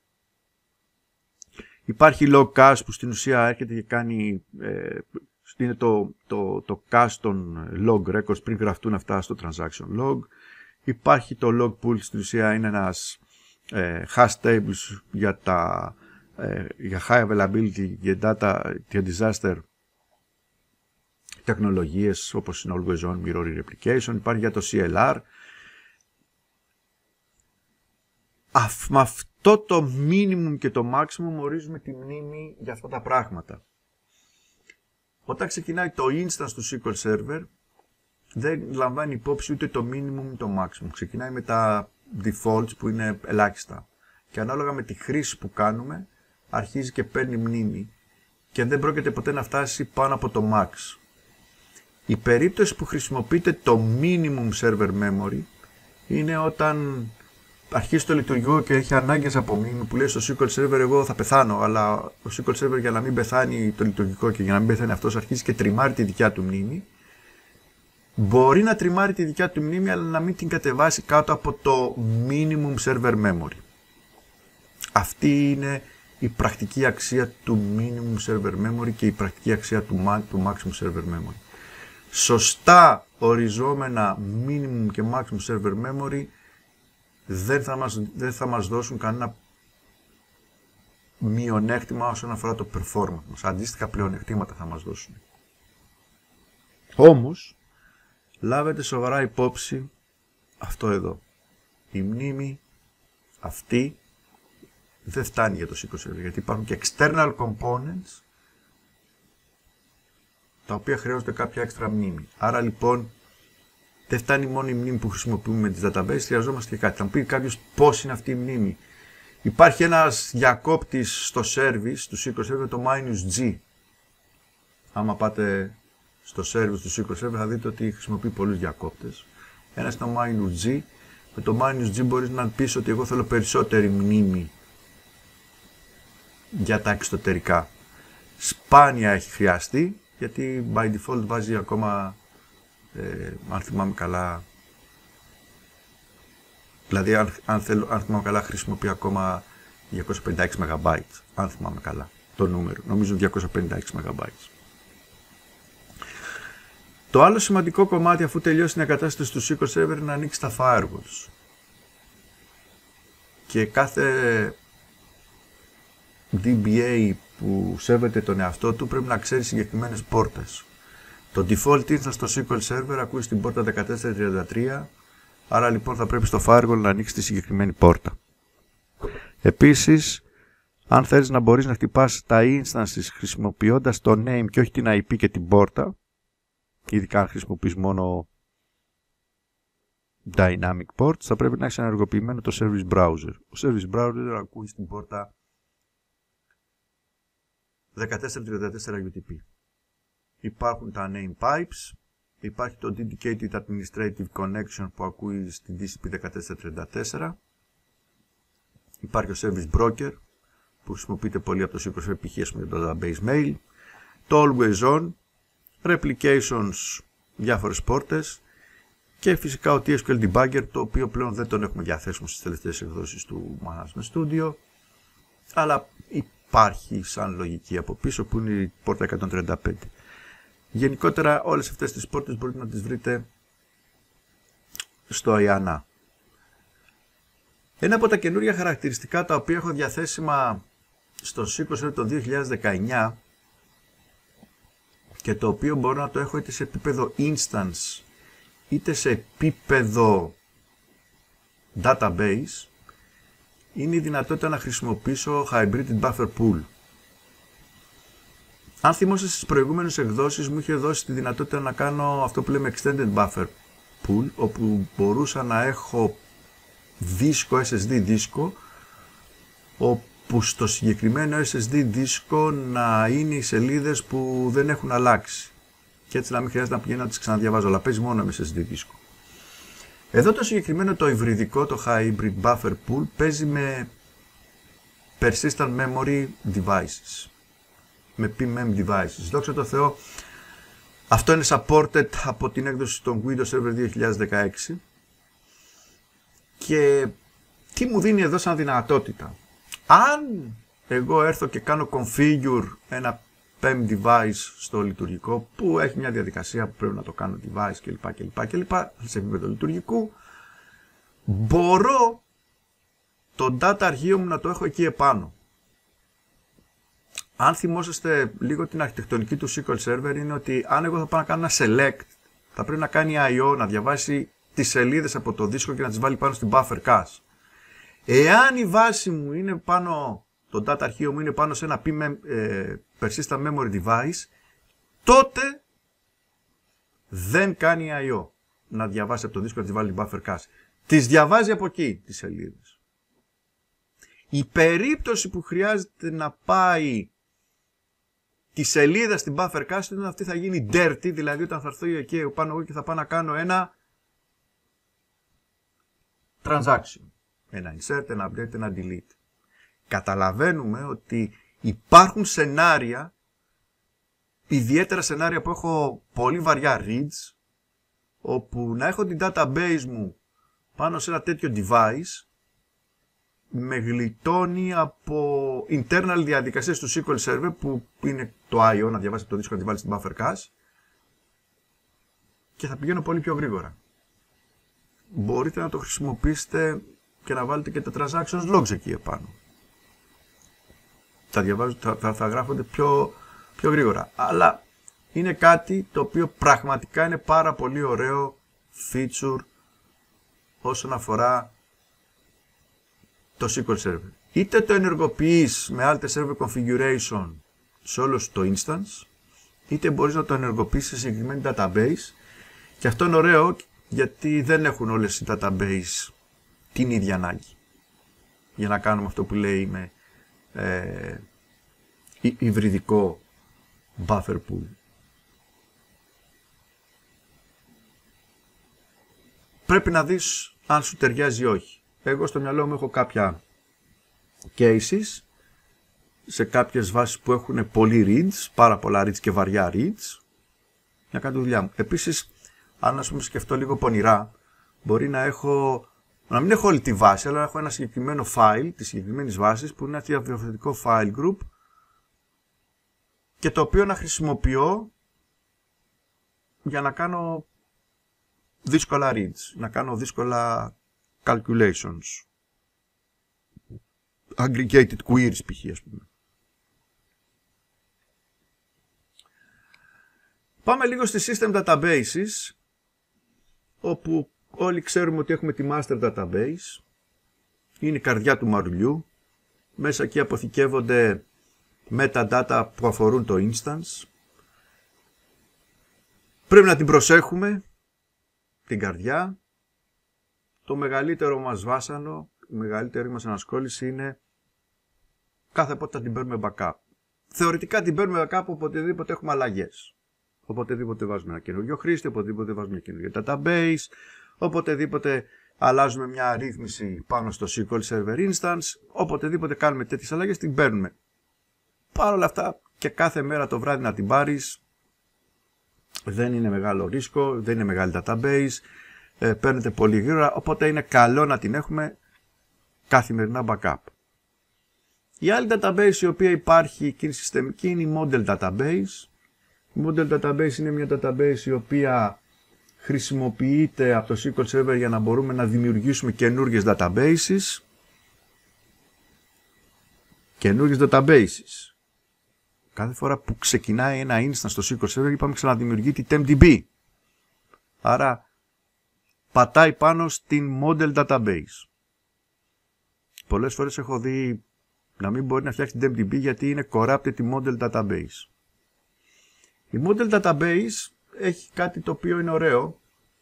Υπάρχει log cache που στην ουσία έρχεται και κάνει, ε, είναι το, το, το cache των log records πριν γραφτούν αυτά στο transaction log. Υπάρχει το log pool, στην ουσία είναι ένας ε, hash tables για, τα, ε, για high availability και data και disaster τεχνολογίες όπως είναι always on, mirror replication. Υπάρχει για το σι ελ αρ. Αφ, με αυτό το minimum και το maximum ορίζουμε τη μνήμη για αυτά τα πράγματα. Όταν ξεκινάει το instance του ες κιου ελ Server δεν λαμβάνει υπόψη ούτε το minimum ούτε το maximum. Ξεκινάει με τα defaults που είναι ελάχιστα. Και ανάλογα με τη χρήση που κάνουμε αρχίζει και παίρνει μνήμη και δεν πρόκειται ποτέ να φτάσει πάνω από το max. Η περίπτωση που χρησιμοποιείται το minimum server memory είναι όταν αρχίσει το λειτουργικό και έχει ανάγκες από μνήμη που λέει στο ες κιου ελ Server εγώ θα πεθάνω, αλλά ο ες κιου ελ Server για να μην πεθάνει το λειτουργικό και για να μην πεθάνει αυτός αρχίζει και τριμάρει τη δικιά του μνήμη. Μπορεί να τριμάρει τη δικιά του μνήμη αλλά να μην την κατεβάσει κάτω από το minimum server memory. Αυτή είναι η πρακτική αξία του minimum server memory και η πρακτική αξία του, του maximum server memory. Σωστά οριζόμενα minimum και maximum server memory δεν θα μας, δεν θα μας δώσουν κανένα μειονέκτημα όσον αφορά το performance μας. Αντίστοιχα πλεονεκτήματα θα μας δώσουν. Όμως, λάβετε σοβαρά υπόψη αυτό εδώ. Η μνήμη αυτή δεν φτάνει για το ες κιου ελ Server, γιατί υπάρχουν και external components τα οποία χρειάζονται κάποια έξτρα μνήμη. Άρα λοιπόν δεν φτάνει μόνο η μνήμη που χρησιμοποιούμε με τις databases, χρειαζόμαστε και κάτι. Θα μου πει κάποιος πώς είναι αυτή η μνήμη. Υπάρχει ένας διακόπτης στο service του ες κιου ελ Server, το -g. Άμα πάτε στο service του ες κιου ελ Server θα δείτε ότι χρησιμοποιεί πολλούς διακόπτες. Ένας είναι το -g. Με το -g μπορείς να πεις ότι εγώ θέλω περισσότερη μνήμη για τα εξωτερικά. Σπάνια έχει χρειαστεί, γιατί by default βάζει ακόμα, ε, αν θυμάμαι καλά, δηλαδή αν, αν, θέλω, αν θυμάμαι καλά χρησιμοποιεί ακόμα διακόσια πενήντα έξι μεγαμπάιτ, αν θυμάμαι καλά το νούμερο, νομίζω διακόσια πενήντα έξι μεγαμπάιτ. Το άλλο σημαντικό κομμάτι αφού τελειώσει την εγκατάσταση του ες κιου ελ Server είναι να ανοίξει τα firewalls. Και κάθε ντι μπι έι που σέβεται τον εαυτό του πρέπει να ξέρει συγκεκριμένες πόρτες. Το default instance στο ες κιου ελ Server ακούει στην πόρτα δεκατέσσερα τριάντα τρία, άρα λοιπόν θα πρέπει στο firewall να ανοίξει τη συγκεκριμένη πόρτα. Επίσης, αν θέλεις να μπορείς να χτυπάς τα instances χρησιμοποιώντας το name και όχι την άι πι και την πόρτα, ειδικά αν χρησιμοποιείς μόνο dynamic ports, θα πρέπει να έχεις ενεργοποιημένο το service browser. Ο service browser ακούει στην πόρτα δεκατέσσερα τριάντα τέσσερα γιου τι πι. Υπάρχουν τα name pipes, υπάρχει το dedicated administrative connection που ακούει στην ντι σι πι δεκατέσσερα τριάντα τέσσερα, Υπάρχει ο Service Broker που χρησιμοποιείται πολύ από το SQL Server, π.χ. με το Database Mail. Το Always On, Replications, διάφορες πόρτες και φυσικά ο τι ες κιου ελ Debugger, το οποίο πλέον δεν τον έχουμε διαθέσιμο στις τελευταίες εκδόσεις του Management Studio, αλλά υπάρχει σαν λογική από πίσω που είναι η πόρτα εκατόν τριάντα πέντε. Γενικότερα όλες αυτές τις πόρτες μπορείτε να τις βρείτε στο IANA. Ένα από τα καινούργια χαρακτηριστικά τα οποία έχω διαθέσιμα στο SQL Server το δύο χιλιάδες δεκαεννιά και το οποίο μπορώ να το έχω είτε σε επίπεδο instance είτε σε επίπεδο database, είναι η δυνατότητα να χρησιμοποιήσω hybrid buffer pool. Αν θυμόσαστε στις προηγούμενες εκδόσεις μου είχε δώσει τη δυνατότητα να κάνω αυτό που λέμε extended buffer pool, όπου μπορούσα να έχω δίσκο, ες ες ντι δίσκο, όπου στο συγκεκριμένο ες ες ντι δίσκο να είναι οι σελίδες που δεν έχουν αλλάξει. Και έτσι να μην χρειάζεται να πηγαίνω να τις ξαναδιαβάζω, αλλά παίζει μόνο με ες ες ντι δίσκο. Εδώ το συγκεκριμένο το υβριδικό, το hybrid buffer pool, παίζει με persistent memory devices. Με πι εμ εμ devices. Δόξα τω Θεώ, αυτό είναι supported από την έκδοση των Windows Server δύο χιλιάδες δεκαέξι. Και τι μου δίνει εδώ σαν δυνατότητα? Αν εγώ έρθω και κάνω configure ένα πι εμ device στο λειτουργικό, που έχει μια διαδικασία που πρέπει να το κάνω device κλπ. κλπ, κλπ σε επίπεδο λειτουργικού, μπορώ το data αρχείο μου να το έχω εκεί επάνω. Αν θυμόσαστε λίγο την αρχιτεκτονική του ες κιου ελ Server, είναι ότι αν εγώ θα πάω να κάνω ένα select, θα πρέπει να κάνει άι ο, να διαβάσει τις σελίδες από το δίσκο και να τις βάλει πάνω στην buffer cache. Εάν η βάση μου είναι πάνω, το data αρχείο μου είναι πάνω σε ένα πι εμ εμ, ε, persistent memory device, τότε δεν κάνει άι ο να διαβάσει από το δίσκο και να τις βάλει στην buffer cache. Τις διαβάζει από εκεί τις σελίδες. Η περίπτωση που χρειάζεται να πάει τη σελίδα στην buffer cache είναι αυτή θα γίνει dirty, δηλαδή όταν θα έρθω εκεί πάνω εγώ και θα πάω να κάνω ένα transaction, ένα insert, ένα update, ένα delete. Καταλαβαίνουμε ότι υπάρχουν σενάρια, ιδιαίτερα σενάρια που έχω πολύ βαριά reads, όπου να έχω την database μου πάνω σε ένα τέτοιο device με γλιτώνει από internal διαδικασίες του ες κιου ελ Server, που είναι το άι ο, να διαβάσει από το δίσκο να τη βάλει στην buffer cache, και θα πηγαίνω πολύ πιο γρήγορα. Μπορείτε να το χρησιμοποιήσετε και να βάλετε και τα transactions logs εκεί επάνω. Θα, διαβάζω, θα, θα, θα γράφονται πιο, πιο γρήγορα. Αλλά είναι κάτι το οποίο πραγματικά είναι πάρα πολύ ωραίο feature όσον αφορά το ες κιου ελ Server. Είτε το ενεργοποιείς με Alter Server Configuration σε όλο το instance, είτε μπορείς να το ενεργοποιήσεις σε συγκεκριμένη database, και αυτό είναι ωραίο γιατί δεν έχουν όλες οι database την ίδια ανάγκη για να κάνουμε αυτό που λέει με ε, υβριδικό buffer pool. Πρέπει να δεις αν σου ταιριάζει ή όχι. Εγώ στο μυαλό μου έχω κάποια cases σε κάποιες βάσεις που έχουν πολύ reads, πάρα πολλά reads και βαριά reads, να κάνω τη δουλειά μου. Επίσης, αν ας πούμε σκεφτώ λίγο πονηρά, μπορεί να έχω, να μην έχω όλη τη βάση, αλλά να έχω ένα συγκεκριμένο file της συγκεκριμένης βάσης που είναι ένα διαφορετικό file group και το οποίο να χρησιμοποιώ για να κάνω δύσκολα reads, να κάνω δύσκολα calculations, aggregated queries π.χ. ας πούμε. Πάμε λίγο στις system databases, όπου όλοι ξέρουμε ότι έχουμε τη master database, είναι η καρδιά του μαρουλιού, μέσα εκεί αποθηκεύονται metadata που αφορούν το instance, πρέπει να την προσέχουμε, την καρδιά. Το μεγαλύτερο μας βάσανο, η μεγαλύτερη μας ανασχόληση είναι κάθε πότε θα την παίρνουμε backup. Θεωρητικά την παίρνουμε backup οποτεδήποτε έχουμε αλλαγές. Οποτεδήποτε βάζουμε ένα καινούριο χρήστη, οποτεδήποτε βάζουμε ένα καινούριο database, οποτεδήποτε αλλάζουμε μια ρύθμιση πάνω στο ες κιου ελ Server Instance, οποτεδήποτε κάνουμε τέτοιες αλλαγές την παίρνουμε. Παρ' όλα αυτά και κάθε μέρα το βράδυ να την πάρεις δεν είναι μεγάλο ρίσκο, δεν είναι μεγάλη database, ε, παίρνετε πολύ γρήγορα, οπότε είναι καλό να την έχουμε καθημερινά backup. Η άλλη database η οποία υπάρχει και είναι συστημική είναι η Model Database. Η Model Database είναι μια database η οποία χρησιμοποιείται από το ες κιου ελ Server για να μπορούμε να δημιουργήσουμε καινούργιες databases. Καινούργιες databases. Κάθε φορά που ξεκινάει ένα instance στο ες κιου ελ Server είπαμε ξαναδημιουργεί τη TempDB. Άρα πατάει πάνω στην Model Database. Πολλές φορές έχω δει να μην μπορεί να φτιάξει την TempDB γιατί είναι corrupted τη Model Database. Η Model Database έχει κάτι το οποίο είναι ωραίο,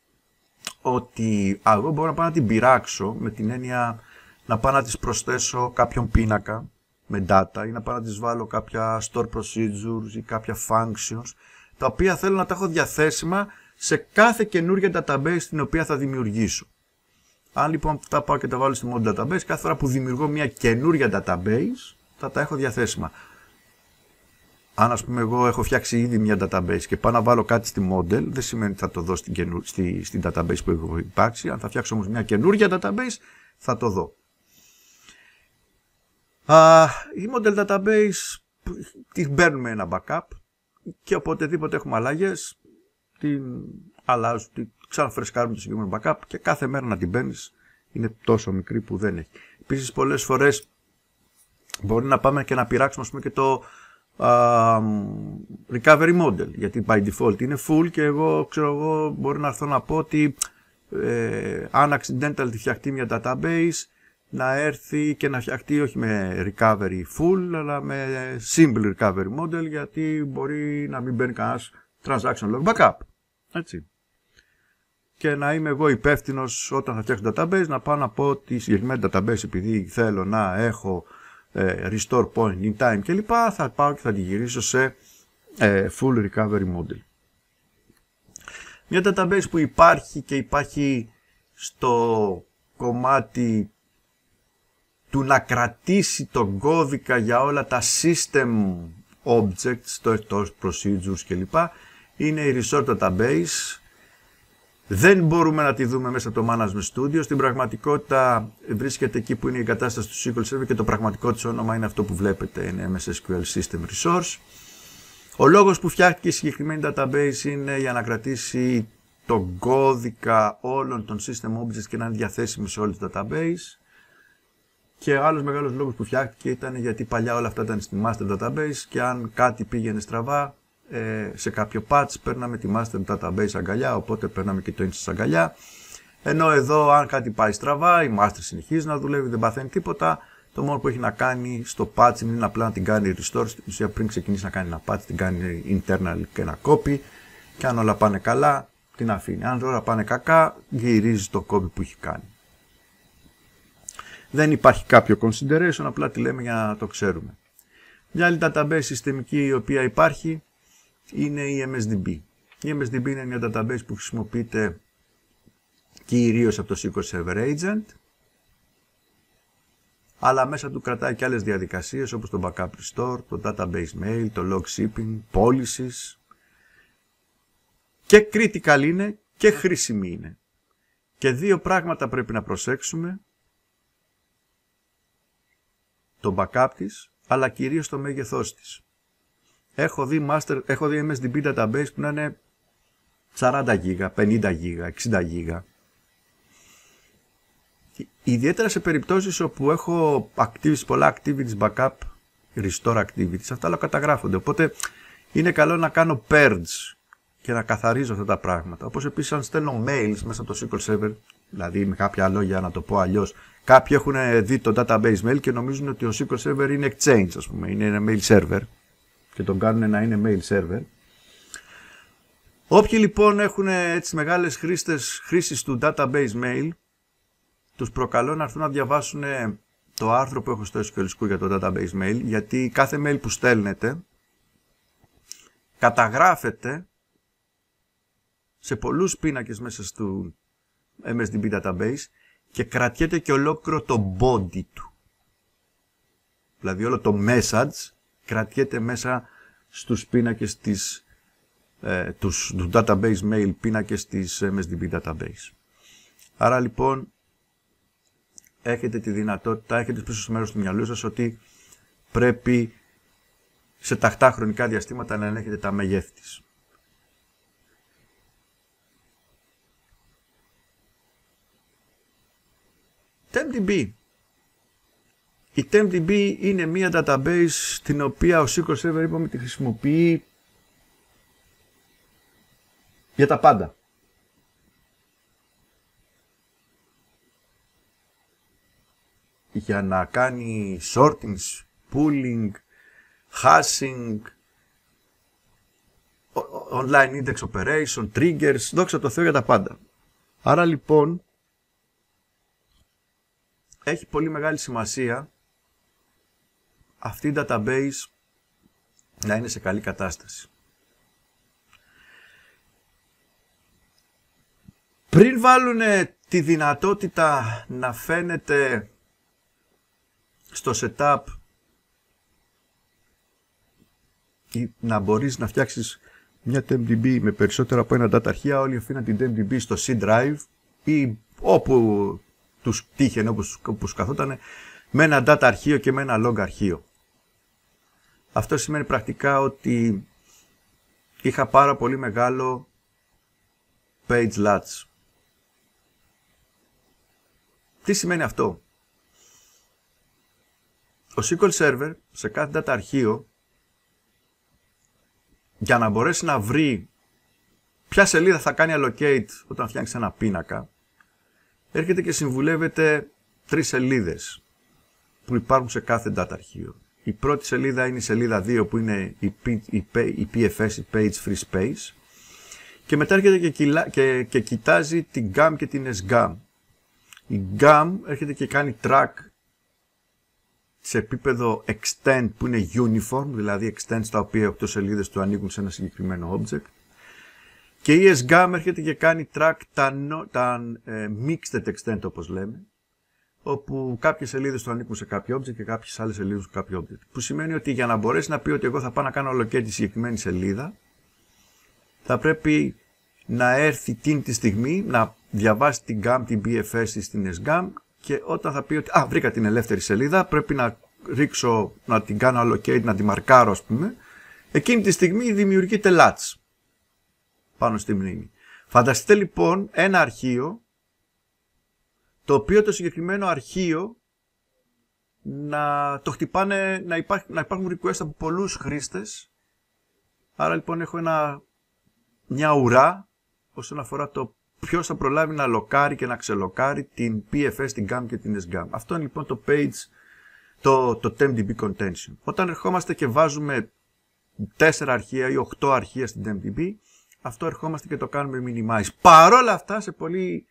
ότι εγώ μπορώ να πάω να την πειράξω με την έννοια να πάω να της προσθέσω κάποιον πίνακα με data ή να πάω να της βάλω κάποια store procedures ή κάποια functions, τα οποία θέλω να τα έχω διαθέσιμα σε κάθε καινούργια database την οποία θα δημιουργήσω. Αν λοιπόν αυτά πάω και τα βάλω στη Model Database, κάθε φορά που δημιουργώ μια καινούργια database θα τα έχω διαθέσιμα. Αν ας πούμε εγώ έχω φτιάξει ήδη μια database και πάω να βάλω κάτι στη model, δεν σημαίνει ότι θα το δω στην, καινού... στη... στην database που έχω υπάρξει. Αν θα φτιάξω όμως μια καινούργια database, θα το δω. Α, η model database την παίρνουμε ένα backup και οποτεδήποτε έχουμε αλλαγές, την αλλάζω, την ξαναφρεσκάρουμε το συγκεκριμένο backup και κάθε μέρα να την παίρνεις είναι τόσο μικρή που δεν έχει. Επίσης πολλές φορές μπορεί να πάμε και να πειράξουμε ας πούμε, και το Uh, recovery model, γιατί by default είναι full και εγώ ξέρω εγώ μπορεί να έρθω να πω ότι ε, αν accidental τη φτιαχτεί μια database να έρθει και να φτιαχτεί όχι με recovery full αλλά με simple recovery model, γιατί μπορεί να μην μπαίνει κανένας transaction log backup, έτσι, και να είμαι εγώ υπεύθυνος όταν θα φτιάξω database να πάω να πω ότι η συγκεκριμένη database επειδή θέλω να έχω restore point in time κλπ, θα πάω και θα τη γυρίσω σε full recovery model. Μια database που υπάρχει και υπάρχει στο κομμάτι του να κρατήσει τον κώδικα για όλα τα system objects, το procedures κλπ, είναι η Resort Database. Δεν μπορούμε να τη δούμε μέσα από το Management Studio. Στην πραγματικότητα βρίσκεται εκεί που είναι η κατάσταση του ες κιου ελ Server και το πραγματικό της όνομα είναι αυτό που βλέπετε, είναι εμ ες ες κιου ελ System Resource. Ο λόγος που φτιάχτηκε η συγκεκριμένη database είναι για να κρατήσει τον κώδικα όλων των System Objects και να είναι διαθέσιμο σε όλη τη database. Και ο άλλος μεγάλος λόγος που φτιάχτηκε ήταν γιατί παλιά όλα αυτά ήταν στη Master Database και αν κάτι πήγαινε στραβά, σε κάποιο patch παίρναμε τη Master Database αγκαλιά, οπότε παίρναμε και το Instance αγκαλιά. Ενώ εδώ αν κάτι πάει στραβά, η Master συνεχίζει να δουλεύει, δεν παθαίνει τίποτα. Το μόνο που έχει να κάνει στο patch είναι απλά να την κάνει restore. Στην ουσία πριν ξεκινήσει να κάνει ένα patch, την κάνει internal και ένα copy. Και αν όλα πάνε καλά, την αφήνει. Αν όλα πάνε κακά, γυρίζει το copy που έχει κάνει. Δεν υπάρχει κάποιο consideration, απλά τη λέμε για να το ξέρουμε. Μια άλλη database συστημική η οποία υπάρχει είναι η εμ ες ντι μπι. Η εμ ες ντι μπι είναι μια database που χρησιμοποιείται κυρίως από το ες κιου ελ Server Agent, αλλά μέσα του κρατάει και άλλες διαδικασίες όπως το Backup Restore, το Database Mail, το Log Shipping, Policies, και critical είναι και χρήσιμη είναι. Και δύο πράγματα πρέπει να προσέξουμε, το backup της, αλλά κυρίως το μέγεθός της. Έχω δει, master, έχω δει εμ ες ντι μπι database που να είναι σαράντα γίγα, πενήντα γίγα, εξήντα γίγα. Ιδιαίτερα σε περιπτώσεις όπου έχω activities, πολλά activities, backup, restore activities, αυτά όλα καταγράφονται. Οπότε είναι καλό να κάνω purge και να καθαρίζω αυτά τα πράγματα. Όπως επίσης αν στέλνω mails μέσα από το ες κιου ελ Server, δηλαδή με κάποια λόγια να το πω αλλιώς, κάποιοι έχουν δει το database mail και νομίζουν ότι ο ες κιου ελ Server είναι exchange, ας πούμε, είναι ένα mail server και τον κάνουν να είναι mail server. Όποιοι λοιπόν έχουν έτσι μεγάλες χρήστες, χρήσεις του database mail, τους προκαλώ να έρθουν να διαβάσουν το άρθρο που έχω στο ες κιου ελ School για το database mail, γιατί κάθε mail που στέλνετε καταγράφεται σε πολλούς πίνακες μέσα στο εμ ες ντι μπι database και κρατιέται και ολόκληρο το body του. Δηλαδή όλο το message κρατιέται μέσα στους πίνακες της, ε, τους, του database mail πίνακες της εμ ες ντι μπι database. Άρα λοιπόν έχετε τη δυνατότητα, έχετε πίσω στο μέρος του μυαλού σας ότι πρέπει σε τακτά χρονικά διαστήματα να ελέγχετε τα μεγέθη της. TempDB. Η TempDB είναι μία database την οποία ο ες κιου ελ Server είπαμε τη χρησιμοποιεί για τα πάντα. Για να κάνει sorting, pooling, hashing, online index operation, triggers, δόξα τω Θεώ για τα πάντα. Άρα λοιπόν έχει πολύ μεγάλη σημασία αυτή η database να είναι σε καλή κατάσταση. Πριν βάλουν τη δυνατότητα να φαίνεται στο setup ή να μπορείς να φτιάξεις μια TempDB με περισσότερα από ένα data αρχεία, όλοι αφήναν την TempDB στο C drive ή όπου τους τύχαινε, όπως, όπως καθότανε, με ένα data αρχείο και με ένα log αρχείο. Αυτό σημαίνει πρακτικά ότι είχα πάρα πολύ μεγάλο page latch. Τι σημαίνει αυτό? Ο ες κιου ελ Server σε κάθε data αρχείο, για να μπορέσει να βρει ποια σελίδα θα κάνει allocate όταν φτιάξει ένα πίνακα, έρχεται και συμβουλεύεται τρεις σελίδες που υπάρχουν σε κάθε data αρχείο. Η πρώτη σελίδα είναι η σελίδα δύο που είναι η, P, η, η πι εφ ες, η Page Free Space, και μετά έρχεται και, κυλα, και, και κοιτάζει την γκάμ και την ες-γκάμ. Η γκάμ έρχεται και κάνει track σε επίπεδο extend που είναι uniform, δηλαδή extend στα οποία οκτώ σελίδες του ανήκουν σε ένα συγκεκριμένο object. Και η ες-γκάμ έρχεται και κάνει track τα, τα uh, mixed extend όπως λέμε, όπου κάποιες σελίδες του ανήκουν σε κάποιο object και κάποιες άλλες σελίδες σε κάποιο object. Που σημαίνει ότι για να μπορέσει να πει ότι εγώ θα πάω να κάνω allocate τη συγκεκριμένη σελίδα, θα πρέπει να έρθει εκείνη τη στιγμή να διαβάσει την γκάμ, την πι εφ ες στην ες-γκάμ, και όταν θα πει ότι α, βρήκα την ελεύθερη σελίδα, πρέπει να ρίξω, να την κάνω allocate, να τη μαρκάρω ας πούμε, εκείνη τη στιγμή δημιουργείται latch πάνω στη μνήμη. Φανταστείτε λοιπόν ένα αρχείο, το οποίο το συγκεκριμένο αρχείο να το χτυπάνε, να, υπάρχει, να υπάρχουν request από πολλούς χρήστες. Άρα λοιπόν έχω ένα, μια ουρά όσον αφορά το ποιος θα προλάβει να λοκάρει και να ξελοκάρει την πι εφ ες, την γκάμ και την ες-γκάμ. Αυτό είναι λοιπόν το page, το, το TempDB contention. Όταν ερχόμαστε και βάζουμε τέσσερα αρχεία ή οκτώ αρχεία στην TempDB, αυτό ερχόμαστε και το κάνουμε minimize. Παρόλα αυτά, σε πολύ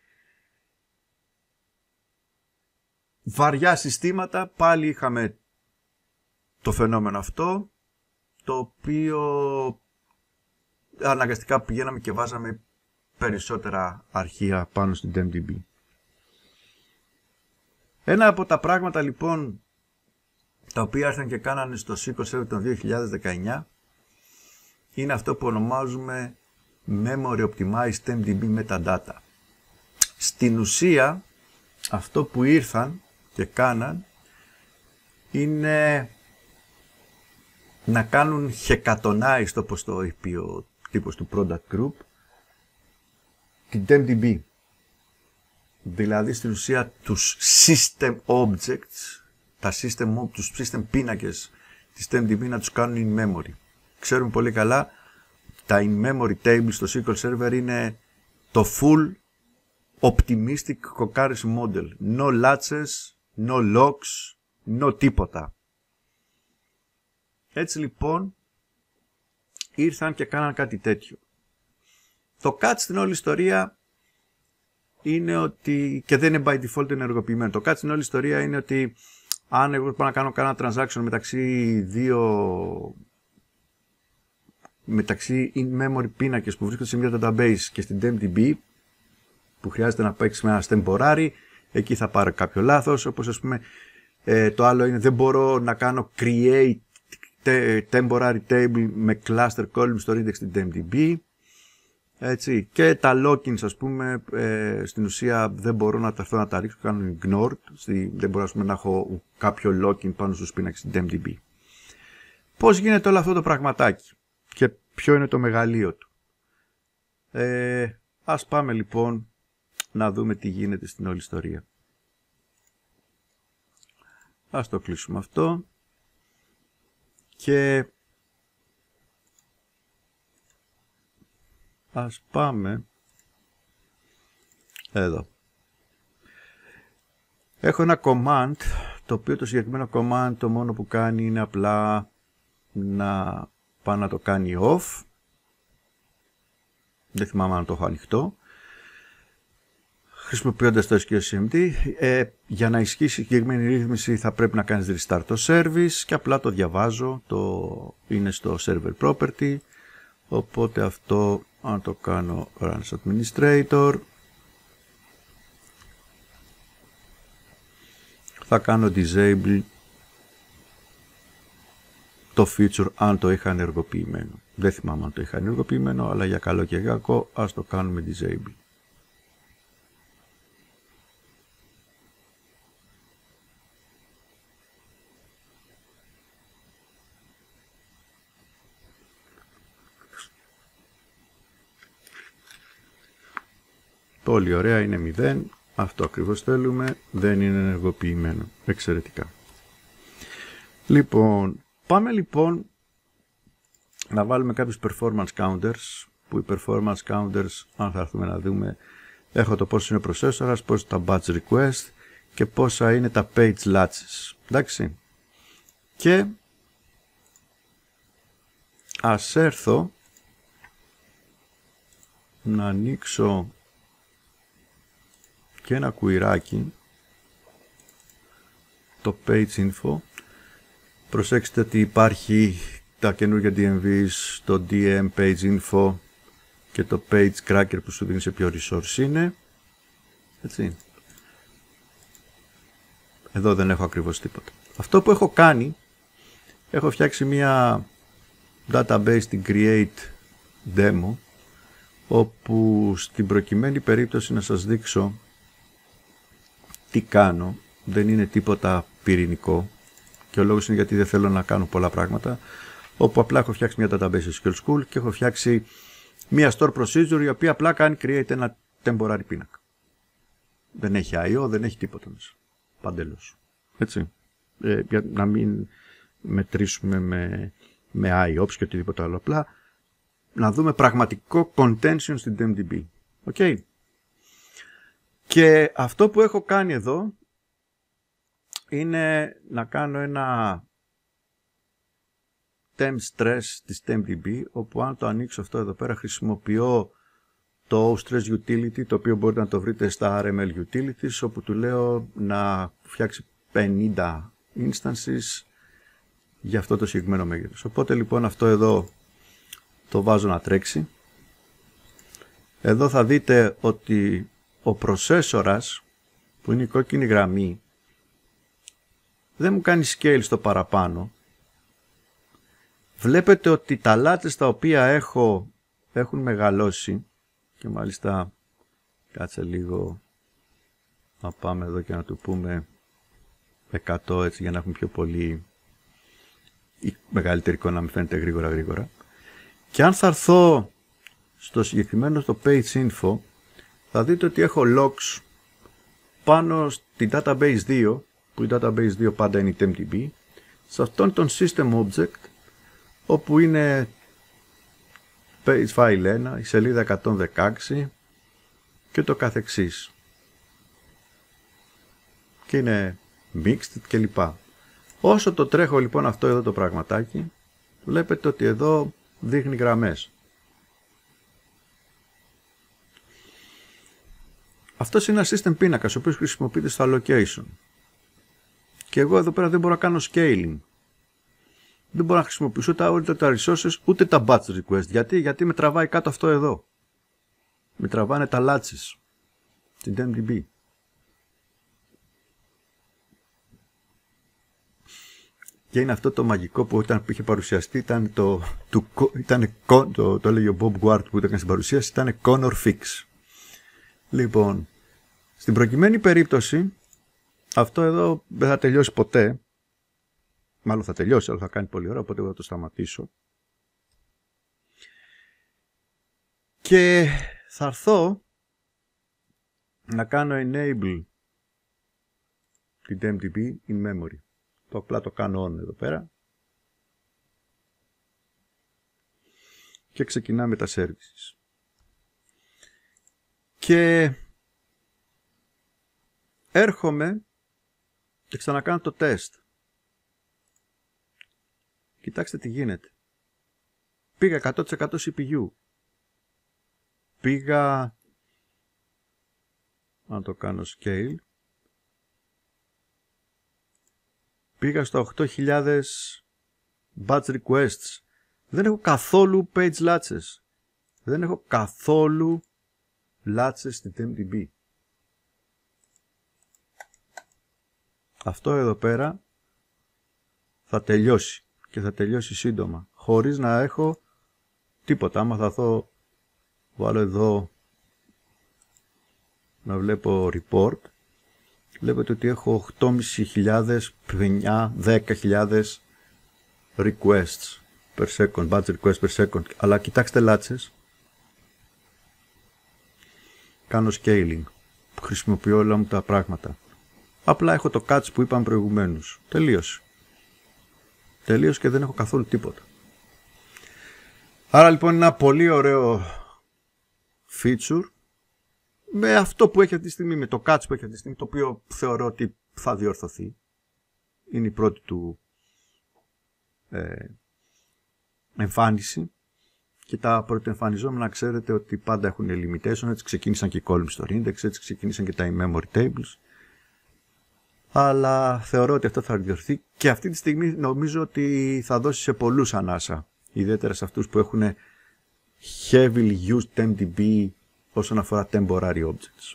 βαριά συστήματα πάλι είχαμε το φαινόμενο αυτό, το οποίο αναγκαστικά πηγαίναμε και βάζαμε περισσότερα αρχεία πάνω στην TempDB. Ένα από τα πράγματα λοιπόν τα οποία ήρθαν και κάνανε στο ες κιου ελ Server το δύο χιλιάδες δεκαεννιά είναι αυτό που ονομάζουμε Memory Optimized TempDB Metadata. Στην ουσία αυτό που ήρθαν και κάναν είναι να κάνουν hekatonize, όπως το είπε ο τύπος του Product Group, την TempDB. Δηλαδή στην ουσία τους system objects, τα system, τους system πίνακες της TempDB να τους κάνουν in memory. Ξέρουμε πολύ καλά, τα in memory tables στο ες κιου ελ Server είναι το full optimistic concurrency model. No latches, no locks, no τίποτα. Έτσι λοιπόν ήρθαν και κάναν κάτι τέτοιο. Το catch στην όλη ιστορία είναι ότι, και δεν είναι by default ενεργοποιημένο, το catch στην όλη ιστορία είναι ότι αν εγώ πάω να κάνω κάνα transaction μεταξύ δύο μεταξύ in-memory πίνακες που βρίσκονται σε μια database και στην TempDB που χρειάζεται να παίξει με ένα temporary, εκεί θα πάρω κάποιο λάθος, όπως ας πούμε ε, το άλλο είναι δεν μπορώ να κάνω create temporary table με cluster column στο index στην TempDB. Έτσι. Και τα lockings, ας πούμε, ε, στην ουσία δεν μπορώ να τα, να τα ρίξω, κάνω ignored, στη, δεν μπορώ ας πούμε, να έχω κάποιο locking πάνω στους πίνακες στην TempDB. Πώς γίνεται όλο αυτό το πραγματάκι και ποιο είναι το μεγαλείο του. Ε, ας πάμε λοιπόν να δούμε τι γίνεται στην όλη ιστορία. Ας το κλείσουμε αυτό και ας πάμε εδώ. Έχω ένα command, το οποίο το συγκεκριμένο command το μόνο που κάνει είναι απλά να πάω να το κάνει off. Δεν θυμάμαι αν το έχω ανοιχτό. Χρησιμοποιώντας το ες κιου ελ σι εμ ντι, ε, για να ισχύσει η συγκεκριμένη ρύθμιση θα πρέπει να κάνεις restart το service και απλά το διαβάζω, το είναι στο server property, οπότε αυτό αν το κάνω run as administrator, θα κάνω disable το feature αν το είχα ενεργοποιημένο. Δεν θυμάμαι αν το είχα ενεργοποιημένο, αλλά για καλό και για κακό ας το κάνουμε disable. Πολύ ωραία, είναι μηδέν. Αυτό ακριβώς θέλουμε. Δεν είναι ενεργοποιημένο. Εξαιρετικά. Λοιπόν, πάμε λοιπόν να βάλουμε κάποιους performance counters. Που οι performance counters, αν θα έρθουμε να δούμε, έχω το πόσο είναι ο processor, πόσο τα batch request και πόσα είναι τα page latches. Εντάξει. Και ας έρθω να ανοίξω και ένα κουιράκι, το page info. Προσέξτε ότι υπάρχει τα καινούργια ντι εμ βις, το ντι εμ page info και το page cracker που σου δίνει σε ποιο resource είναι. Έτσι. Εδώ δεν έχω ακριβώς τίποτα. Αυτό που έχω κάνει, έχω φτιάξει μια database στην create demo, όπου στην προκειμένη περίπτωση να σας δείξω τι κάνω, δεν είναι τίποτα πυρηνικό και ο λόγος είναι γιατί δεν θέλω να κάνω πολλά πράγματα, όπου απλά έχω φτιάξει μια database ες κιου ελ School και έχω φτιάξει μια store procedure η οποία απλά κάνει create ένα temporary πίνακα. Δεν έχει άι ο, δεν έχει τίποτα μέσα. Παντελώς. Έτσι. Ε, για να μην μετρήσουμε με, με άι ο και οτιδήποτε άλλο. Απλά να δούμε πραγματικό contention στην TempDB. Οκ. Okay. Και αυτό που έχω κάνει εδώ είναι να κάνω ένα temp stress της TempDB, όπου αν το ανοίξω αυτό εδώ πέρα χρησιμοποιώ το ostress utility, το οποίο μπορείτε να το βρείτε στα αρ εμ ελ utilities, όπου του λέω να φτιάξει πενήντα instances για αυτό το συγκεκριμένο μέγεθος. Οπότε λοιπόν αυτό εδώ το βάζω να τρέξει. Εδώ θα δείτε ότι ο προσέσορας, που είναι η κόκκινη γραμμή, δεν μου κάνει scale στο παραπάνω. Βλέπετε ότι τα λάτσες τα οποία έχω έχουν μεγαλώσει και μάλιστα κάτσε λίγο να πάμε εδώ και να του πούμε εκατό, έτσι, για να έχουμε πιο πολύ η μεγαλύτερη εικόνα, να μην φαίνεται γρήγορα γρήγορα. Και αν θα έρθω στο συγκεκριμένο στο page info, θα δείτε ότι έχω logs πάνω στην database δύο, που η database δύο πάντα είναι η TempDB, σε αυτόν τον system object, όπου είναι page file ένα, η σελίδα εκατόν δεκαέξι και το καθεξής. Και είναι mixed κλπ. Όσο το τρέχω λοιπόν αυτό εδώ το πραγματάκι, βλέπετε ότι εδώ δείχνει γραμμές. Αυτός είναι ένα system πίνακας, ο οποίος χρησιμοποιείται στα location. Και εγώ εδώ πέρα δεν μπορώ να κάνω scaling. Δεν μπορώ να χρησιμοποιήσω τα, ούτε τα resources, ούτε τα batch request. Γιατί, γιατί με τραβάει κάτω αυτό εδώ. Με τραβάνε τα latches στην TempDB. Και είναι αυτό το μαγικό που όταν είχε παρουσιαστεί ήταν το, το, ήταν, το, το, το έλεγε ο Bob Ward που ήταν στην παρουσίαση, ήταν Connor Fix. Λοιπόν, στην προκειμένη περίπτωση, αυτό εδώ δεν θα τελειώσει ποτέ. Μάλλον θα τελειώσει, αλλά θα κάνει πολύ ώρα, οπότε εγώ θα το σταματήσω. Και θα έρθω να κάνω enable την εμ ντι μπι in memory. Το απλά το κάνω on εδώ πέρα. Και ξεκινάμε τα services. Και έρχομαι και ξανακάνω το test. Κοιτάξτε τι γίνεται. Πήγα εκατό τοις εκατό σι πι γιου. Πήγα, να το κάνω scale, πήγα στα οκτώ χιλιάδες batch requests. Δεν έχω καθόλου page latches. Δεν έχω καθόλου latches στην εμ ντι μπι. Αυτό εδώ πέρα θα τελειώσει και θα τελειώσει σύντομα, χωρίς να έχω τίποτα. Άμα θα δω, βάλω εδώ να βλέπω report, βλέπετε ότι έχω οκτώ χιλιάδες πεντακόσιες, εννιά, δέκα χιλιάδες requests per second, batch requests per second. Αλλά κοιτάξτε λάτσες. Κάνω scaling, χρησιμοποιώ όλα μου τα πράγματα. Απλά έχω το catch που είπαμε προηγουμένως. Τελείωσε. Τελείωσε και δεν έχω καθόλου τίποτα. Άρα λοιπόν είναι ένα πολύ ωραίο feature με αυτό που έχει αυτή τη στιγμή, με το catch που έχει αυτή τη στιγμή, το οποίο θεωρώ ότι θα διορθωθεί. Είναι η πρώτη του ε, εμφάνιση και τα πρωτοεμφανιζόμενα ξέρετε ότι πάντα έχουν limitation, έτσι ξεκίνησαν και οι column store index, έτσι ξεκίνησαν και τα in-memory tables, αλλά θεωρώ ότι αυτό θα διορθωθεί και αυτή τη στιγμή νομίζω ότι θα δώσει σε πολλούς ανάσα, ιδιαίτερα σε αυτούς που έχουν heavily used εμ ντι μπι όσον αφορά temporary objects.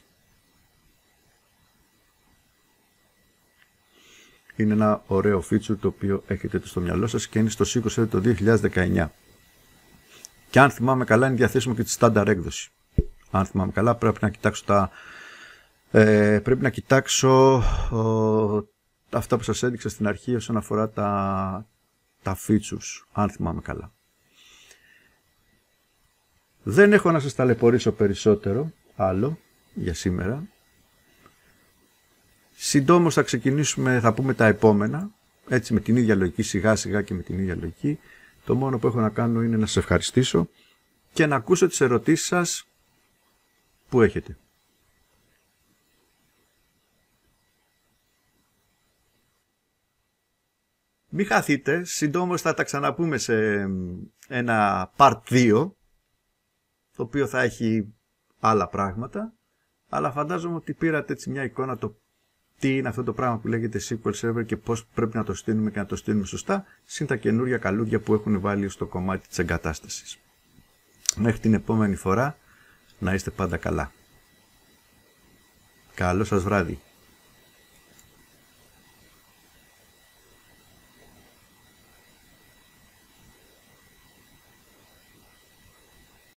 Είναι ένα ωραίο feature το οποίο έχετε στο μυαλό σας και είναι στο σίκο το δύο χιλιάδες δεκαεννιά. Και αν θυμάμαι καλά είναι διαθέσιμο και τη στάνταρ έκδοση. Αν θυμάμαι καλά πρέπει να κοιτάξω τα... Ε, πρέπει να κοιτάξω ο, αυτά που σας έδειξα στην αρχή όσον αφορά τα, τα features. Αν θυμάμαι καλά. Δεν έχω να σας ταλαιπωρήσω περισσότερο άλλο για σήμερα. Συντόμως θα ξεκινήσουμε, θα πούμε τα επόμενα, έτσι με την ίδια λογική, σιγά σιγά και με την ίδια λογική. Το μόνο που έχω να κάνω είναι να σας ευχαριστήσω και να ακούσω τις ερωτήσεις σας που έχετε. Μην χαθείτε, συντόμως θα τα ξαναπούμε σε ένα part δύο, το οποίο θα έχει άλλα πράγματα, αλλά φαντάζομαι ότι πήρατε έτσι μια εικόνα το τι είναι αυτό το πράγμα που λέγεται ες κιου ελ Server και πώς πρέπει να το στείλουμε και να το στείλουμε σωστά, συν τα καινούργια καλούδια που έχουν βάλει στο κομμάτι της εγκατάστασης. Μέχρι την επόμενη φορά, να είστε πάντα καλά. Καλό σας βράδυ.